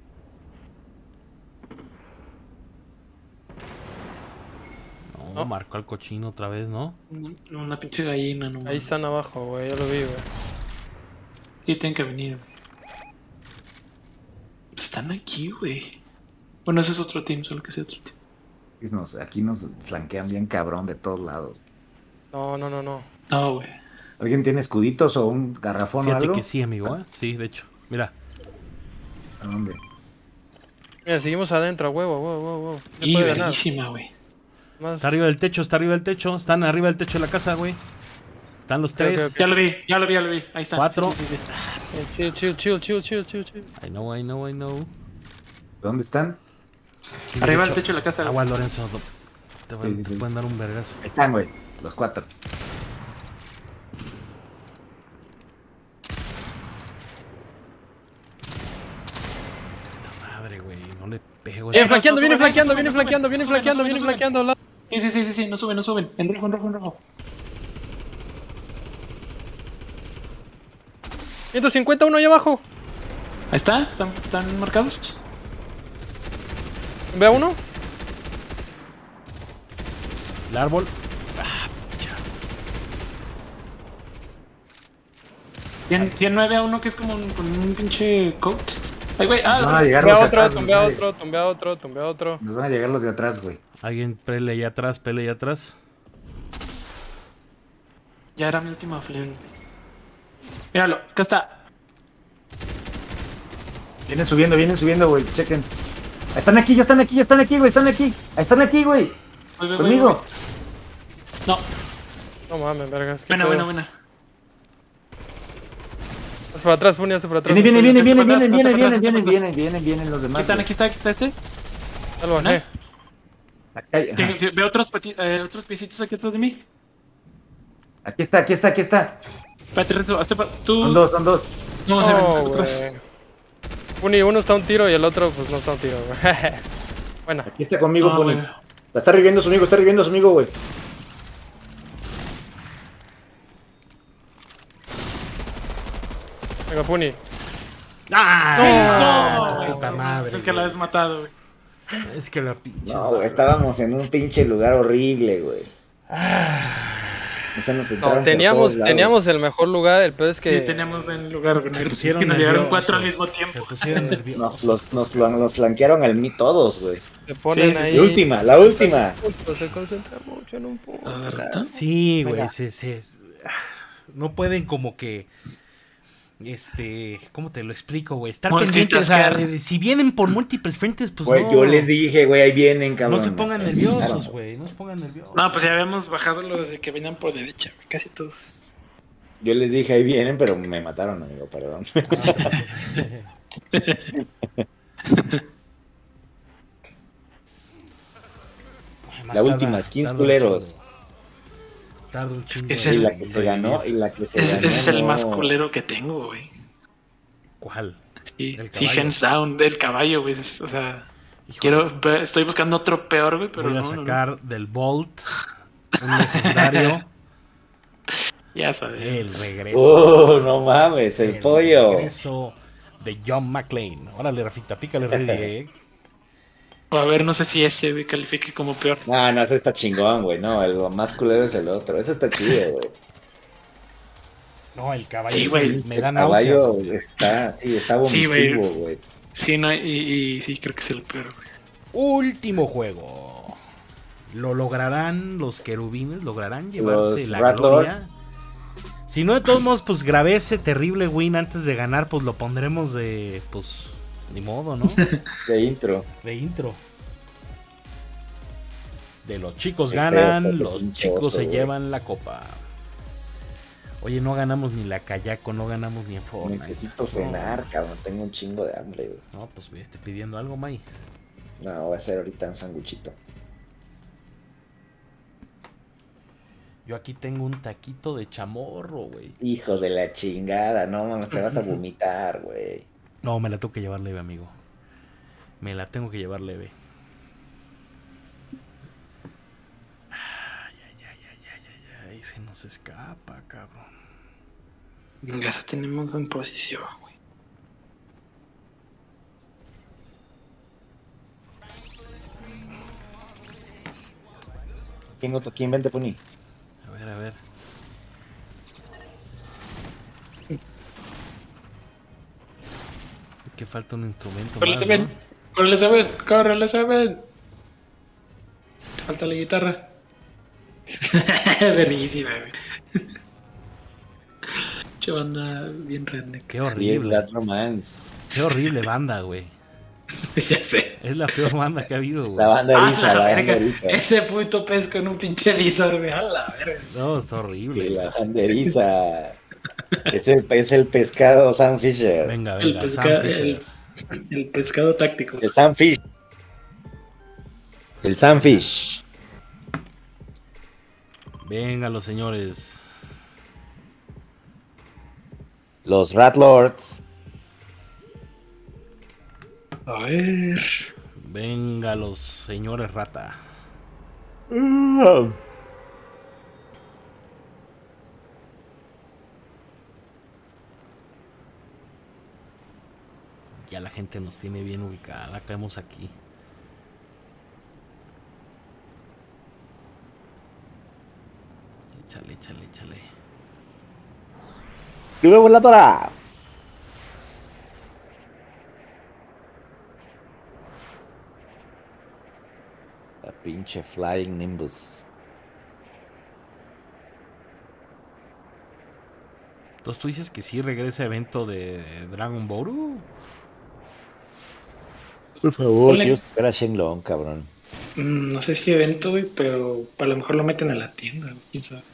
Speaker 1: No,
Speaker 4: No.
Speaker 1: marcó al cochino otra vez, ¿no?
Speaker 3: Una, una pinche gallina, no.
Speaker 4: Ahí
Speaker 3: mames.
Speaker 4: están abajo, güey, ya lo vi, güey.
Speaker 3: Sí, tienen que venir, güey. Están aquí, güey. Bueno, ese es otro team, solo que sea otro team.
Speaker 2: Y nos- aquí nos flanquean bien cabrón de todos lados.
Speaker 4: No, no, no, no.
Speaker 3: No, güey.
Speaker 2: ¿Alguien tiene escuditos o un garrafón o
Speaker 1: Fíjate
Speaker 2: algo?
Speaker 1: que sí, amigo, ¿eh? Sí, de hecho. Mira.
Speaker 2: ¿A dónde?
Speaker 4: Mira, seguimos adentro, a huevo, a huevo, a huevo, a huevo. Se
Speaker 3: Y
Speaker 4: puede ganar.
Speaker 3: verguísima, güey.
Speaker 4: Más.
Speaker 1: Está arriba del techo, está arriba del techo. Están arriba del techo de la casa, güey. Están los
Speaker 4: Ok,
Speaker 1: tres.
Speaker 4: ok, ok.
Speaker 3: Ya lo vi, ya lo vi, ya lo vi. Ahí está.
Speaker 1: Cuatro.
Speaker 3: Sí, sí, sí, sí.
Speaker 4: Eh, Chill, chill, chill, chill, chill, chill, chill.
Speaker 1: I know, I know, I know.
Speaker 2: ¿Dónde están?
Speaker 1: Sí,
Speaker 3: Arriba
Speaker 1: de
Speaker 3: del
Speaker 1: hecho.
Speaker 3: techo de la casa. güey.
Speaker 1: Agua, Lorenzo. do- Te, van-
Speaker 2: Sí, sí,
Speaker 1: te
Speaker 2: sí.
Speaker 1: pueden dar un vergazo.
Speaker 2: Ahí están, güey. Los cuatro.
Speaker 1: Madre, güey. No le pego.
Speaker 4: Viene
Speaker 1: esa-
Speaker 4: flanqueando, viene
Speaker 3: sube,
Speaker 4: flanqueando,
Speaker 3: sube,
Speaker 4: viene
Speaker 3: sube,
Speaker 4: flanqueando, viene
Speaker 3: sube,
Speaker 4: flanqueando,
Speaker 3: sube,
Speaker 4: viene
Speaker 3: sube,
Speaker 4: flanqueando. al lado.
Speaker 3: Sí, sí, sí, sí, sí, no suben, no suben. En rojo, en rojo, en rojo.
Speaker 4: ciento cincuenta uno ahí abajo.
Speaker 3: Ahí está, están, están marcados.
Speaker 4: Ve a uno.
Speaker 1: El árbol.
Speaker 3: cien, ciento nueve a uno que es como un, con un pinche coat. Ay, güey, ah,
Speaker 2: Nos van a llegar
Speaker 4: Tumbea
Speaker 2: los de
Speaker 4: otro,
Speaker 2: atrás.
Speaker 4: tumbea
Speaker 2: Nos van a-
Speaker 4: otro, tumbea otro, tumbea otro.
Speaker 2: Nos van a llegar los de atrás, güey.
Speaker 1: Alguien pele allá atrás, pele allá atrás.
Speaker 3: ya era mi última flame. Míralo, acá está.
Speaker 2: Vienen subiendo, vienen subiendo, güey. Chequen. Están aquí, ya están aquí, ya están aquí, güey. Están aquí. Están aquí, güey.
Speaker 3: Voy, voy, voy,
Speaker 2: Conmigo.
Speaker 3: voy. No,
Speaker 4: No mames, vergas. qué
Speaker 3: buena,
Speaker 4: pedo.
Speaker 3: buena, buena.
Speaker 4: Hazte para atrás, Puni, hazte para atrás.
Speaker 2: Vienen, vienen, vienen,
Speaker 3: Hazte
Speaker 2: vienen,
Speaker 3: para
Speaker 2: vienen,
Speaker 3: atrás,
Speaker 2: vienen,
Speaker 3: hazte
Speaker 2: vienen,
Speaker 3: para
Speaker 2: vienen,
Speaker 3: atrás.
Speaker 2: vienen, vienen, vienen los demás.
Speaker 3: Aquí están,
Speaker 2: güey.
Speaker 3: aquí está, aquí está este.
Speaker 4: Ya lo bajé.
Speaker 2: Acá hay- ajá.
Speaker 3: Sí, sí, veo otros, peti- eh, otros piecitos aquí atrás de mí.
Speaker 2: Aquí está, aquí está, aquí está.
Speaker 3: Espérate, Rezo, hazte para... Tú...
Speaker 2: Son dos, son dos.
Speaker 3: No, se ven,
Speaker 4: Oh,
Speaker 3: están atrás.
Speaker 4: güey. Puni, uno está a un tiro y el otro pues no está a un tiro, güey. Bueno,
Speaker 2: Aquí está conmigo,
Speaker 3: No,
Speaker 2: Pony.
Speaker 3: güey.
Speaker 2: La está reviviendo su amigo, está reviviendo su amigo, güey.
Speaker 4: venga, Puni.
Speaker 1: ¡Ah!
Speaker 3: No,
Speaker 1: puta
Speaker 3: güey,
Speaker 1: madre.
Speaker 3: Es que la has matado, güey.
Speaker 1: Es que la pinche.
Speaker 2: No, güey, estábamos en un pinche lugar horrible, güey. O sea, nos entraron
Speaker 4: No,
Speaker 2: por
Speaker 4: teníamos,
Speaker 2: todos lados.
Speaker 4: teníamos el mejor lugar, el peor es que...
Speaker 3: Sí, teníamos buen lugar, güey.
Speaker 1: Se
Speaker 3: Es
Speaker 1: pusieron
Speaker 3: que nos llegaron
Speaker 1: nerviosos.
Speaker 3: cuatro al mismo
Speaker 1: Se
Speaker 3: tiempo.
Speaker 1: pusieron nerviosos.
Speaker 2: Nos, los, nos, flan- nos flanquearon al mí todos, güey.
Speaker 4: Se ponen
Speaker 3: Sí, sí, sí.
Speaker 4: ahí...
Speaker 2: La última, la última.
Speaker 4: Mucho, se concentra mucho en un punto.
Speaker 3: Ah, ¿verdad?
Speaker 1: Sí, güey,
Speaker 2: Venga.
Speaker 1: se, se- no pueden como que, este, ¿cómo te lo explico, güey? Estar pendientes, o sea,
Speaker 3: Multitaskear.
Speaker 1: de- si vienen por múltiples frentes, pues
Speaker 2: Güey,
Speaker 1: no,
Speaker 2: yo les dije, güey, ahí vienen, cabrón.
Speaker 1: no se pongan
Speaker 2: Me
Speaker 1: nerviosos,
Speaker 2: chingaron.
Speaker 1: güey, no se pongan nerviosos.
Speaker 3: No, pues ya habíamos bajado los de que venían por derecha, güey. Casi todos.
Speaker 2: Yo les dije, ahí vienen, pero me mataron, amigo, perdón.
Speaker 1: Más
Speaker 2: La
Speaker 1: tarda-
Speaker 2: última, skins
Speaker 1: tarda un
Speaker 2: culeros.
Speaker 1: chingo. Tarda un chingo.
Speaker 3: Es
Speaker 1: de-
Speaker 2: Y
Speaker 3: el-
Speaker 2: la que se ganó, y la que se
Speaker 3: Ese,
Speaker 2: ganó.
Speaker 3: ese es el
Speaker 2: no.
Speaker 3: más culero que tengo, güey.
Speaker 1: ¿Cuál?
Speaker 3: Sí,
Speaker 1: El
Speaker 3: sí,
Speaker 1: caballo.
Speaker 3: hands down, del caballo, güey. es- O sea,
Speaker 1: Híjole,
Speaker 3: quiero, ve- estoy buscando otro peor, güey, pero
Speaker 1: voy a
Speaker 3: no, no, no.
Speaker 1: sacar del Vault un legendario,
Speaker 3: Ya sabes.
Speaker 1: el regreso.
Speaker 2: Oh, no mames, el, pollo.
Speaker 1: regreso de John McClane. Órale, Rafita, pícale ready, eh.
Speaker 3: O a ver, no sé si ese, güey, califique como peor.
Speaker 2: No, no, ese está chingón, güey. No, el lo más culero es el otro. Ese está chido, güey.
Speaker 1: No, el caballo
Speaker 3: Sí,
Speaker 1: sí
Speaker 3: güey.
Speaker 1: me
Speaker 2: El
Speaker 1: da náuseas.
Speaker 2: caballo
Speaker 1: güey.
Speaker 2: está, sí, está
Speaker 3: Sí, güey.
Speaker 2: vomitivo, güey.
Speaker 3: Sí, no, y, y sí, creo que es el peor, güey.
Speaker 1: Último juego. ¿Lo lograrán los querubines? ¿Lograrán llevarse
Speaker 2: Los
Speaker 1: la
Speaker 2: Rat
Speaker 1: gloria? Si no, de todos modos, pues grabé ese terrible win antes de ganar, pues lo pondremos de, pues, ni modo, ¿no?
Speaker 2: De intro.
Speaker 1: De intro. De los chicos
Speaker 2: Qué feo
Speaker 1: ganan,
Speaker 2: está ese
Speaker 1: los
Speaker 2: pinche
Speaker 1: chicos
Speaker 2: oso,
Speaker 1: se
Speaker 2: güey.
Speaker 1: llevan la copa. Oye, no ganamos ni la Kayako, no ganamos ni en Fortnite.
Speaker 2: Necesito
Speaker 1: No.
Speaker 2: cenar, cabrón. Tengo un chingo de hambre, güey.
Speaker 1: No, pues vete pidiendo algo, May.
Speaker 2: No, voy a hacer ahorita un sanguchito.
Speaker 1: Yo aquí tengo un taquito de chamorro, güey.
Speaker 2: Hijo de la chingada, no mames, te vas a vomitar, güey.
Speaker 1: No, me la tengo que llevar leve, amigo. Me la tengo que llevar leve. Ay, ay, ay, ay, ay, ay, ay, se nos escapa, cabrón.
Speaker 3: Ya tenemos en posición, güey.
Speaker 2: ¿Quién, otro- quién vente, Puni?
Speaker 1: A ver, a ver. Que falta un instrumento
Speaker 3: Córrele,
Speaker 1: más,
Speaker 3: Seven.
Speaker 1: ¿no?
Speaker 3: Córrele, Seven. Córrele, Seven. Falta la guitarra. Verguísima, güey. Che banda bien redneck.
Speaker 1: Qué
Speaker 2: Y es
Speaker 1: horrible.
Speaker 2: Bad Romance.
Speaker 1: Qué horrible banda, güey.
Speaker 3: Ya sé.
Speaker 1: Es la peor banda que ha habido, güey.
Speaker 2: La banda
Speaker 3: Ah,
Speaker 2: eriza,
Speaker 3: la
Speaker 2: la banda
Speaker 3: verga.
Speaker 2: eriza.
Speaker 3: Ese puto pez con un pinche visor, güey. A la verga.
Speaker 1: No, es horrible.
Speaker 2: Sí, la banda eriza. Es el, es el pescado Sam Fisher.
Speaker 1: Venga,
Speaker 3: El,
Speaker 1: venga,
Speaker 3: pesca-
Speaker 1: Sam Fisher.
Speaker 3: el, el pescado táctico.
Speaker 2: El Sam Fish. El Sam Fish.
Speaker 1: Venga, los señores.
Speaker 2: Los Rat Lords.
Speaker 3: A ver.
Speaker 1: Venga, los señores rata.
Speaker 2: Ah.
Speaker 1: Ya la gente nos tiene bien ubicada. Caemos aquí. Échale, échale, échale.
Speaker 2: ¡Lluvia voladora! La pinche Flying Nimbus.
Speaker 1: Entonces tú dices que sí regresa evento de Dragon Ball.
Speaker 2: Por favor,
Speaker 3: Ponle-
Speaker 2: quiero sacar a Shenlong, cabrón.
Speaker 3: Mm, no sé si evento, güey, pero a lo mejor lo meten a la tienda, güey, quién sabe.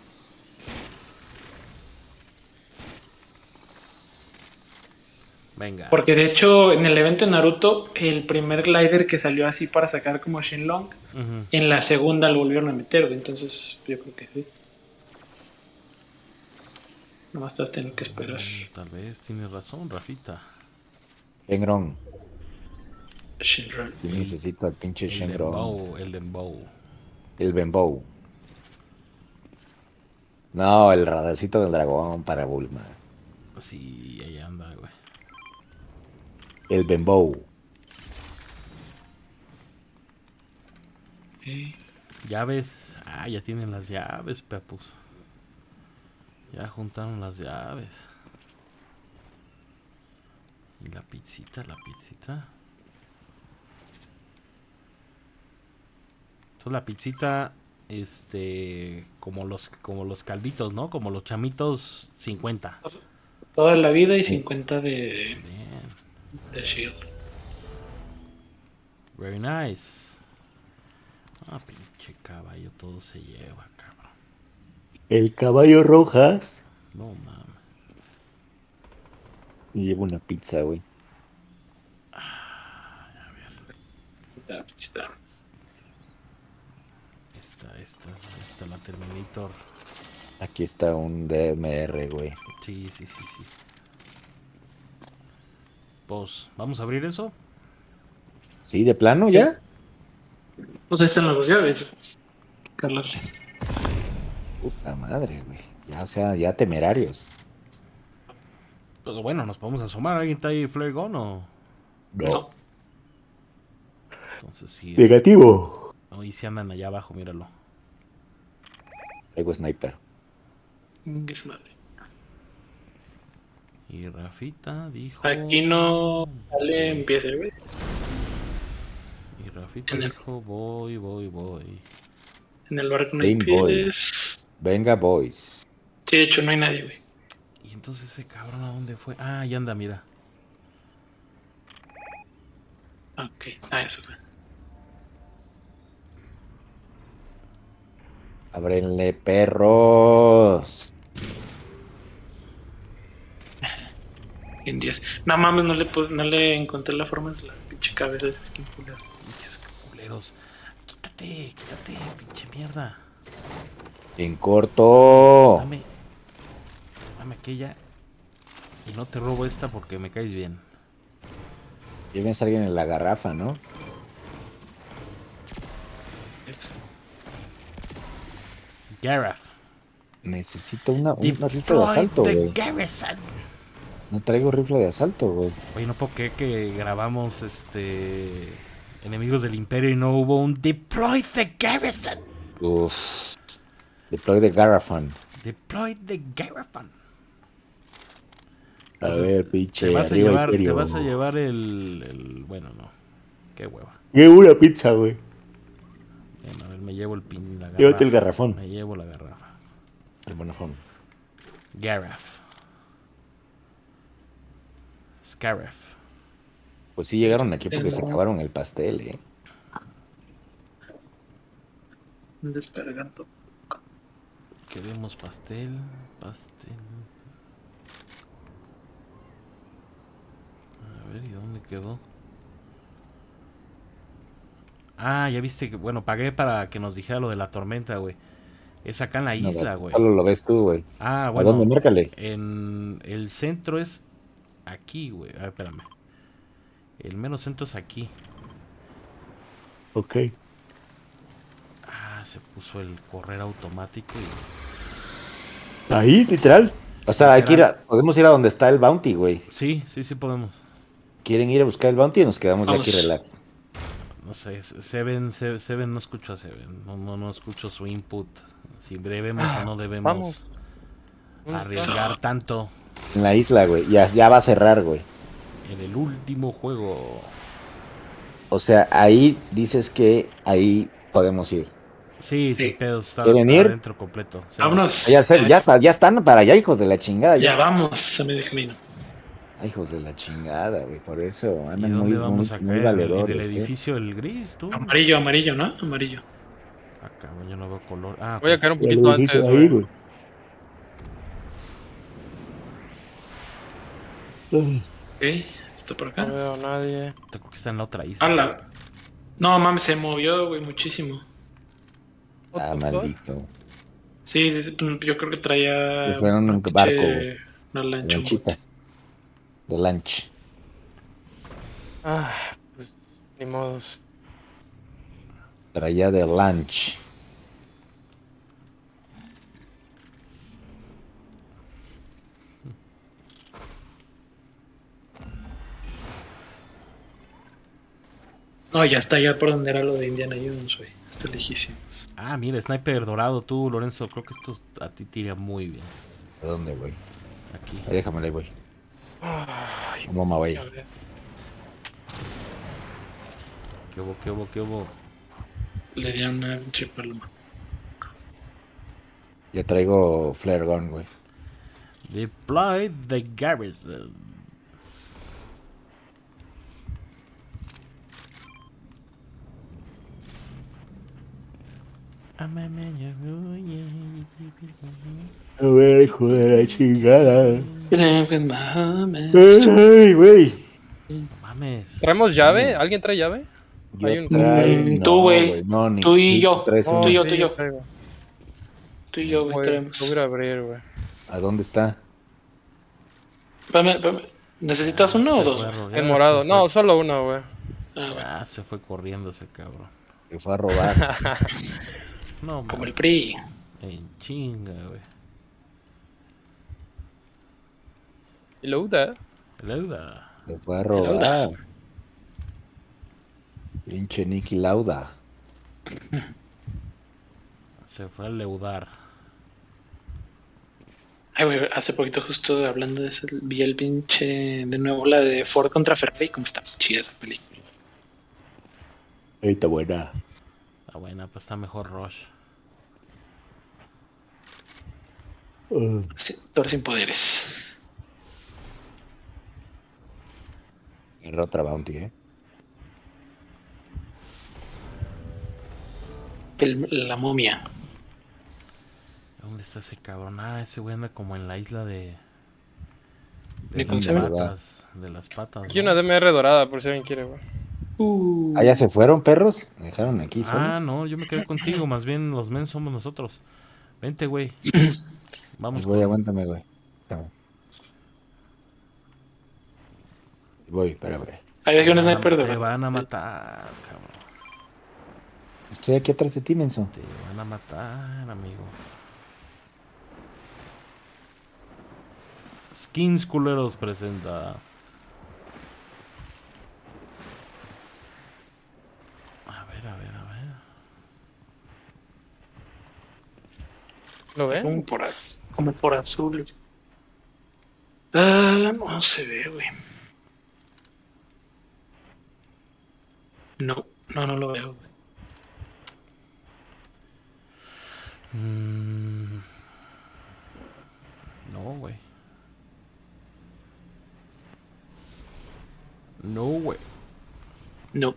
Speaker 1: Venga.
Speaker 3: Porque de hecho, en el evento de Naruto, el primer glider que salió así para sacar como Shenlong,
Speaker 1: Ujú.
Speaker 3: en la segunda lo volvieron a meter, güey. Entonces, yo creo que sí. Nomás te vas a tener que esperar.
Speaker 1: Mm, tal vez tienes razón, Rafita.
Speaker 2: Shenron.
Speaker 3: Shenron.
Speaker 2: Yo necesito al pinche
Speaker 1: El
Speaker 2: Shenron.
Speaker 1: Dembow, el Dembow.
Speaker 2: El Benbow. No, el radarcito del dragón para Bulma.
Speaker 1: Sí, ahí anda, güey.
Speaker 2: El Benbow.
Speaker 3: Eh,
Speaker 1: Llaves. Ah, ya tienen las llaves, papus. Ya juntaron las llaves. Y la pizzita, la pizzita. Entonces la pizzita, este, como los, como los calditos, ¿no? Como los chamitos cincuenta.
Speaker 3: Toda la vida y cincuenta de,
Speaker 1: Bien.
Speaker 3: de Shield.
Speaker 1: Very nice. Ah, pinche caballo, todo se lleva, cabrón.
Speaker 2: El caballo rojas.
Speaker 1: No mames.
Speaker 2: Y llevo una pizza, güey.
Speaker 3: La pichita.
Speaker 1: Esta, esta, esta, la Terminator.
Speaker 2: Aquí está un D M R, güey.
Speaker 1: Sí, sí, sí, sí. Pues, ¿vamos a abrir eso?
Speaker 2: ¿Sí, de plano ya?
Speaker 3: Pues ahí están las dos llaves. Carlos.
Speaker 2: Puta madre, güey. Ya, o sea, ya temerarios.
Speaker 1: Pues bueno, nos podemos asomar. ¿Alguien está ahí Flare Gun o...?
Speaker 3: No.
Speaker 1: Entonces sí. Es...
Speaker 2: Negativo.
Speaker 1: No, y si andan allá abajo, míralo.
Speaker 2: Traigo sniper.
Speaker 3: Ingue su madre.
Speaker 1: Y Rafita dijo...
Speaker 3: Aquí no sale, empieza, güey.
Speaker 1: Y Rafita
Speaker 3: En el-
Speaker 1: dijo, voy, voy, voy.
Speaker 3: En el barco no hay
Speaker 2: Game Boy.
Speaker 3: pieles.
Speaker 2: Venga, boys.
Speaker 3: Sí, de hecho no hay nadie, güey.
Speaker 1: Y entonces ese cabrón, ¿a dónde fue? Ah, ahí anda, mira.
Speaker 3: Ok, ah, eso fue.
Speaker 2: Ábrenle, perros.
Speaker 3: En diez. No mames, no le, pus- no le encontré la forma de la pinche cabeza de ese skin culero.
Speaker 1: Pinches culeros. Quítate, quítate, pinche mierda.
Speaker 2: En corto.
Speaker 1: Dame. Dame aquella. Y no te robo esta porque me caes bien.
Speaker 2: Llévense a alguien en la garrafa, ¿no?
Speaker 1: Gareth.
Speaker 2: Necesito una, un- una rifle de
Speaker 1: Deploy
Speaker 2: asalto,
Speaker 1: the
Speaker 2: güey.
Speaker 1: garrison.
Speaker 2: No traigo rifle de asalto, güey.
Speaker 1: Oye, no puedo creer que grabamos este Enemigos del Imperio y no hubo un Deploy the garrison.
Speaker 2: Uf. Deploy de Garrafon.
Speaker 1: Deploy the garrison.
Speaker 2: A
Speaker 1: Entonces,
Speaker 2: ver, pinche.
Speaker 1: Te vas a
Speaker 2: arriba
Speaker 1: llevar, te
Speaker 2: Imperio.
Speaker 1: vas a llevar el, el- bueno, no. Qué hueva.
Speaker 2: Llevo una pizza, güey.
Speaker 1: Bueno, a ver, me llevo el pin, la garrafa.
Speaker 2: Llévate el garrafón.
Speaker 1: Me llevo la garrafa.
Speaker 2: El bonafón.
Speaker 1: Gareth. Scarif.
Speaker 2: Pues sí llegaron aquí porque se
Speaker 3: No.
Speaker 2: acabaron el pastel, eh.
Speaker 3: Descargando.
Speaker 1: Queremos pastel, pastel. A ver, ¿y dónde quedó? Ah, ya viste que, bueno, pagué para que nos dijera lo de la tormenta, güey. Es acá en la
Speaker 2: No,
Speaker 1: isla, güey.
Speaker 2: Solo lo ves tú, güey.
Speaker 1: Ah,
Speaker 2: ¿A
Speaker 1: bueno.
Speaker 2: dónde? Márcale.
Speaker 1: En el centro es aquí, güey. A ver, espérame. El menos centro es aquí.
Speaker 2: Ok.
Speaker 1: Ah, se puso el correr automático y...
Speaker 2: Ahí, literal. O sea, hay que ir a-
Speaker 1: Literal.
Speaker 2: podemos ir a donde está el bounty, güey.
Speaker 1: Sí, sí, sí podemos.
Speaker 2: ¿Quieren ir a buscar el bounty y nos quedamos ya aquí
Speaker 3: Vamos.
Speaker 2: relax?
Speaker 1: No sé, Seven, Se- Seven no escucho a Seven. No, no, no escucho su input. Si debemos o no debemos
Speaker 4: Vamos. ¿Dónde está?
Speaker 1: arriesgar tanto
Speaker 2: En la isla, güey. Ya, ya va a cerrar, güey.
Speaker 1: en el último juego.
Speaker 2: O sea, ahí dices que ahí podemos ir.
Speaker 1: Sí,
Speaker 3: Sí.
Speaker 1: sin pedos. Está,
Speaker 2: ¿Quieren
Speaker 1: está
Speaker 2: ir?
Speaker 1: dentro completo. Sí.
Speaker 3: Vámonos.
Speaker 2: Ya, se- ya, sa- ya están para allá, hijos de la chingada.
Speaker 3: Ya
Speaker 2: Ya,
Speaker 3: vamos a medio camino.
Speaker 2: Ay, hijos de la chingada, güey. Por eso
Speaker 1: ¿Y
Speaker 2: andan muy,
Speaker 1: dónde vamos
Speaker 2: muy,
Speaker 1: a
Speaker 2: muy
Speaker 1: caer? ¿En el, en
Speaker 2: valedores,
Speaker 1: el
Speaker 2: ¿eh?
Speaker 1: edificio del gris, tú?
Speaker 3: Amarillo, amarillo, ¿no? Amarillo.
Speaker 1: Ah, cabrón, yo no veo color. Ah,
Speaker 4: Voy a
Speaker 1: ok.
Speaker 4: caer un
Speaker 2: El
Speaker 4: poquito
Speaker 2: edificio
Speaker 4: antes,
Speaker 2: ahí,
Speaker 4: güey.
Speaker 2: güey.
Speaker 3: Ok, está por
Speaker 4: No
Speaker 3: acá.
Speaker 4: veo a nadie.
Speaker 1: Creo que está en la otra isla.
Speaker 3: ¡Hala! No, mames, se movió, güey, muchísimo.
Speaker 2: Ah, maldito.
Speaker 3: Sí, sí, sí, yo creo que traía.
Speaker 2: Que fuera un
Speaker 3: pinche-
Speaker 2: barco, güey.
Speaker 3: Una lancha. un
Speaker 2: Lanchita.
Speaker 3: bote.
Speaker 2: De lunch.
Speaker 4: Ah, pues, ni modos.
Speaker 2: Traía de lunch.
Speaker 3: No, ya está allá por donde era lo de Indiana Jones, güey. Está lejísimo.
Speaker 1: Ah, mira, sniper dorado tú, Lorenzo. Creo que esto a ti te iría muy bien.
Speaker 2: ¿De dónde, güey?
Speaker 1: Aquí.
Speaker 2: Ahí déjame, ahí voy.
Speaker 4: Ay,
Speaker 2: ¿Cómo me voy?
Speaker 4: a ver.
Speaker 1: ¿Qué hubo, qué hubo, qué hubo?
Speaker 3: Le di a una pinche paloma.
Speaker 2: Ya traigo flare gun, güey.
Speaker 1: Deploy the garrison.
Speaker 2: A ver, hijo de la chingada.
Speaker 3: Mames.
Speaker 2: Ay, güey.
Speaker 1: No mames.
Speaker 4: ¿Traemos llave? ¿Alguien trae llave?
Speaker 2: Yo
Speaker 4: Hay un-
Speaker 2: trae-
Speaker 3: Mm, tú, güey.
Speaker 2: no, ni-
Speaker 3: Tú y
Speaker 2: sí,
Speaker 3: yo.
Speaker 2: traes
Speaker 3: Tú
Speaker 2: uno.
Speaker 3: y yo,
Speaker 4: sí,
Speaker 3: tú y yo.
Speaker 4: traigo.
Speaker 3: Tú y yo, güey,
Speaker 4: Voy,
Speaker 3: traemos.
Speaker 4: voy a ir a abrir, güey.
Speaker 2: ¿A dónde está?
Speaker 3: Espérame, espérame. ¿Necesitas uno o
Speaker 1: Se
Speaker 3: dos?
Speaker 1: fue a
Speaker 3: güey?
Speaker 1: rodear,
Speaker 4: En morado.
Speaker 1: se
Speaker 4: No,
Speaker 1: fue.
Speaker 4: solo uno, güey.
Speaker 3: Ah, bueno.
Speaker 1: Ah, se fue corriendo ese cabrón.
Speaker 2: Que fue a robar.
Speaker 1: No,
Speaker 3: Como el
Speaker 1: mames.
Speaker 3: P R I.
Speaker 1: En chinga, güey.
Speaker 4: Y lo usa.
Speaker 1: Lauda.
Speaker 2: Que fue a
Speaker 3: Lauda.
Speaker 2: robar. Pinche Nicky Lauda.
Speaker 1: Se fue a leudar.
Speaker 3: Ay, güey, hace poquito justo hablando de eso, vi el pinche, de nuevo la de Ford contra Ferrari, como está chida esa película.
Speaker 2: Ahí está buena.
Speaker 1: Ah, buena, pues está mejor Rush.
Speaker 2: Uh,
Speaker 3: Sí, Thor sin poderes.
Speaker 2: Era otra bounty, ¿eh?
Speaker 3: El- la momia.
Speaker 1: ¿Dónde está ese cabrón? Ah, ese güey anda como en la isla de...
Speaker 3: ¿De
Speaker 1: De
Speaker 3: cómo
Speaker 1: las
Speaker 3: se llama?
Speaker 1: patas. De las patas.
Speaker 4: Aquí
Speaker 1: ¿no?
Speaker 4: una D M R dorada, por si alguien quiere, güey.
Speaker 3: Uh,
Speaker 2: ¿Ah, ya se fueron, perros? ¿Me dejaron aquí solo?
Speaker 1: Ah, no, yo me quedé contigo. Más bien los men somos nosotros. Vente, güey. Vamos,
Speaker 2: Pues voy,
Speaker 1: con-
Speaker 2: aguántame, güey. Espérame. Voy, espérame.
Speaker 3: ahí dejé un
Speaker 1: Te van a-
Speaker 3: sniper de
Speaker 1: Te van a matar, cabrón.
Speaker 2: Estoy aquí atrás de ti, menso.
Speaker 1: Te van a matar, amigo. Skins Culeros presenta. A ver, a ver, a ver.
Speaker 4: ¿Lo ve?
Speaker 3: como por, az- como por azul. Ah, no se ve, güey. No, no, no lo veo, güey.
Speaker 1: Mm. No, güey. No, güey.
Speaker 3: No.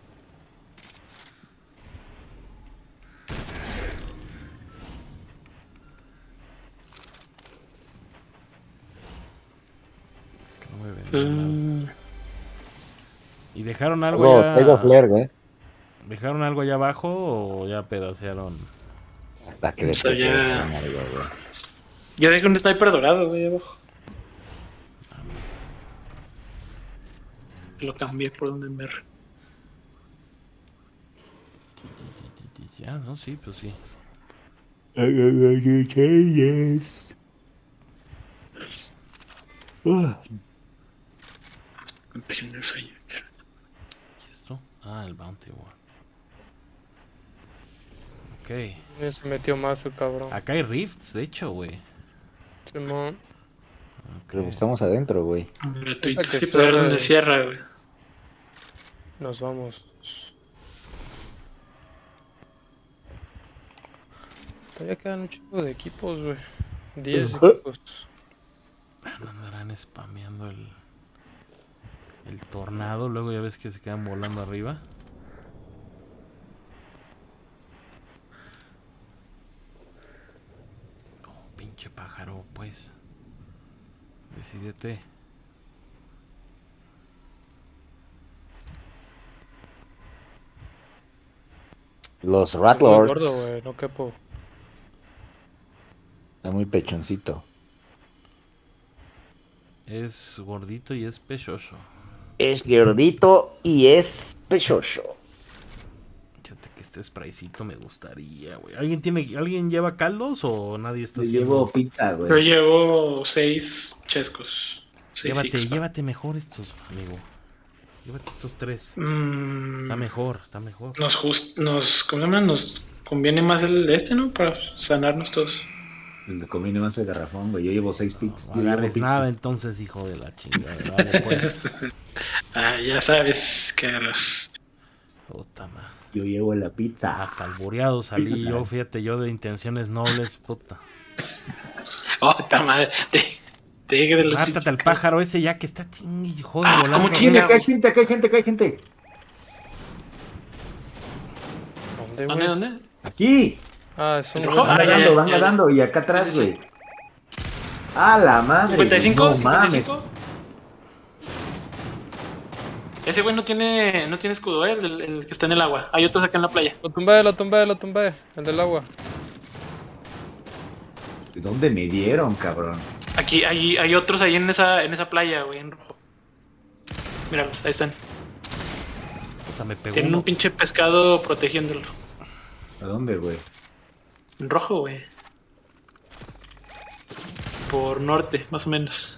Speaker 1: No me ven nada.
Speaker 3: Ah,
Speaker 1: ¿Y dejaron algo
Speaker 2: Traigo,
Speaker 1: ya?
Speaker 2: traigo flare, güey.
Speaker 1: ¿Dejaron algo allá abajo o ya pedacearon?
Speaker 2: Hasta que
Speaker 3: O sea,
Speaker 2: después
Speaker 3: ya-
Speaker 2: puedes poner algo, güey.
Speaker 3: yo dejé un sniper dorado, güey, abajo. Lo cambié por un M R.
Speaker 1: Ya, no, sí, pues sí.
Speaker 2: Yes. Uh.
Speaker 3: Empeño el sueño.
Speaker 1: ¿Y esto? Ah, el Bounty War. Ok.
Speaker 4: Ya se metió más el cabrón.
Speaker 1: Acá hay rifts, de hecho, güey.
Speaker 4: Simón.
Speaker 2: Pero estamos adentro, güey.
Speaker 3: Gratuito.
Speaker 4: Ahorita que
Speaker 3: Sí, pero a ver
Speaker 4: cierre.
Speaker 3: dónde cierra, güey.
Speaker 4: Nos vamos. Todavía quedan un chico de equipos, güey. diez
Speaker 2: Ajá.
Speaker 4: equipos.
Speaker 1: No andarán spameando el, el tornado. Luego ya ves que se quedan volando arriba. Oh, pinche pájaro, pues. Decídete.
Speaker 2: Los
Speaker 4: Muy gordo,
Speaker 2: Ratlords.
Speaker 4: güey. No quepo.
Speaker 2: Está muy pechoncito.
Speaker 1: Es gordito y es pechoso.
Speaker 2: Es gordito y es pechoso.
Speaker 1: Fíjate que este spraycito me gustaría, güey. ¿Alguien tiene, alguien lleva caldos o nadie está
Speaker 2: Te
Speaker 1: haciendo?
Speaker 2: llevo pizza,
Speaker 3: Yo
Speaker 2: güey.
Speaker 3: llevo seis chescos. Seis
Speaker 1: Llévate,
Speaker 3: six-pack.
Speaker 1: llévate mejor estos, amigo. Llévate estos tres.
Speaker 3: Mm,
Speaker 1: Está mejor, está mejor.
Speaker 3: nos just, nos, ¿cómo se llama? Nos conviene más el este, ¿no? Para sanarnos todos.
Speaker 2: El conviene más el garrafón, güey. Yo llevo seis pizzas.
Speaker 1: No agarres nada entonces, hijo de la chingada. Vale, pues.
Speaker 3: Ah, ya sabes que agarrar.
Speaker 1: Puta madre.
Speaker 2: Yo llevo la pizza.
Speaker 1: Hasta albureado salí yo, fíjate, yo de intenciones nobles, puta.
Speaker 3: Oh, ta madre. Te, te dije de los
Speaker 1: Mátate al pájaro ese ya que está chingui, joder,
Speaker 3: Ah,
Speaker 1: volando.
Speaker 3: ¿cómo chinga?
Speaker 2: Acá hay gente, acá hay gente, acá hay gente.
Speaker 4: ¿Dónde,
Speaker 3: ¿Dónde,
Speaker 4: güey?
Speaker 3: dónde?
Speaker 2: Aquí.
Speaker 4: Ah, es un
Speaker 3: ¿En rojo?
Speaker 4: güey.
Speaker 2: Van
Speaker 3: Ah, ya,
Speaker 2: nadando,
Speaker 3: ya,
Speaker 2: van
Speaker 3: ya, ya.
Speaker 2: nadando. Y acá atrás,
Speaker 3: Sí, sí,
Speaker 2: güey.
Speaker 3: sí.
Speaker 2: A la madre.
Speaker 3: ¿cincuenta y cinco?
Speaker 2: No
Speaker 3: ¿cincuenta y
Speaker 2: mames.
Speaker 3: cinco? Ese güey no tiene, no tiene escudo, ¿eh? El, del- el que está en el agua. Hay otros acá en la playa.
Speaker 4: Lo tumbé, lo tumbé, lo tumbé. El del agua.
Speaker 2: ¿De dónde me dieron, cabrón?
Speaker 3: Aquí hay, hay otros ahí en esa, en esa playa, güey, en rojo. Míralos, ahí están.
Speaker 1: Puta, me pegó
Speaker 3: Tienen
Speaker 1: uno.
Speaker 3: un pinche pescado protegiéndolo.
Speaker 2: ¿A dónde, güey?
Speaker 3: En rojo, güey. Por norte, más o menos.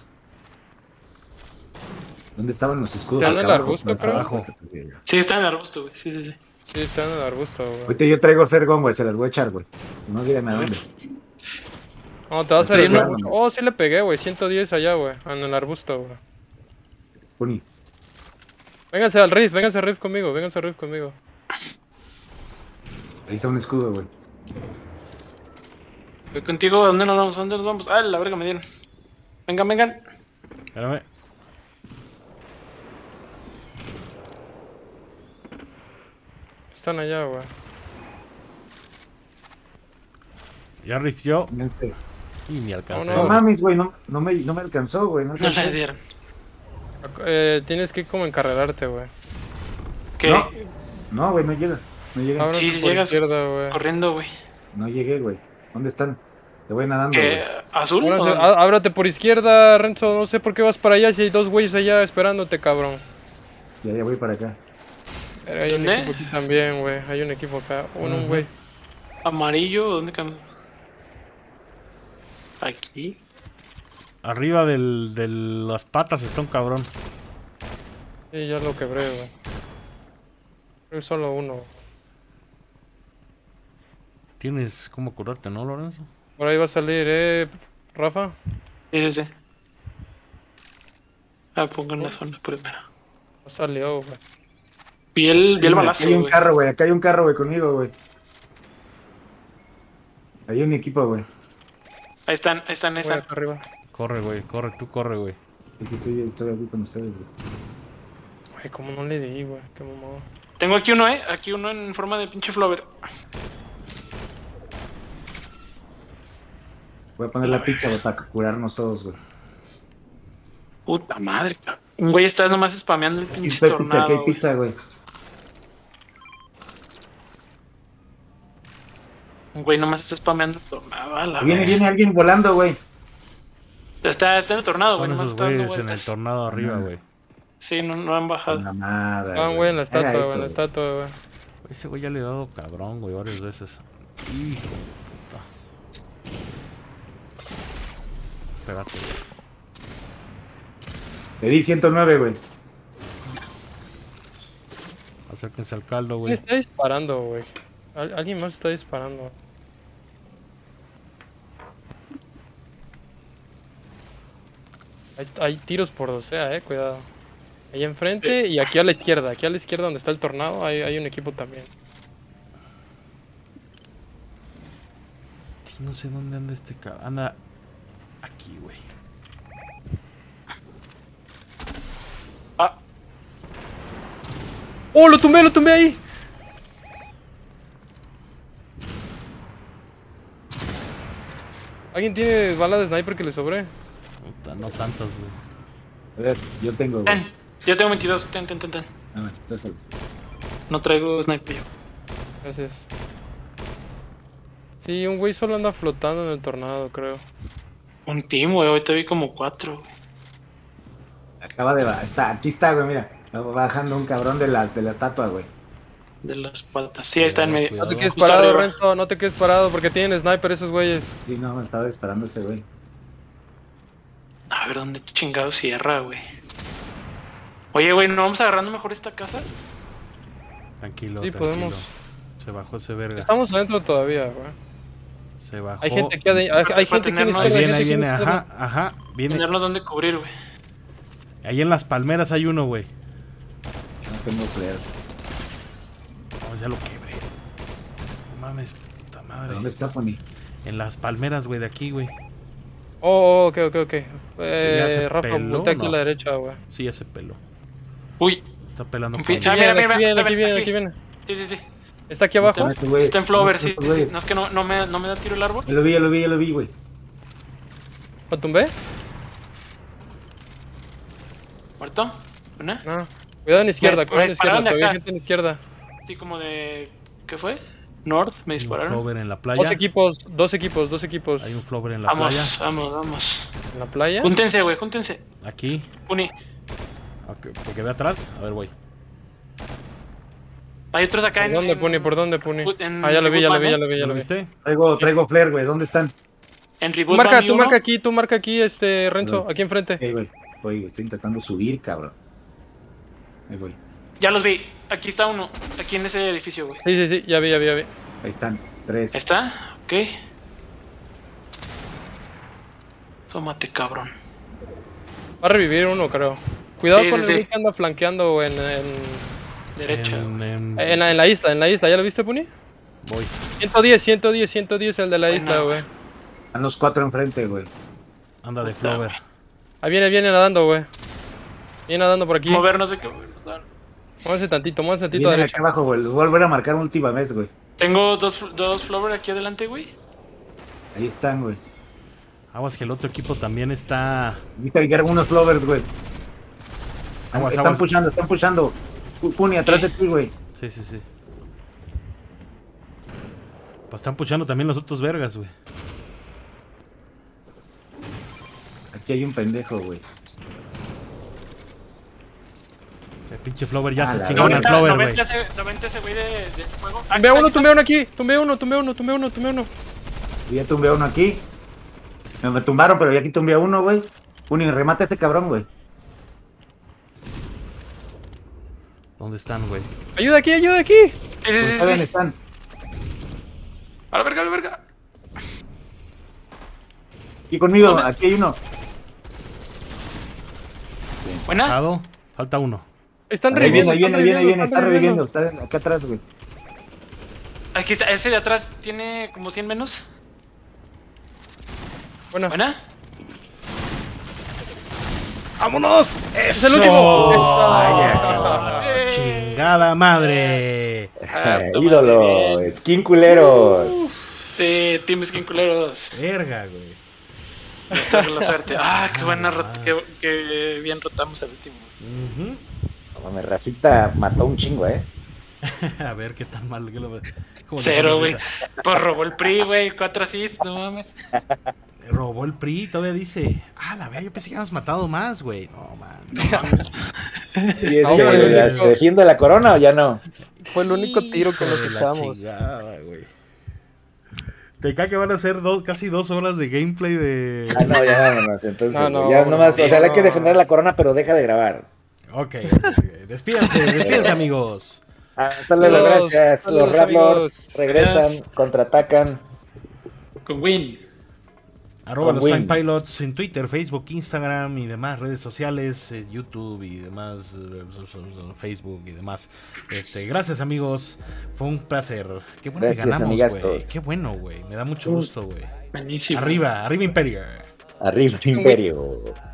Speaker 2: ¿Dónde estaban los escudos?
Speaker 4: Está en
Speaker 2: Acá
Speaker 4: el
Speaker 2: abajo,
Speaker 4: arbusto,
Speaker 2: más
Speaker 4: creo.
Speaker 2: abajo.
Speaker 3: Sí, está en el arbusto, güey. Sí, sí, sí.
Speaker 4: Sí, está en el arbusto, güey.
Speaker 2: Ahorita yo traigo el Fergón, güey. Se las voy a echar, güey. No digan a dónde.
Speaker 4: No, te va a
Speaker 2: Sí,
Speaker 4: salir
Speaker 2: claro.
Speaker 4: mucho. Oh, sí le pegué, güey. ciento diez allá, güey. En el arbusto, güey.
Speaker 2: Puni.
Speaker 4: Vénganse al Rift, vénganse al Rift conmigo, vénganse al Rift conmigo.
Speaker 2: Ahí está un escudo, güey.
Speaker 3: Voy contigo, ¿a dónde nos vamos? ¿A dónde nos vamos? Ah, la verga me dieron. Vengan, vengan.
Speaker 1: Espérame.
Speaker 4: Están allá, güey.
Speaker 1: Ya riftió
Speaker 2: Fíjense.
Speaker 1: y ni alcancé.
Speaker 4: No,
Speaker 2: No
Speaker 4: no.
Speaker 2: mames, güey. No, no, me, no me alcanzó, güey. No
Speaker 3: No
Speaker 2: sé.
Speaker 3: le dieron.
Speaker 4: Eh, tienes que como encarrerarte, güey.
Speaker 3: ¿Qué?
Speaker 2: No. No, güey, no llega. No llega.
Speaker 4: Ábrete
Speaker 3: Sí, sí
Speaker 4: por
Speaker 3: llegas.
Speaker 4: izquierda, güey.
Speaker 3: Corriendo, güey.
Speaker 2: No llegué, güey. ¿Dónde están? Te voy nadando,
Speaker 3: ¿Qué?
Speaker 2: güey.
Speaker 3: ¿Azul?
Speaker 4: Ábrate,
Speaker 3: o dónde?
Speaker 4: á- ábrate por izquierda, Renzo. No sé por qué vas para allá si hay dos güeyes allá esperándote, cabrón.
Speaker 2: Ya, ya voy para acá.
Speaker 4: Pero hay un
Speaker 3: ¿Dónde?
Speaker 4: equipo aquí también, güey. Hay un equipo acá. Uno, un
Speaker 1: Ujú.
Speaker 4: güey.
Speaker 3: ¿Amarillo? ¿Dónde cambió? Aquí.
Speaker 1: Arriba del, de las patas está un cabrón.
Speaker 4: Sí, ya lo quebré, güey. Creo que solo uno.
Speaker 1: Tienes cómo curarte, ¿no, Lorenzo?
Speaker 4: Por ahí va a salir, eh, Rafa.
Speaker 3: Sí, sí, sí. Ah, pongan la zona primero.
Speaker 4: No salió, güey.
Speaker 3: Vi el, vi el
Speaker 2: Acá
Speaker 3: balazo,
Speaker 2: hay un
Speaker 3: güey.
Speaker 2: carro, güey. Acá hay un carro, güey, conmigo, güey. Hay un equipo, güey.
Speaker 3: Ahí están, ahí están, ahí
Speaker 4: Voy
Speaker 3: están.
Speaker 4: acá arriba.
Speaker 1: Corre, güey, corre, tú corre, güey.
Speaker 2: Aquí estoy, estoy aquí con ustedes, güey.
Speaker 4: Ay, cómo no le di, güey. Qué mamado.
Speaker 3: Tengo aquí uno, eh. Aquí uno en forma de pinche flower.
Speaker 2: Voy a poner la pizza, güey, para curarnos todos, güey.
Speaker 3: Puta madre, cabrón. Un güey está nomás spameando el
Speaker 2: Aquí
Speaker 3: pinche
Speaker 2: está pizza, aquí hay
Speaker 3: tornado, güey.
Speaker 2: pizza, güey.
Speaker 3: Un güey nomás está spameando el tornado. A la
Speaker 2: Viene,
Speaker 3: verga.
Speaker 2: viene alguien volando, güey.
Speaker 3: Está, está en el tornado, güey.
Speaker 1: Son
Speaker 3: Nomás
Speaker 1: esos
Speaker 3: está dando
Speaker 1: güeyes en el
Speaker 3: vueltas.
Speaker 1: tornado arriba,
Speaker 2: Ah.
Speaker 1: güey.
Speaker 3: Sí, no, no han bajado.
Speaker 2: La madre.
Speaker 4: Ah, güey, en la estatua,
Speaker 2: Haga
Speaker 4: güey.
Speaker 2: eso,
Speaker 4: En la
Speaker 2: güey.
Speaker 4: estatua, güey.
Speaker 1: Ese güey ya le he dado cabrón, güey, varias veces. Hijo de puta. pegarte, güey.
Speaker 2: Le di ciento nueve, güey.
Speaker 1: Acérquense al caldo,
Speaker 4: ¿Quién
Speaker 1: güey.
Speaker 4: está disparando, güey? Al- Alguien más está disparando. Hay, hay tiros por docea, eh, cuidado. Ahí enfrente y aquí a la izquierda. Aquí a la izquierda donde está el tornado hay, hay un equipo también.
Speaker 1: No sé dónde anda este cabrón. Anda aquí, güey.
Speaker 3: Ah,
Speaker 4: ¡Oh, lo tumbé, lo tumbé ahí! ¿Alguien tiene bala de sniper que le sobre?
Speaker 1: No, ta- no tantas, güey.
Speaker 2: A ver, yo tengo, güey.
Speaker 3: ten. Yo tengo veintidós. Ten, ten, ten, ten.
Speaker 2: A ver, dáselo.
Speaker 3: No traigo sniper yo.
Speaker 4: Gracias. Sí, un güey solo anda flotando en el tornado, creo.
Speaker 3: Un team, güey. Ahorita vi como cuatro, güey.
Speaker 2: Acaba de bajar. Está, aquí está, güey, mira. Va bajando un cabrón de la, de la estatua, güey.
Speaker 3: De las patas. Sí, ahí está en medio.
Speaker 1: Cuidado.
Speaker 4: No te quedes
Speaker 3: Justo
Speaker 4: parado,
Speaker 3: arriba.
Speaker 4: Renzo, no te quedes parado porque tienen sniper esos güeyes.
Speaker 2: Sí, no, me estaba disparando ese, güey.
Speaker 3: A ver, ¿dónde chingado cierra, güey? Oye, güey, ¿no vamos agarrando mejor esta casa?
Speaker 1: Tranquilo,
Speaker 4: Sí,
Speaker 1: tranquilo.
Speaker 4: podemos.
Speaker 1: Se bajó ese verga.
Speaker 4: Estamos adentro todavía, güey.
Speaker 1: Se bajó.
Speaker 4: Hay gente aquí adentro. Hay, hay gente aquí en la
Speaker 3: Ahí
Speaker 1: Ahí
Speaker 4: izquierda, hay
Speaker 1: viene, ahí
Speaker 4: gente aquí en
Speaker 1: viene,
Speaker 4: la
Speaker 1: ajá,
Speaker 4: izquierda.
Speaker 1: ajá. Viene.
Speaker 3: Tenernos dónde cubrir, güey.
Speaker 1: Ahí en las palmeras hay uno, güey.
Speaker 2: No tengo flare.
Speaker 1: Vamos, ya lo quebré. No mames, puta madre.
Speaker 2: ¿Dónde está, Pony?
Speaker 1: En las palmeras, güey, de aquí, güey.
Speaker 4: Oh, oh, ok, ok, ok.
Speaker 1: ¿Ya
Speaker 4: Eh,
Speaker 1: se
Speaker 4: Rafa,
Speaker 1: peló?
Speaker 4: voltea aquí
Speaker 1: No.
Speaker 4: a la derecha, güey.
Speaker 1: Sí, ya se peló.
Speaker 3: Uy.
Speaker 1: Está pelando
Speaker 3: Un
Speaker 1: con
Speaker 3: pinche-
Speaker 4: Aquí
Speaker 3: Ah, mira,
Speaker 4: viene,
Speaker 3: mira,
Speaker 4: aquí viene,
Speaker 3: mira,
Speaker 4: aquí viene,
Speaker 3: aquí.
Speaker 4: aquí viene.
Speaker 3: Sí, sí, sí.
Speaker 4: ¿Está aquí abajo?
Speaker 2: Este güey.
Speaker 3: Está en Flower, sí,
Speaker 2: Estos
Speaker 3: sí, sí.
Speaker 2: güeyes.
Speaker 3: No es que no, no, me, no me da tiro el árbol.
Speaker 2: Ya lo vi, ya lo vi, ya lo vi, güey.
Speaker 4: ¿Lo tumbé?
Speaker 3: ¿Muerto? ¿Una?
Speaker 4: No. Cuidado en la izquierda,
Speaker 3: Me-
Speaker 4: cuidado en la
Speaker 3: me
Speaker 4: izquierda.
Speaker 3: dispararon de
Speaker 4: Todavía hay
Speaker 3: acá.
Speaker 4: gente en la izquierda.
Speaker 3: Sí, como de... ¿Qué fue? North, me
Speaker 1: un
Speaker 3: dispararon.
Speaker 1: flover en la playa.
Speaker 4: Dos equipos, dos equipos, dos equipos.
Speaker 1: Hay un flover en la playa.
Speaker 3: Vamos, vamos, vamos.
Speaker 4: En la playa.
Speaker 3: Júntense, güey, júntense.
Speaker 1: Aquí.
Speaker 3: Uni.
Speaker 1: Ok, porque ve atrás. A ver, güey.
Speaker 3: Hay otros acá
Speaker 4: ¿Por
Speaker 3: en...
Speaker 4: dónde,
Speaker 3: en-
Speaker 4: Puni? ¿Por dónde, Puni?
Speaker 3: en
Speaker 4: Ah, ya lo vi, ya lo
Speaker 3: Reboot
Speaker 4: vi, ya
Speaker 3: Van,
Speaker 4: lo vi, ya
Speaker 1: ¿Lo
Speaker 4: lo vi.
Speaker 1: viste?
Speaker 2: Traigo, traigo flare, güey. ¿Dónde están?
Speaker 3: En
Speaker 4: Tú
Speaker 3: Reboot
Speaker 4: marca,
Speaker 3: Van
Speaker 4: tú
Speaker 3: uno.
Speaker 4: marca aquí, tú marca aquí, este, Renzo.
Speaker 2: No.
Speaker 4: Aquí enfrente.
Speaker 2: Ok, güey. Oye, estoy intentando subir, cabrón. Ahí voy.
Speaker 3: Ya los vi. Aquí está uno. Aquí en ese edificio, güey.
Speaker 4: Sí, sí, sí, ya vi, ya vi, ya vi.
Speaker 2: Ahí están. Tres.
Speaker 3: ¿Ahí está? Ok. Tómate, cabrón.
Speaker 4: Va a revivir uno, creo. Cuidado
Speaker 3: Sí,
Speaker 4: con
Speaker 3: sí,
Speaker 4: el
Speaker 3: sí.
Speaker 4: güey que anda flanqueando en, en,
Speaker 3: Derecha.
Speaker 1: En, en-
Speaker 4: en la, en la isla, en la isla. ¿Ya lo viste, Puni?
Speaker 1: Voy.
Speaker 4: ciento diez, ciento diez, ciento diez el de la
Speaker 3: Bueno.
Speaker 4: isla, güey.
Speaker 2: Están los cuatro enfrente, güey.
Speaker 1: Anda de flover.
Speaker 4: Ahí viene, viene nadando, güey. Viene nadando por aquí.
Speaker 3: Movernos de que... movernos.
Speaker 4: Muévese tantito, muévese tantito a
Speaker 2: Vienen
Speaker 4: derecha.
Speaker 2: acá abajo, güey. Los voy a volver a marcar última vez, güey.
Speaker 3: Tengo dos, dos flower aquí adelante, güey.
Speaker 2: Ahí están, güey.
Speaker 1: Aguas que el otro equipo también está.
Speaker 2: Vi cargar unos flovers, güey.
Speaker 1: Aguas,
Speaker 2: están
Speaker 1: aguas.
Speaker 2: pushando, están pushando. Pu- Puni, atrás de ti, güey.
Speaker 1: Sí, sí, sí. Pues están puchando también los otros vergas, güey.
Speaker 2: Aquí hay un pendejo, güey.
Speaker 1: El pinche flover ya
Speaker 2: Ah,
Speaker 1: se
Speaker 2: la
Speaker 1: chingó en el
Speaker 3: noventa,
Speaker 1: flover, güey.
Speaker 3: noventa ese, noventa ese güey de, de fuego. Ah,
Speaker 4: Tumbé
Speaker 3: aquí
Speaker 4: uno,
Speaker 3: está,
Speaker 4: tumbé
Speaker 3: aquí
Speaker 4: uno aquí. Tumbé uno, tumbé uno, tumbé uno, tumbé uno, tumbé uno.
Speaker 2: Y ya tumbé a uno aquí. Me, me tumbaron, pero ya aquí tumbé a uno, güey. Puni, remata a ese cabrón, güey.
Speaker 1: ¿Dónde están, güey?
Speaker 4: Ayuda aquí, ayuda aquí.
Speaker 3: está. Sí, sí, sí,
Speaker 2: ¿Dónde
Speaker 3: sí.
Speaker 2: están?
Speaker 3: A la verga, a la verga.
Speaker 2: Aquí conmigo,
Speaker 3: ¿Dónde?
Speaker 2: aquí hay uno.
Speaker 3: Buena.
Speaker 1: Bajado. Falta uno.
Speaker 4: Están
Speaker 2: Ahí
Speaker 4: reviviendo.
Speaker 2: viene,
Speaker 4: están
Speaker 2: viene, viene, viene.
Speaker 4: reviviendo,
Speaker 2: Está
Speaker 4: están
Speaker 2: reviviendo. Está acá atrás, güey.
Speaker 3: Aquí está. Ese de atrás tiene como cien menos.
Speaker 4: Buena.
Speaker 3: Buena.
Speaker 1: ¡Vámonos!
Speaker 4: Es el último.
Speaker 1: ¡Eso!
Speaker 3: Sí.
Speaker 1: ¡Chingada madre!
Speaker 3: Ah, tómate
Speaker 2: Ídolo,
Speaker 3: bien.
Speaker 2: skin culeros.
Speaker 3: Sí, Team Skin culeros.
Speaker 1: Verga, güey.
Speaker 3: Esta es la suerte. Ah, qué buena rota. Qué, qué bien rotamos al último.
Speaker 1: Ujú.
Speaker 2: No mames, Rafita mató un chingo, eh.
Speaker 1: A ver qué tan mal. qué lo- cómo le
Speaker 3: Cero,
Speaker 1: pone
Speaker 3: güey.
Speaker 1: ahorita.
Speaker 3: Pues robó el P R I, güey. Cuatro assists, no mames.
Speaker 1: Robó el P R I, todavía dice. Ah, la vea, yo pensé que habíamos matado más, güey. No, man.
Speaker 2: ¿Y es
Speaker 4: No,
Speaker 2: que
Speaker 4: güey,
Speaker 2: las-
Speaker 4: no.
Speaker 2: defiende la corona o ya no?
Speaker 4: Fue el único tiro que
Speaker 1: Hijo
Speaker 4: nos
Speaker 1: de la
Speaker 4: echamos.
Speaker 1: chingada, güey. Te cae que van a ser dos, casi dos horas de gameplay de...
Speaker 2: Ah, no, ya vámonos. Entonces,
Speaker 4: No, no,
Speaker 2: ya nomás,
Speaker 4: no,
Speaker 2: o sea, hay que
Speaker 4: no.
Speaker 2: defender la corona, pero deja de grabar.
Speaker 1: Ok, okay. Despídense, despídense, amigos.
Speaker 2: Hasta luego,
Speaker 4: Saludos,
Speaker 2: gracias.
Speaker 4: saludos,
Speaker 2: Los Radlords
Speaker 4: amigos.
Speaker 2: regresan,
Speaker 3: Gracias.
Speaker 2: contraatacan.
Speaker 3: Con Win.
Speaker 1: Arroba
Speaker 2: Con
Speaker 1: los
Speaker 2: Win.
Speaker 1: Time Pilots en Twitter, Facebook, Instagram y demás redes sociales, eh, YouTube y demás, eh, Facebook y demás. Este, gracias, amigos. Fue un placer. Qué bueno
Speaker 2: Gracias,
Speaker 1: que ganamos,
Speaker 2: amigastos.
Speaker 1: güey. Qué bueno, güey. Me da mucho gusto, güey.
Speaker 3: Buenísimo.
Speaker 1: Arriba, arriba Imperio.
Speaker 2: Arriba, Imperio.